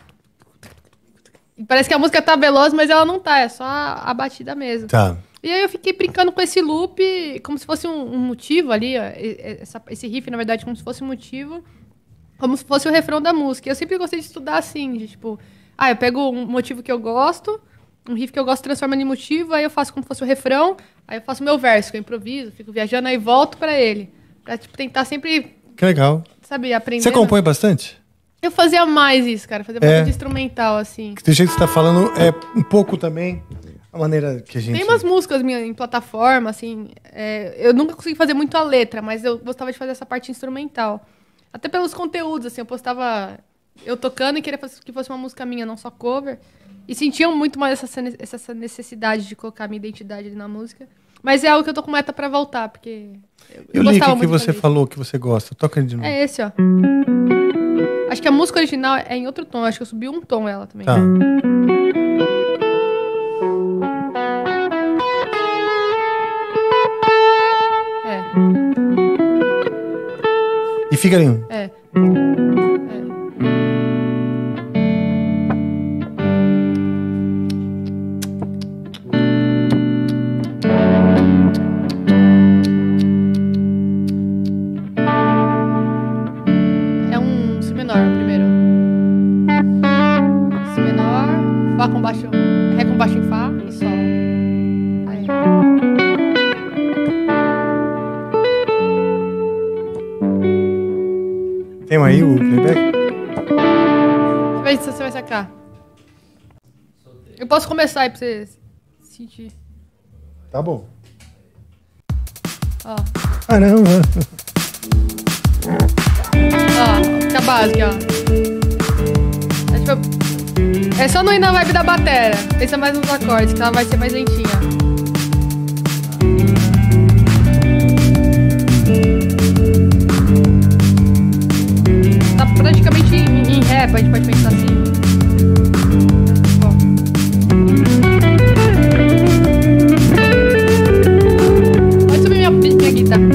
Parece que a música tá veloz, mas ela não tá, é só a batida mesmo. Tá. E aí eu fiquei brincando com esse loop, como se fosse um motivo ali, ó, esse riff, na verdade, como se fosse um motivo, como se fosse o refrão da música. E eu sempre gostei de estudar assim, de tipo, eu pego um motivo que eu gosto, um riff que eu gosto, transformo em motivo, aí eu faço como se fosse o refrão, aí eu faço o meu verso, que eu improviso, fico viajando, aí volto pra ele. Pra, tipo, tentar sempre, Que legal. sabe, aprender. Você compõe bastante? Eu fazia mais isso, cara, fazia bastante instrumental, assim. Do jeito que você tá falando, é um pouco também a maneira que a gente... Tem umas músicas minhas em plataforma, assim, eu nunca consegui fazer muito a letra, mas eu gostava de fazer essa parte instrumental. Até pelos conteúdos, assim, eu postava eu tocando e queria que fosse uma música minha, não só cover. E sentiam muito mais essa necessidade de colocar a minha identidade ali na música. Mas é algo que eu tô com meta pra voltar, porque eu gostava muito que você falou que você gosta. Toca de novo. É esse, ó. Acho que a música original é em outro tom. Acho que eu subi um tom ela também. Tá. E fica ali. É um Si menor, o primeiro. Si menor, Fá com baixo, Ré com baixo em Fá e Sol. Aí. Tem aí o playback? Você vai sacar. Eu posso começar aí pra você sentir. Tá bom. Ó. Caramba. Ó, fica básica, ó. É só não ir na vibe da bateria. Pensa mais nos acordes, que ela vai ser mais lentinha. Tá praticamente em ré, a gente pode pensar assim. Pode subir minha guitarra.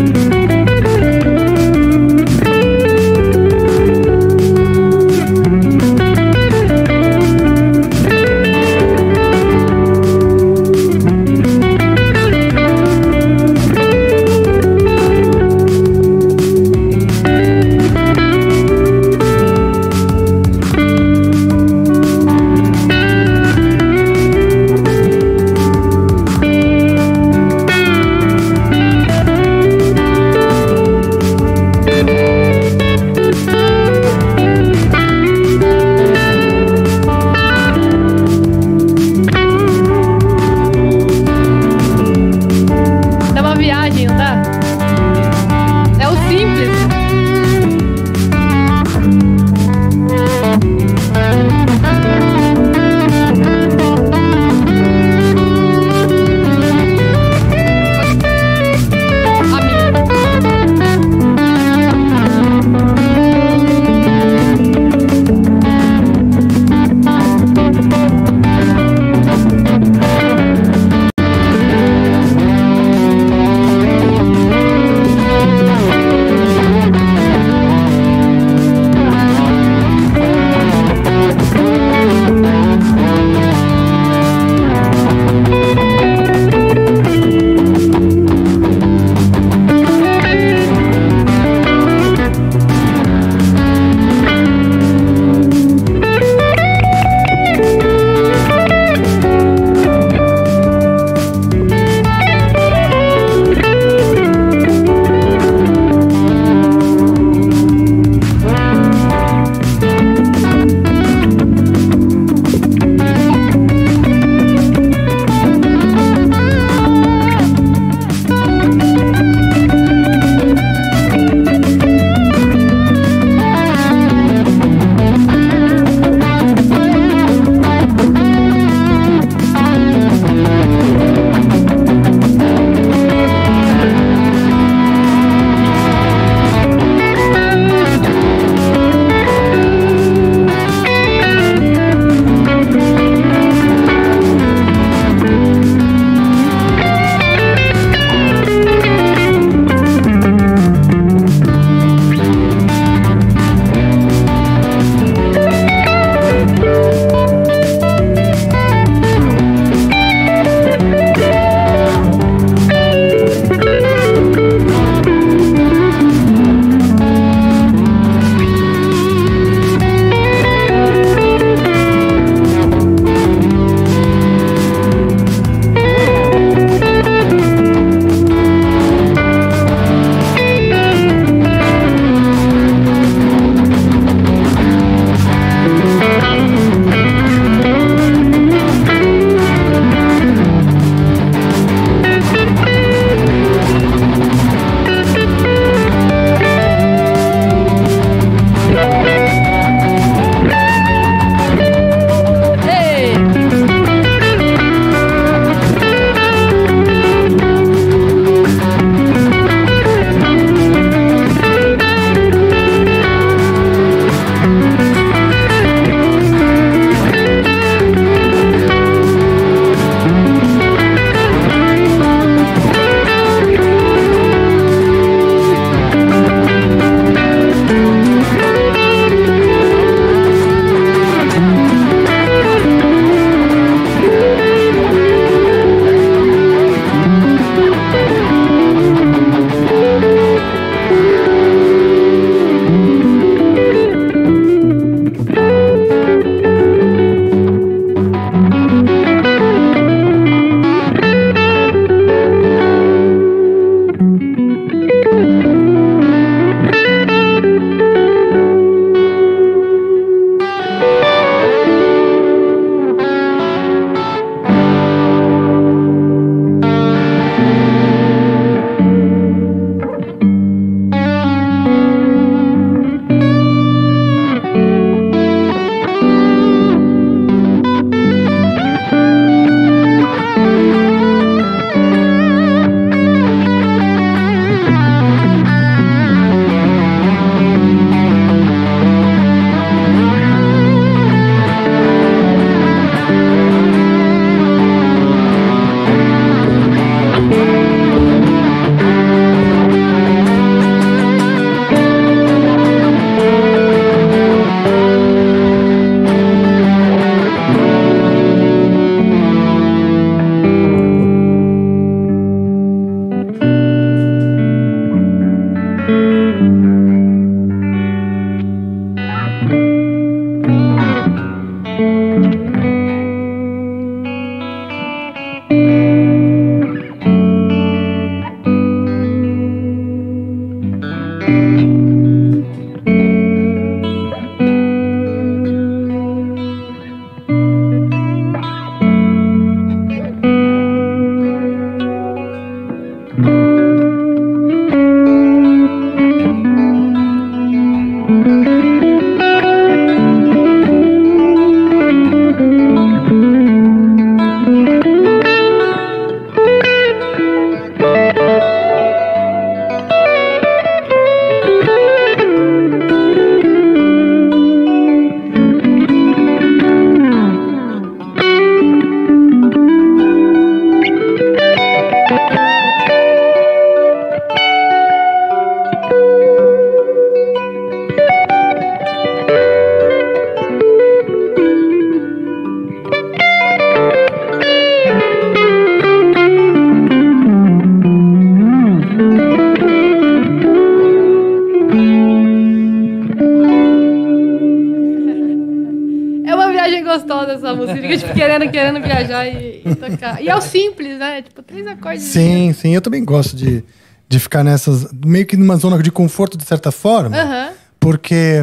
gostosa essa música. Fica tipo, querendo viajar e tocar. E é o simples, né? Tipo, 3 acordes. Sim, sim. Eu também gosto de ficar nessas... Meio que numa zona de conforto, de certa forma. Porque...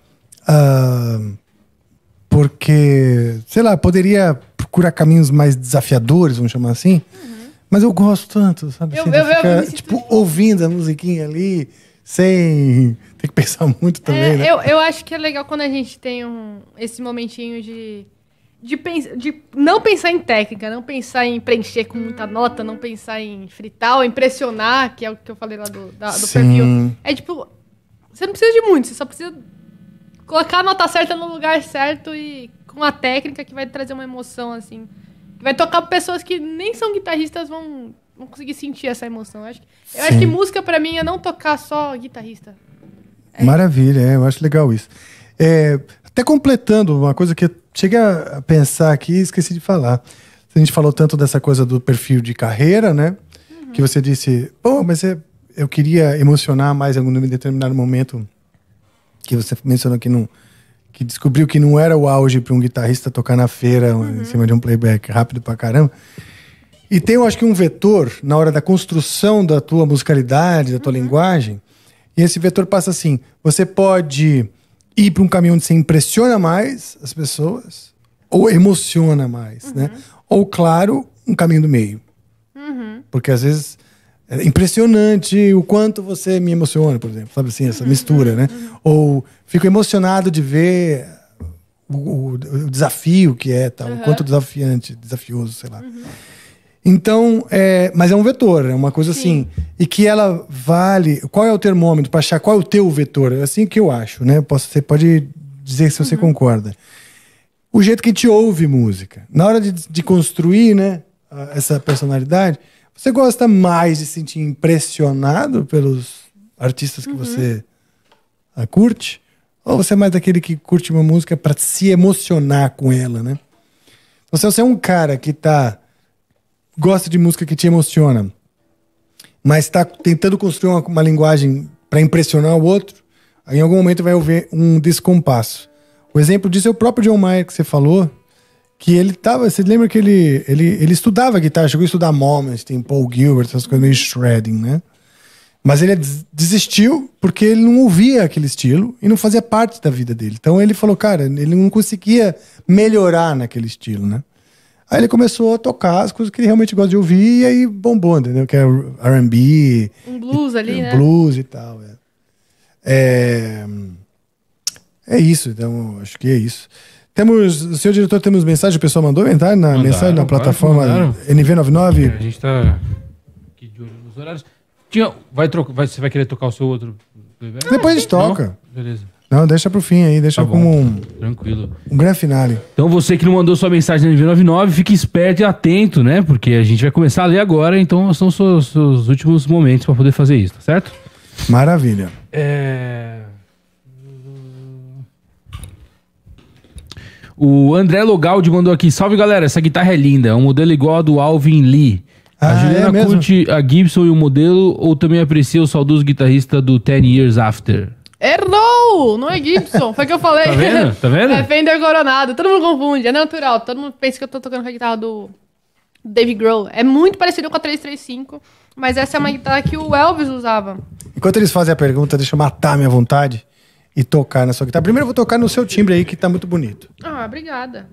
porque, sei lá, poderia procurar caminhos mais desafiadores, vamos chamar assim. Mas eu gosto tanto, sabe? Eu ficar, tipo, ouvindo a musiquinha ali, sem ter que pensar muito também, né? Eu acho que é legal quando a gente tem esse momentinho de não pensar em técnica, não pensar em preencher com muita nota, não pensar em fritar ou impressionar, que é o que eu falei lá do perfil. É tipo, você não precisa de muito, você só precisa colocar a nota certa no lugar certo e com a técnica que vai trazer uma emoção, assim. Vai tocar pra pessoas que nem são guitarristas, vão conseguir sentir essa emoção. Eu acho que música, pra mim, é não tocar só guitarrista. Maravilha, eu acho legal isso. Até completando uma coisa que eu cheguei a pensar aqui e esqueci de falar. A gente falou tanto dessa coisa do perfil de carreira, né? Que você disse, pô, mas eu queria emocionar mais em algum determinado momento, que você mencionou que descobriu que não era o auge para um guitarrista tocar na feira em cima de um playback rápido pra caramba. E tem, eu acho que um vetor na hora da construção da tua musicalidade, da tua linguagem, e esse vetor passa assim, você pode ir para um caminho onde você impressiona mais as pessoas, ou emociona mais, né? Ou, claro, um caminho do meio. Porque às vezes é impressionante o quanto você me emociona, por exemplo, sabe assim, essa mistura, né? Ou fico emocionado de ver o desafio que é, tal, o quanto desafioso, sei lá. Então, mas é um vetor, é uma coisa assim, e que ela vale... Qual é o termômetro para achar qual é o teu vetor? É assim que eu acho, né? Você pode dizer se você concorda. O jeito que te ouve música. Na hora de construir, né, essa personalidade... Você gosta mais de se sentir impressionado pelos artistas que você curte? Ou você é mais daquele que curte uma música para se emocionar com ela, né? Então, se você é um cara que gosta de música que te emociona, mas está tentando construir uma linguagem para impressionar o outro, aí em algum momento vai haver um descompasso. O exemplo disso é o próprio John Mayer que você falou, que ele tava... Você lembra que ele estudava guitarra, chegou a estudar Malmsteen, Paul Gilbert, essas coisas meio shredding, né? Mas ele desistiu porque ele não ouvia aquele estilo e não fazia parte da vida dele. Então ele falou, cara, ele não conseguia melhorar naquele estilo, né? Aí ele começou a tocar as coisas que ele realmente gosta de ouvir e aí bombou, entendeu? Que é R&B... Um blues ali, né? Blues e tal, É isso, então acho que é isso. O senhor diretor, temos mensagem, o pessoal mandou entrar mensagem na plataforma NV99? A gente tá aqui de olho nos horários. Você vai querer tocar o seu outro? Depois a gente toca. Não? Beleza. Não, deixa pro fim aí, deixa como tranquilo. Um grande finale. Então você que não mandou sua mensagem na NV99, fique esperto e atento, né? Porque a gente vai começar a ler agora, então são os seus últimos momentos para poder fazer isso, tá certo? Maravilha. O André Logaldi mandou aqui, salve galera, essa guitarra é linda, é um modelo igual a do Alvin Lee. A Juliana curte a Gibson e o modelo, ou também aprecia o saudoso guitarrista do 10 Years After? Errou! Não é Gibson, foi o que eu falei. Tá vendo? Tá vendo? É Fender Coronado, todo mundo confunde, é natural, todo mundo pensa que eu tô tocando com a guitarra do Dave Grohl. É muito parecido com a 335, mas essa é uma guitarra que o Elvis usava. Enquanto eles fazem a pergunta, deixa eu matar a minha vontade e tocar na sua guitarra. Primeiro eu vou tocar no seu timbre aí, que tá muito bonito. Ah, obrigada.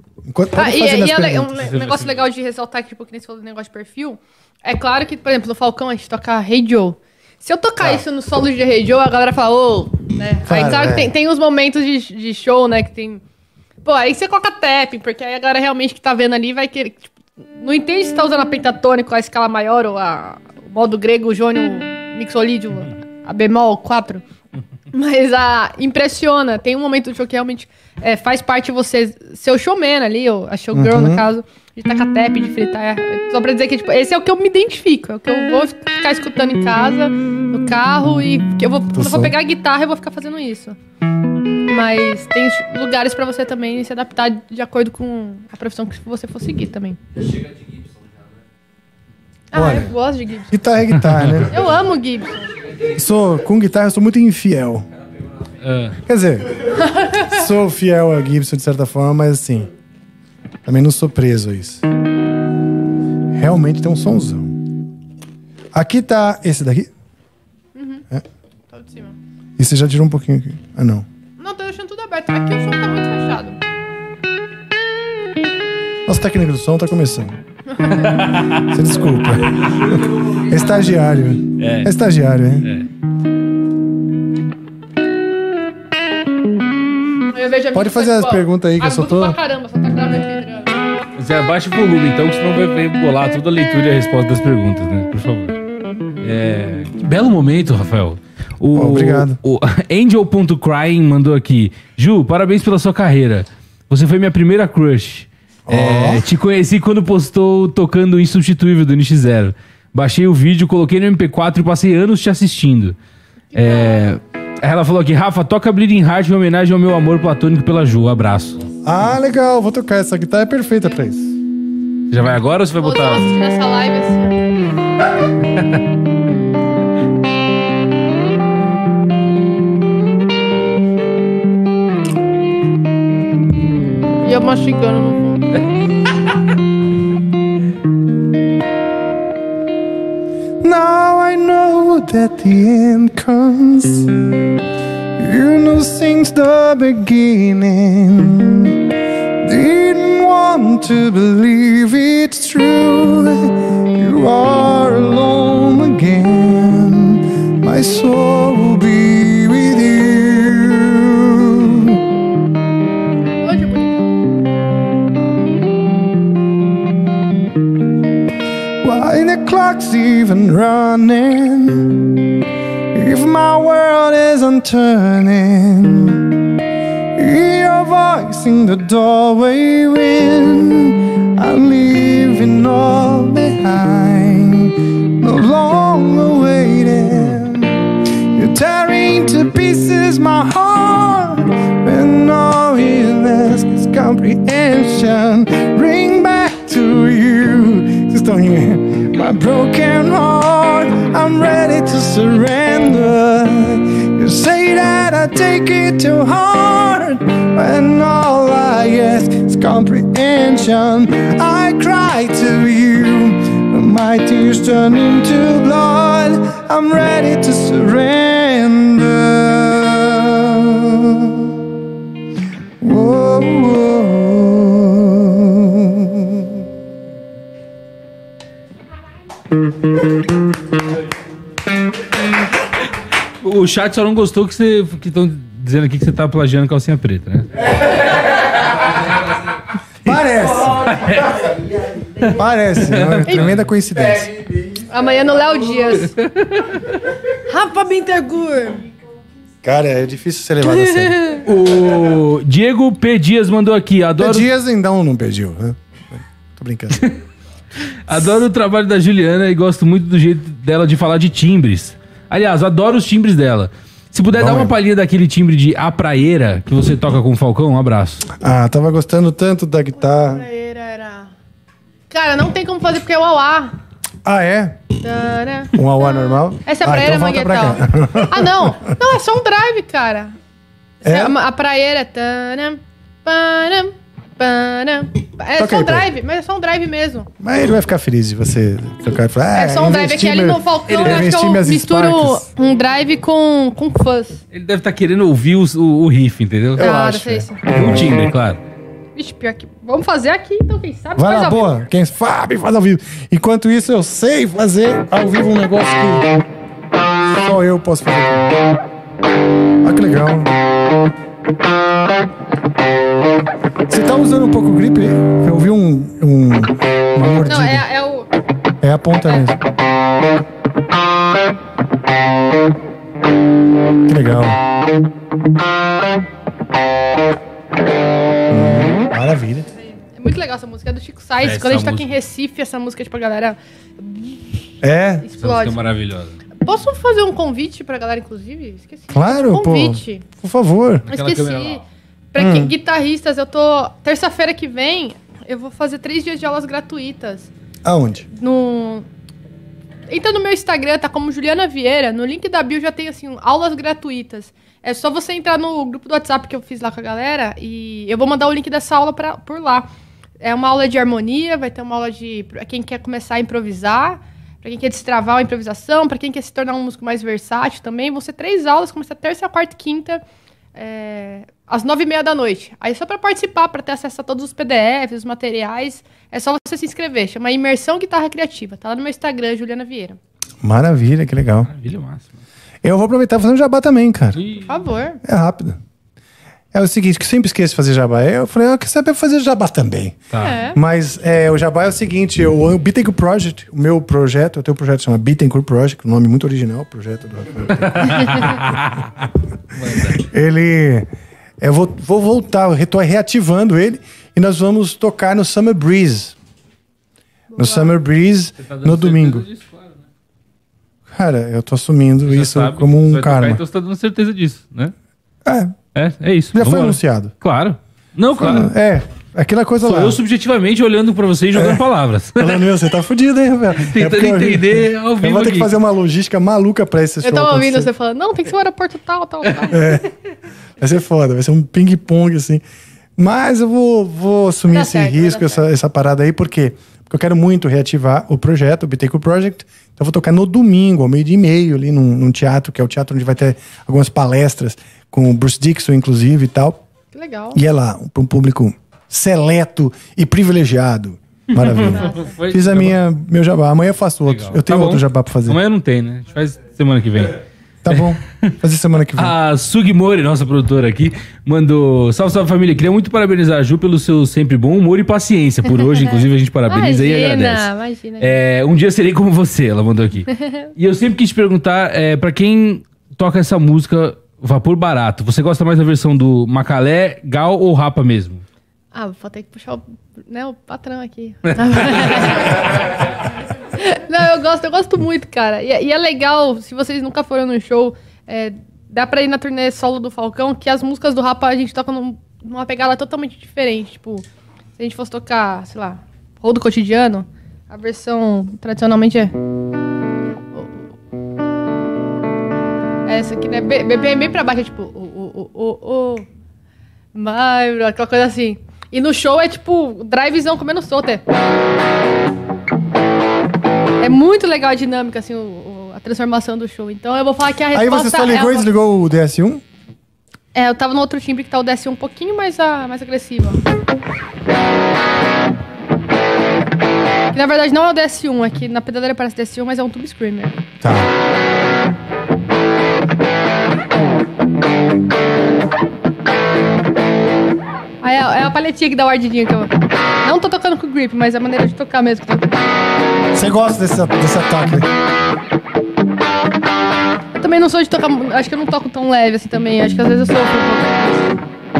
Um negócio legal de ressaltar aqui, porque nem você falou do negócio de perfil. É claro que, por exemplo, no Falcão a gente toca Hey Joe. Se eu tocar isso no solo de Hey Joe, a galera fala, ô, né? Aí claro que tem uns momentos de show, né, que tem... Pô, aí você coloca tapping, porque aí a galera realmente que tá vendo ali vai querer... Tipo, não entende se tá usando a pentatônica, a escala maior, ou o modo grego, o jônio, mixolídio, a bemol 4. Mas impressiona. Tem um momento do show que realmente faz parte de você ser o showman ali, ou a showgirl, no caso, de tacar tap, de fritar. Só pra dizer que, tipo, esse é o que eu me identifico. É o que eu vou ficar escutando em casa, no carro, e que quando eu vou pegar a guitarra, eu vou ficar fazendo isso. Mas tem lugares pra você também se adaptar de acordo com a profissão que você for seguir também. Já chega de Gibson, já, né? Olha, eu gosto de Gibson. Guitarra é guitarra, né? Eu amo Gibson. Com guitarra eu sou muito infiel. Quer dizer, sou fiel a Gibson de certa forma, mas assim, também não sou preso a isso. Realmente tem um sonzão. Aqui tá esse daqui? Tá de cima. E você já tirou um pouquinho aqui? Ah, não. Não, tô deixando tudo aberto. Aqui o som tá muito fechado. Nossa técnica do som tá começando. Você desculpa. É estagiário. É estagiário, hein? Pode fazer as perguntas aí que eu só tô... pra caramba, só tá gravando aqui. Você abaixa o volume, então, que senão vai bolar toda a leitura e a resposta das perguntas, né? Por favor. Que belo momento, Rafael. Obrigado. O Angel.crying mandou aqui. Ju, parabéns pela sua carreira. Você foi minha primeira crush. Te conheci quando postou tocando o Insubstituível do NX0. Baixei o vídeo, coloquei no MP4 e passei anos te assistindo. Ela falou aqui, Rafa, toca Bleeding Heart em homenagem ao meu amor platônico pela Ju. Abraço. Ah, legal. Vou tocar. Essa guitarra é perfeita pra isso. Já vai agora ou você vai botar... Vou assistir essa live assim. E eu mastigando no fundo. Now I know that the end comes. You know since the beginning. Didn't want to believe it's true. You are alone again. My soul will be with you. Why the clock's even running? If my world isn't turning, hear your voice in the doorway when I'm leaving all behind, no longer waiting. You're tearing to pieces my heart when all you ask is comprehension. Bring back to you. Vocês estão rindo? My broken heart, I'm ready to surrender. You say that I take it too hard when all I ask is comprehension. I cry to you, my tears turn into blood. I'm ready to surrender. Whoa, whoa. O chat só não gostou que estão dizendo aqui que você tá plagiando calcinha preta, né? Parece, é uma tremenda coincidência. Amanhã no Léo Dias. Rafa Bintergur. Cara, é difícil ser levado a sério. O Diego P. Dias mandou aqui. Adoro... P. Dias então não pediu, né? Tô brincando. Adoro o trabalho da Juliana e gosto muito do jeito dela de falar de timbres. Aliás, adoro os timbres dela. Se puder dar uma palhinha daquele timbre de A Praieira que você toca com o Falcão, um abraço. Ah, tava gostando tanto da guitarra. A Praieira era... Cara, não tem como fazer porque é o auá. Ah, é? Tará. Um auá normal? Essa é a praieira então manguetal. Ah, não. Não, é só um drive, cara. A praieira é... Taram, param, É Toca só um aí, drive, mas é só um drive mesmo. Mas ele vai ficar feliz de você tocar e falar... É só um drive aqui ali no Falcão, eu acho que eu misturo um drive com fuzz. Ele deve estar querendo ouvir o riff, entendeu? Eu Ah, acho, deve ser isso. O Tinder, claro. Vixe, pior que... Vamos fazer aqui, então, quem sabe Vai faz lá, ao vivo. boa. Quem sabe faz ao vivo. Enquanto isso, eu sei fazer ao vivo um negócio que só eu posso fazer. Olha que legal. Você tá usando um pouco o grip aí? Eu ouvi uma mordida. Não, é o... É a ponta mesmo. Que legal. Maravilha. É muito legal essa música, é do Chico Sainz. Essa Quando a gente toca música- em Recife, essa música, tipo, a galera É, Essa música é explode. maravilhosa. Posso fazer um convite pra galera, inclusive? Esqueci. claro, Convite. pô. Por favor. Eu Aquela câmera esqueci. lá. Pra quem, guitarristas, eu tô... Terça-feira que vem, eu vou fazer 3 dias de aulas gratuitas. Aonde? Entra no meu Instagram, tá como Juliana Vieira. No link da bio já tem, assim, aulas gratuitas. É só você entrar no grupo do WhatsApp que eu fiz lá com a galera e eu vou mandar o link dessa aula por lá. É uma aula de harmonia, vai ter uma aula pra quem quer começar a improvisar, pra quem quer destravar a improvisação, pra quem quer se tornar um músico mais versátil também. Vão ser 3 aulas, começa terça, quarta e quinta, às 9h30 da noite. Aí só pra participar, pra ter acesso a todos os PDFs, os materiais, é só você se inscrever. Chama Imersão Guitarra Criativa. Tá lá no meu Instagram, Juliana Vieira. Maravilha, que legal. Maravilha máxima. Eu vou aproveitar fazendo jabá também, cara. Por favor. É rápido. É o seguinte, que eu sempre esqueço de fazer jabá. Eu falei, eu quero saber fazer jabá também. Tá. É. Mas o jabá é o seguinte, o Bittencourt Project, o meu projeto, eu tenho um projeto que chama Bittencourt Project, um nome muito original, projeto do eu vou voltar, eu tô reativando ele e nós vamos tocar no Summer Breeze. No Summer Breeze, Tá dando no domingo. certeza disso, claro, né? Cara, eu tô assumindo Já isso sabe como que um vai tocar, karma. Então você tá dando certeza disso, né? É isso. Já Vamos foi lá. anunciado. Claro. Não, claro. Aquela coisa Sou lá. eu subjetivamente olhando pra você e jogando palavras. Falando, meu, você tá fudido, hein, velho? Tentando entender ao vivo Eu vou ter que aqui. fazer uma logística maluca pra esse show Eu tava ouvindo acontecer. você falando, não, tem que ser o aeroporto tal. Vai ser foda, vai ser um ping-pong, assim. Mas eu vou assumir Vai dar esse certo, vai risco, dar certo. essa parada aí, por quê? Porque eu quero muito reativar o projeto, o Bittencourt Project. Então eu vou tocar no domingo, ao 12:30, ali num teatro, que é o teatro onde vai ter algumas palestras, com o Bruce Dixon, inclusive, e tal. Que legal. E é lá, para um público seleto e privilegiado. Maravilha. Foi- Fiz meu jabá. Amanhã eu faço outro. Legal. Eu tenho Tá bom. outro jabá pra fazer. Amanhã não tem, né? A gente faz semana que vem. Tá bom. Fazer semana que vem. A Sugimori, nossa produtora aqui, mandou... Salve, salve família. Queria muito parabenizar a Ju pelo seu sempre bom humor e paciência por hoje. Inclusive a gente parabeniza e agradece. Imagina. Um dia serei como você, ela mandou aqui. E eu sempre quis te perguntar, pra quem toca essa música Vapor Barato, você gosta mais da versão do Macalé, Gal ou Rapa mesmo? Vou ter que puxar o patrão aqui. Não, eu gosto muito, cara. E é legal, se vocês nunca foram no show, dá pra ir na turnê solo do Falcão, que as músicas do Rapa a gente toca numa pegada totalmente diferente. Tipo, se a gente fosse tocar, sei lá, Rol do Cotidiano, a versão tradicionalmente é... Essa aqui, né? Bem pra baixo, é tipo... aquela coisa assim. E no show é tipo, drivezão comendo solto. É muito legal a dinâmica, assim, a transformação do show. Então eu vou falar que a Aí resposta você só ligou e desligou o DS1? eu tava no outro timbre que tá o DS1 um pouquinho mais agressivo. Ó. Que na verdade não é o DS1, é que na pedaleira parece DS1, mas é um Tube Screamer. Tá. Aí é a palhetinha que dá o ardidinho que eu... Não tô tocando com o grip, mas é a maneira de tocar mesmo. Você gosta desse ataque? Eu também não sou de tocar... Acho que eu não toco tão leve assim também. Acho que às vezes eu sofro um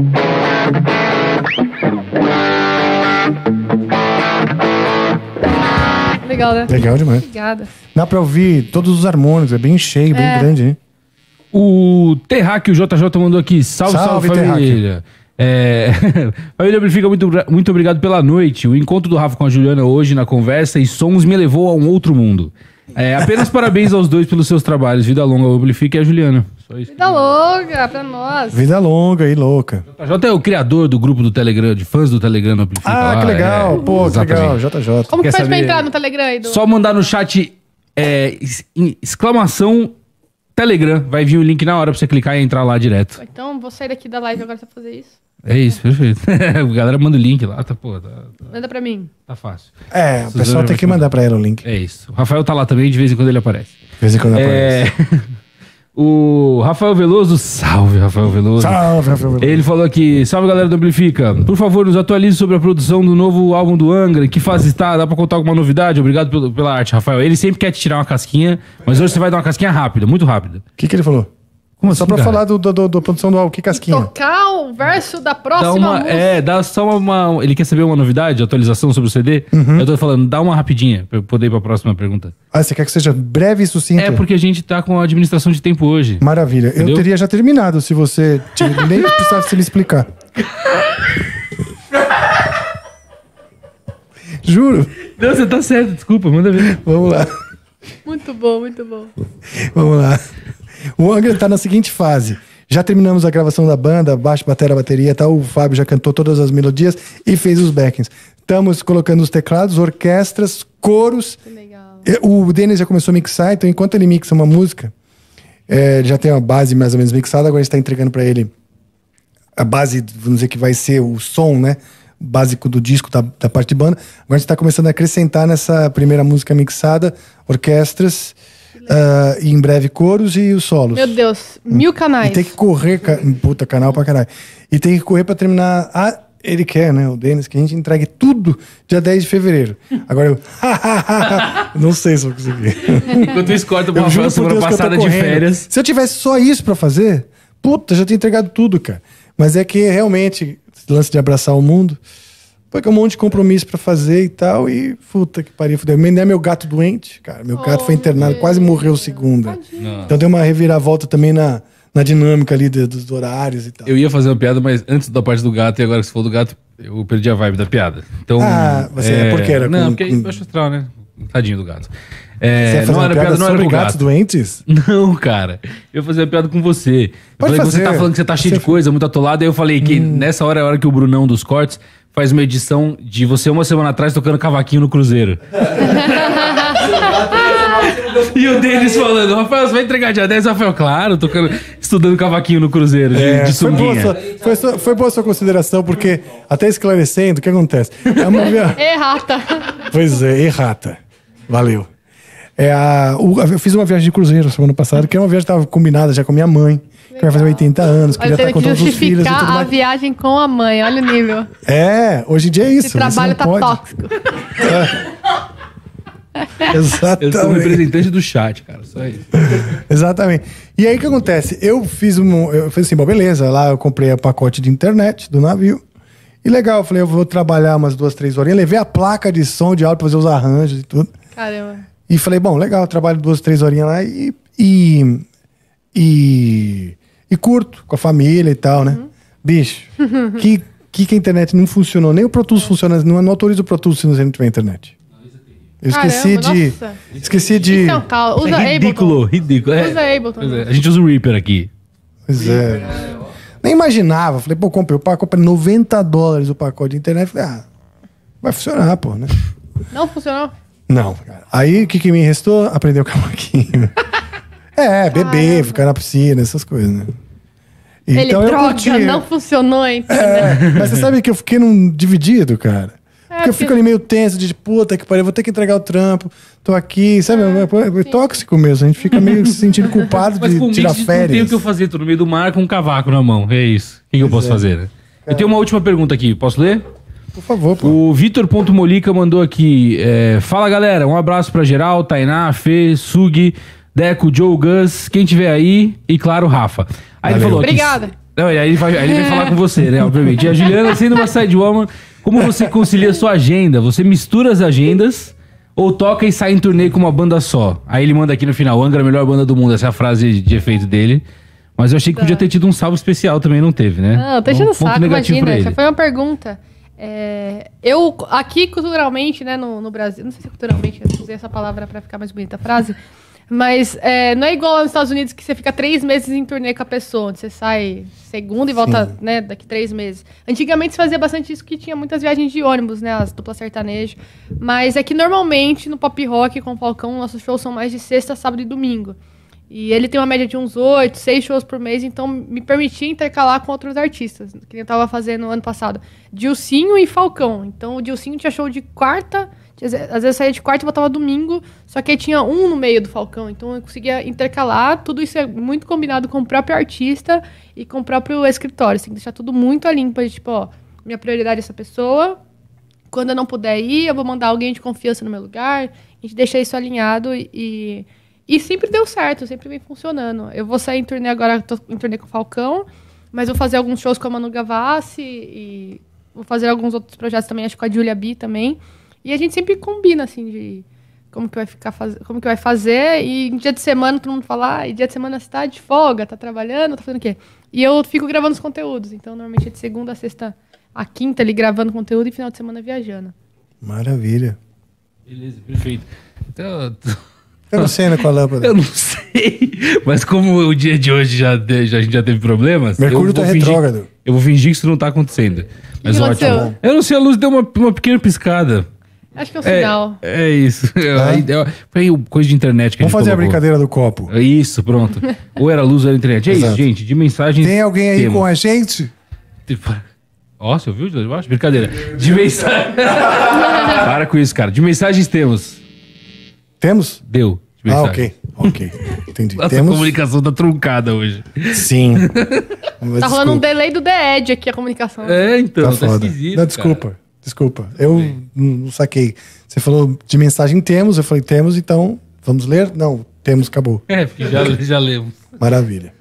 pouco. Legal, né? Legal demais. Obrigada. Dá pra ouvir todos os harmônicos, é bem cheio, bem grande, hein? O Terráqueo JJ mandou aqui. Salve, Salve, família. Família Amplifica, muito obrigado pela noite. O encontro do Rafa com a Juliana hoje na conversa e sons me levou a um outro mundo. Apenas parabéns aos dois pelos seus trabalhos. Vida longa ao Amplifica e a Juliana. Só isso. Vida longa pra nós. Vida longa e louca. JJ é o criador do grupo do Telegram, de fãs do Telegram no Amplifica. Ah, lá, que legal. Pô, que legal. exatamente. JJ. Como que Quer faz pra saber- entrar no Telegram aí? Só mandar no chat exclamação Telegram. Vai vir o link na hora pra você clicar e entrar lá direto. Então, vou sair daqui da live agora pra fazer isso. É isso, perfeito. A galera manda o link lá, tá, pô, Manda pra mim. tá fácil. É, o Suzana pessoal tem vai que mandar pra ela o link. É isso. O Rafael tá lá também, de vez em quando ele aparece. De vez em quando aparece. O Rafael Veloso, salve Rafael Veloso. Salve, Rafael. Ele falou aqui, salve galera do Amplifica. Por favor, nos atualize sobre a produção do novo álbum do Angra. Em que fase está? Dá pra contar alguma novidade? Obrigado pela arte, Rafael. Ele sempre quer te tirar uma casquinha, mas hoje você vai dar uma casquinha rápida, muito rápida. O que ele falou? Como Só assim, pra cara? falar da produção do álbum, que casquinha. Tocar o verso da Dá próxima música. dá só uma... Ele quer saber uma novidade, atualização sobre o CD? Eu tô falando, dá uma rapidinha, pra eu poder ir pra próxima pergunta. Ah, você quer que seja breve e sucinto? É porque a gente tá com a administração de tempo hoje. Maravilha. Eu Entendeu? teria já terminado se você nem precisasse me explicar. Juro. Não, você tá certo, desculpa, manda ver. Vamos lá. Muito bom, muito bom. Vamos lá. O Angra tá na seguinte fase. Já terminamos a gravação da banda, baixo, bateria, tá? O Fábio já cantou todas as melodias e fez os backings. Estamos colocando os teclados, orquestras, coros. Que legal. O Denis já começou a mixar, então enquanto ele mixa uma música, já tem uma base mais ou menos mixada, agora a gente está entregando para ele a base, vamos dizer que vai ser o som, né? Básico do disco, da parte de banda. Agora a gente está começando a acrescentar nessa primeira música mixada, orquestras, e em breve coros e os solos. Meu Deus, 1000 canais. E tem que correr, puta, canal pra caralho. E tem que correr pra terminar. Ele quer, né, o Denis, que a gente entregue tudo dia 10 de fevereiro. Agora eu. Não sei se vou conseguir. Enquanto isso, corta pra Eu uma juro por semana Deus que eu tô passada de correndo. férias. Se eu tivesse só isso pra fazer, puta, já tinha entregado tudo, cara. Mas é que realmente, esse lance de abraçar o mundo, foi um monte de compromisso pra fazer e tal. E puta que pariu, fudeu. É meu gato doente, cara. Meu gato foi internado, quase morreu segunda. Então deu uma reviravolta também na dinâmica ali dos horários e tal. Eu ia fazer uma piada, mas antes da parte do gato, e agora que você falou do gato, eu perdi a vibe da piada. Então, por que era? Não, porque é baixo astral, né? Tadinho do gato. Você ia fazer não uma era piada piada, não era sobre com o gatos gato. doentes? Não, cara. Eu ia fazer uma piada com você. Eu Pode falei que você fazer. tá falando que você tá cheio de coisa, muito atolado. Aí eu falei que nessa hora é a hora que o Brunão dos cortes faz uma edição de você uma semana atrás tocando cavaquinho no Cruzeiro. E o Denis falando, Rafael, você vai entregar dia 10? Rafael, claro, estudando cavaquinho no Cruzeiro, de sunguinha. Foi boa a sua consideração, porque, até esclarecendo, o que acontece? É uma Errata. Pois é, errata. Valeu. Eu fiz uma viagem de cruzeiro semana passada, que é uma viagem que estava combinada já com minha mãe, que vai fazer 80 anos, queria Vai estar ter com que todos os filhos e tudo justificar a mais. viagem com a mãe. Olha o nível. Hoje em dia é isso. Esse trabalho tá tóxico. Eu sou o Exatamente. representante do chat, cara, só isso. Exatamente. E aí o que acontece? Eu fiz assim, bom, beleza, lá eu comprei o pacote de internet do navio. E legal, eu falei, eu vou trabalhar umas 2, 3 horinhas. Levei a placa de som de áudio pra fazer os arranjos e tudo. Caramba. E falei, bom, legal, trabalho 2, 3 horinhas lá e curto com a família e tal, né? Bicho, que a internet não funcionou, nem o Pro Tools funciona, não autoriza o Pro Tools se você não tiver internet. Eu esqueci Caramba, de. nossa. Esqueci de. Isso é um caos. Usa É ridículo, Ableton. ridículo. Usa Ableton. Pois é, a gente usa o Reaper aqui. Pois é. Nem imaginava. Falei, pô, comprei o pacote, $90 o pacote de internet. Falei, vai funcionar, pô, né? Não funcionou? Não, cara. Aí o que me restou? Aprender o cavaquinho. Beber, ficar na piscina, essas coisas, né? Ele, eu droga, curti. não funcionou, então. Mas você sabe que eu fiquei num dividido, cara. Porque eu fico ali meio tenso, de puta que pariu, vou ter que entregar o trampo, tô aqui, sabe? É tóxico mesmo, a gente fica meio se sentindo culpado Mas com de o tirar Mix não tem o férias. que eu fazer, tô no meio do mar com um cavaco na mão. É isso. O que eu posso fazer, né? Eu tenho uma última pergunta aqui, posso ler? Por favor, pô. O Vitor.molica mandou aqui. Fala galera, um abraço pra geral, Tainá, Fê, Sugi, Deco, Joe, Gus, quem tiver aí e claro, Rafa. Aí ele Valeu. falou aqui. Obrigada. Não, e aí ele vem falar com você, né? Obviamente. E a Juliana, sendo uma sidewoman, como você concilia sua agenda? Você mistura as agendas ou toca e sai em turnê com uma banda só? Aí ele manda aqui no final, Angra, a melhor banda do mundo. Essa é a frase de efeito dele. Mas eu achei que podia ter tido um salve especial também, não teve, né? Não, tá Um enchendo o ponto saco, negativo imagina. pra Já ele. foi uma pergunta. Eu, aqui culturalmente, né, no Brasil, não sei se culturalmente, eu usei essa palavra pra ficar mais bonita a frase, Mas não é igual lá nos Estados Unidos que você fica 3 meses em turnê com a pessoa, onde você sai segunda e volta, né, daqui 3 meses. Antigamente se fazia bastante isso, que tinha muitas viagens de ônibus, né, as duplas sertanejo. Mas é que normalmente no pop rock com o Falcão, nossos shows são mais de sexta, sábado e domingo. E ele tem uma média de uns 8, 6 shows por mês, então me permitia intercalar com outros artistas, que eu tava fazendo no ano passado. Dilcinho e Falcão. Então o Dilcinho tinha show de quarta, às vezes eu saía de quarta e voltava domingo, só que aí tinha um no meio do Falcão, então eu conseguia intercalar. Tudo isso é muito combinado com o próprio artista e com o próprio escritório. Você tem que deixar tudo muito limpo, tipo, ó, minha prioridade é essa pessoa, quando eu não puder ir, eu vou mandar alguém de confiança no meu lugar, a gente deixa isso alinhado e sempre deu certo, sempre vem funcionando. Eu vou sair em turnê agora, tô em turnê com o Falcão, mas vou fazer alguns shows com a Manu Gavassi e vou fazer alguns outros projetos também, acho que com a Julia B também. E a gente sempre combina, assim, de como que vai fazer. E em dia de semana todo mundo fala, e dia de semana você tá de folga, tá trabalhando, tá fazendo o quê? E eu fico gravando os conteúdos. Então, normalmente é de segunda a sexta, a quinta ali gravando conteúdo e final de semana viajando. Maravilha. Beleza, perfeito. Então... Eu não sei, né, com a lâmpada. Eu não sei. Mas como o dia de hoje a gente já teve problemas... Mercúrio tá retrógrado. Eu vou fingir que isso não tá acontecendo. Mas que ótimo. aconteceu? Eu não sei, a luz deu uma pequena piscada. Acho que é o sinal. É isso. Foi coisa de internet que Vamos a gente fazer a colocou. brincadeira do copo. Isso, pronto. Ou era luz ou era internet. É Exato. isso, gente. De mensagens... Tem alguém aí com a gente? Ó, você ouviu de baixo? Brincadeira. De mensagem... Para com isso, cara. De mensagens temos. Temos? Deu. De Ah, mensagem. ok. Entendi. Nossa, Temos? a comunicação tá truncada hoje. Sim. Tá rolando um delay do The Edge aqui, a comunicação. É, então. Tá foda. esquisito, Não, desculpa. Eu não saquei. Você falou de mensagem temos, eu falei temos, então vamos ler? Não, temos, acabou. É, porque já lemos. Maravilha.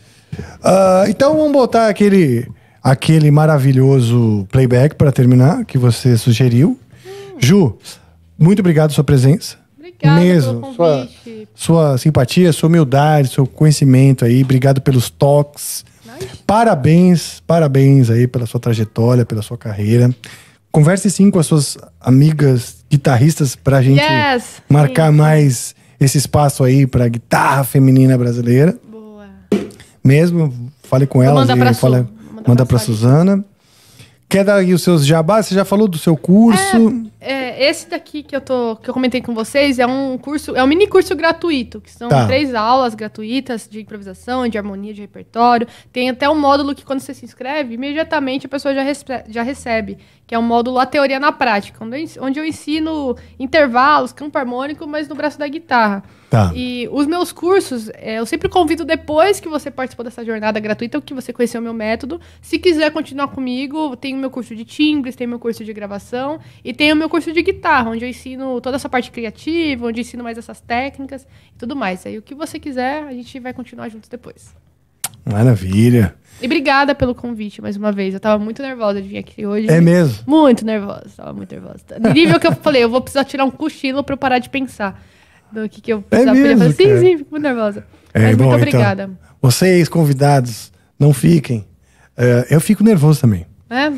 Então vamos botar aquele maravilhoso playback para terminar, que você sugeriu. Ju, muito obrigado pela sua presença. Obrigada Mesmo, pelo convite. sua simpatia, sua humildade, seu conhecimento aí. Obrigado pelos toques. Parabéns aí pela sua trajetória, pela sua carreira. Converse sim com as suas amigas guitarristas pra gente marcar mais esse espaço aí pra guitarra feminina brasileira. Boa. Mesmo, fale com elas mandar pra e manda pra Suzana. Quer dar aí os seus jabás? Você já falou do seu curso? Esse daqui que eu comentei com vocês é um mini curso gratuito, que são 3 aulas gratuitas de improvisação, de harmonia, de repertório. Tem até um módulo que quando você se inscreve, imediatamente a pessoa já recebe, que é um módulo A Teoria na Prática, onde eu ensino intervalos, campo harmônico, mas no braço da guitarra. Tá. E os meus cursos, eu sempre convido depois que você participou dessa jornada gratuita, que você conheceu o meu método. Se quiser continuar comigo, tem o meu curso de timbres, tem o meu curso de gravação e tem o meu curso de guitarra, onde eu ensino toda essa parte criativa, onde eu ensino mais essas técnicas e tudo mais. Aí o que você quiser, a gente vai continuar juntos depois. Maravilha. E obrigada pelo convite mais uma vez. Eu tava muito nervosa de vir aqui hoje. É mesmo? Muito nervosa, tava muito nervosa. No nível que eu falei, eu vou precisar tirar um cochilo pra eu parar de pensar do que eu precisava. Mesmo, fazer. cara? Sim, fico muito nervosa. Mas muito obrigada. Então, vocês, convidados, não fiquem. Eu fico nervoso também.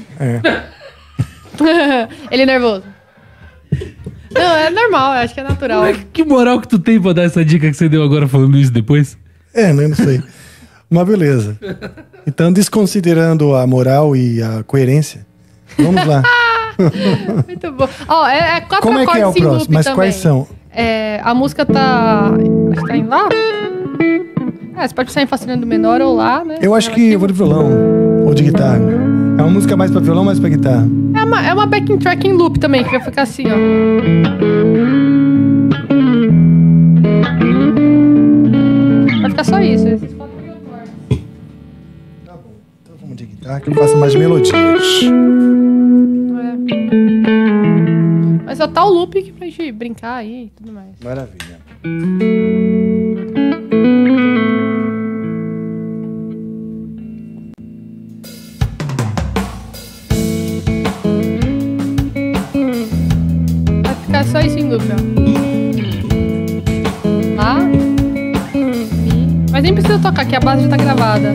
Ele é nervoso. Não, é normal, eu acho que é natural. Que moral que tu tem pra dar essa dica que você deu agora falando isso depois? Não sei. Mas beleza. Então, desconsiderando a moral e a coerência, vamos lá. Muito bom. Ó, é 4 Como é que é o próximo? Mas também. quais são? A música tá... Acho que tá em Lá? Você pode estar em Fá sustenido menor ou Lá, né? Eu acho que eu vou de violão ou de guitarra. É uma música mais pra violão, mais pra guitarra. É uma backing track em loop também, que vai ficar assim, ó. Vai ficar só isso. Esses 4 acordes. Tá bom. Então vamos de guitarra que eu faço mais melodias. Mas só tá o loop que pra gente brincar aí e tudo mais. Maravilha. Vai ficar só isso em loop, ó. Lá. Mi. Mas nem precisa tocar, que a base já tá gravada.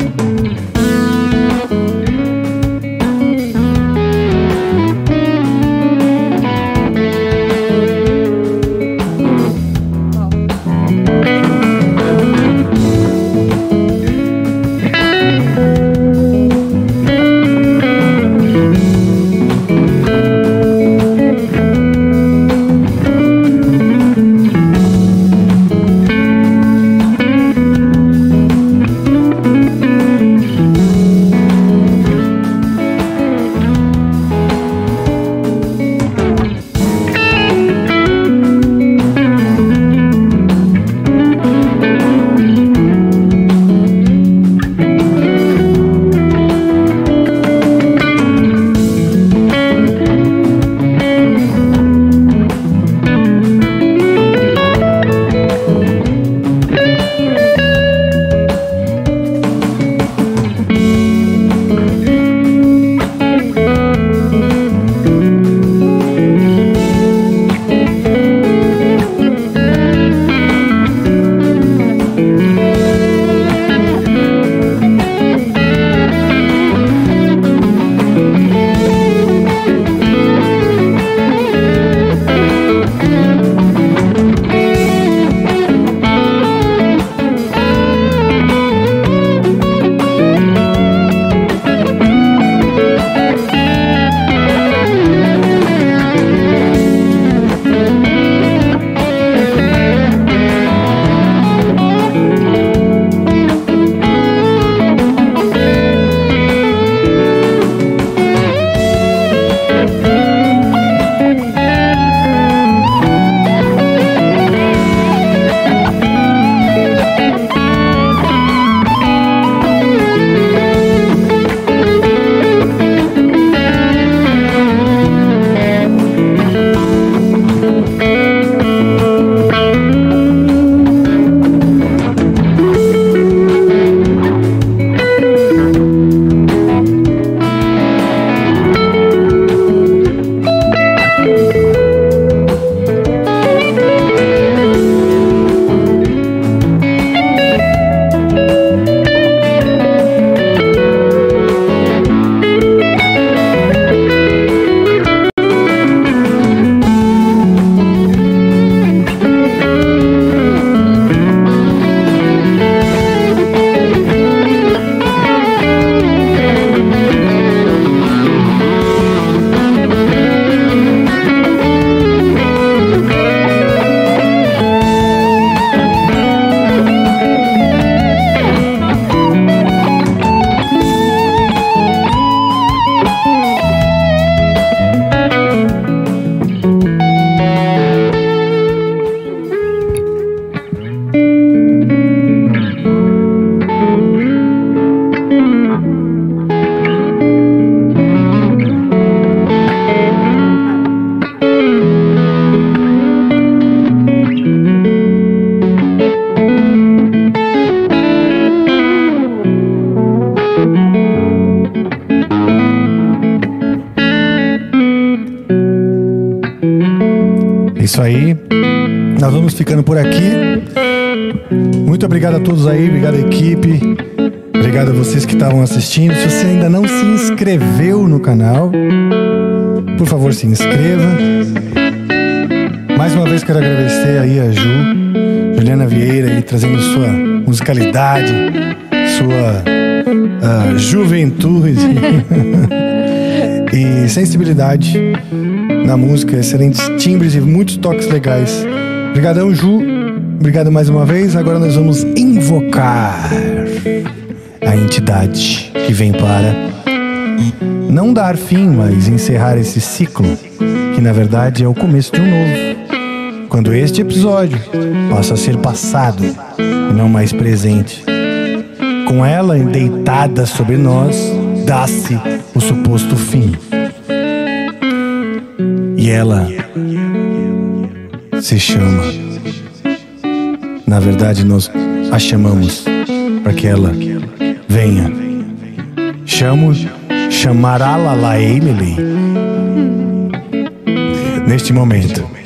Ó. aí. Nós vamos ficando por aqui. Muito obrigado a todos aí, obrigado à equipe, obrigado a vocês que estavam assistindo. Se você ainda não se inscreveu no canal, por favor, se inscreva. Mais uma vez quero agradecer aí a Juliana Vieira aí, trazendo sua musicalidade, sua juventude e sensibilidade na música, excelentes timbres e muitos toques legais. Obrigadão, Ju. Obrigado mais uma vez. Agora nós vamos invocar a entidade que vem para não dar fim, mas encerrar esse ciclo, que na verdade é o começo de um novo. Quando este episódio passa a ser passado e não mais presente. Com ela deitada sobre nós, dá-se o suposto fim. E ela se chama. Na verdade, nós a chamamos para que ela venha. Chamará-la Laelele. Neste momento.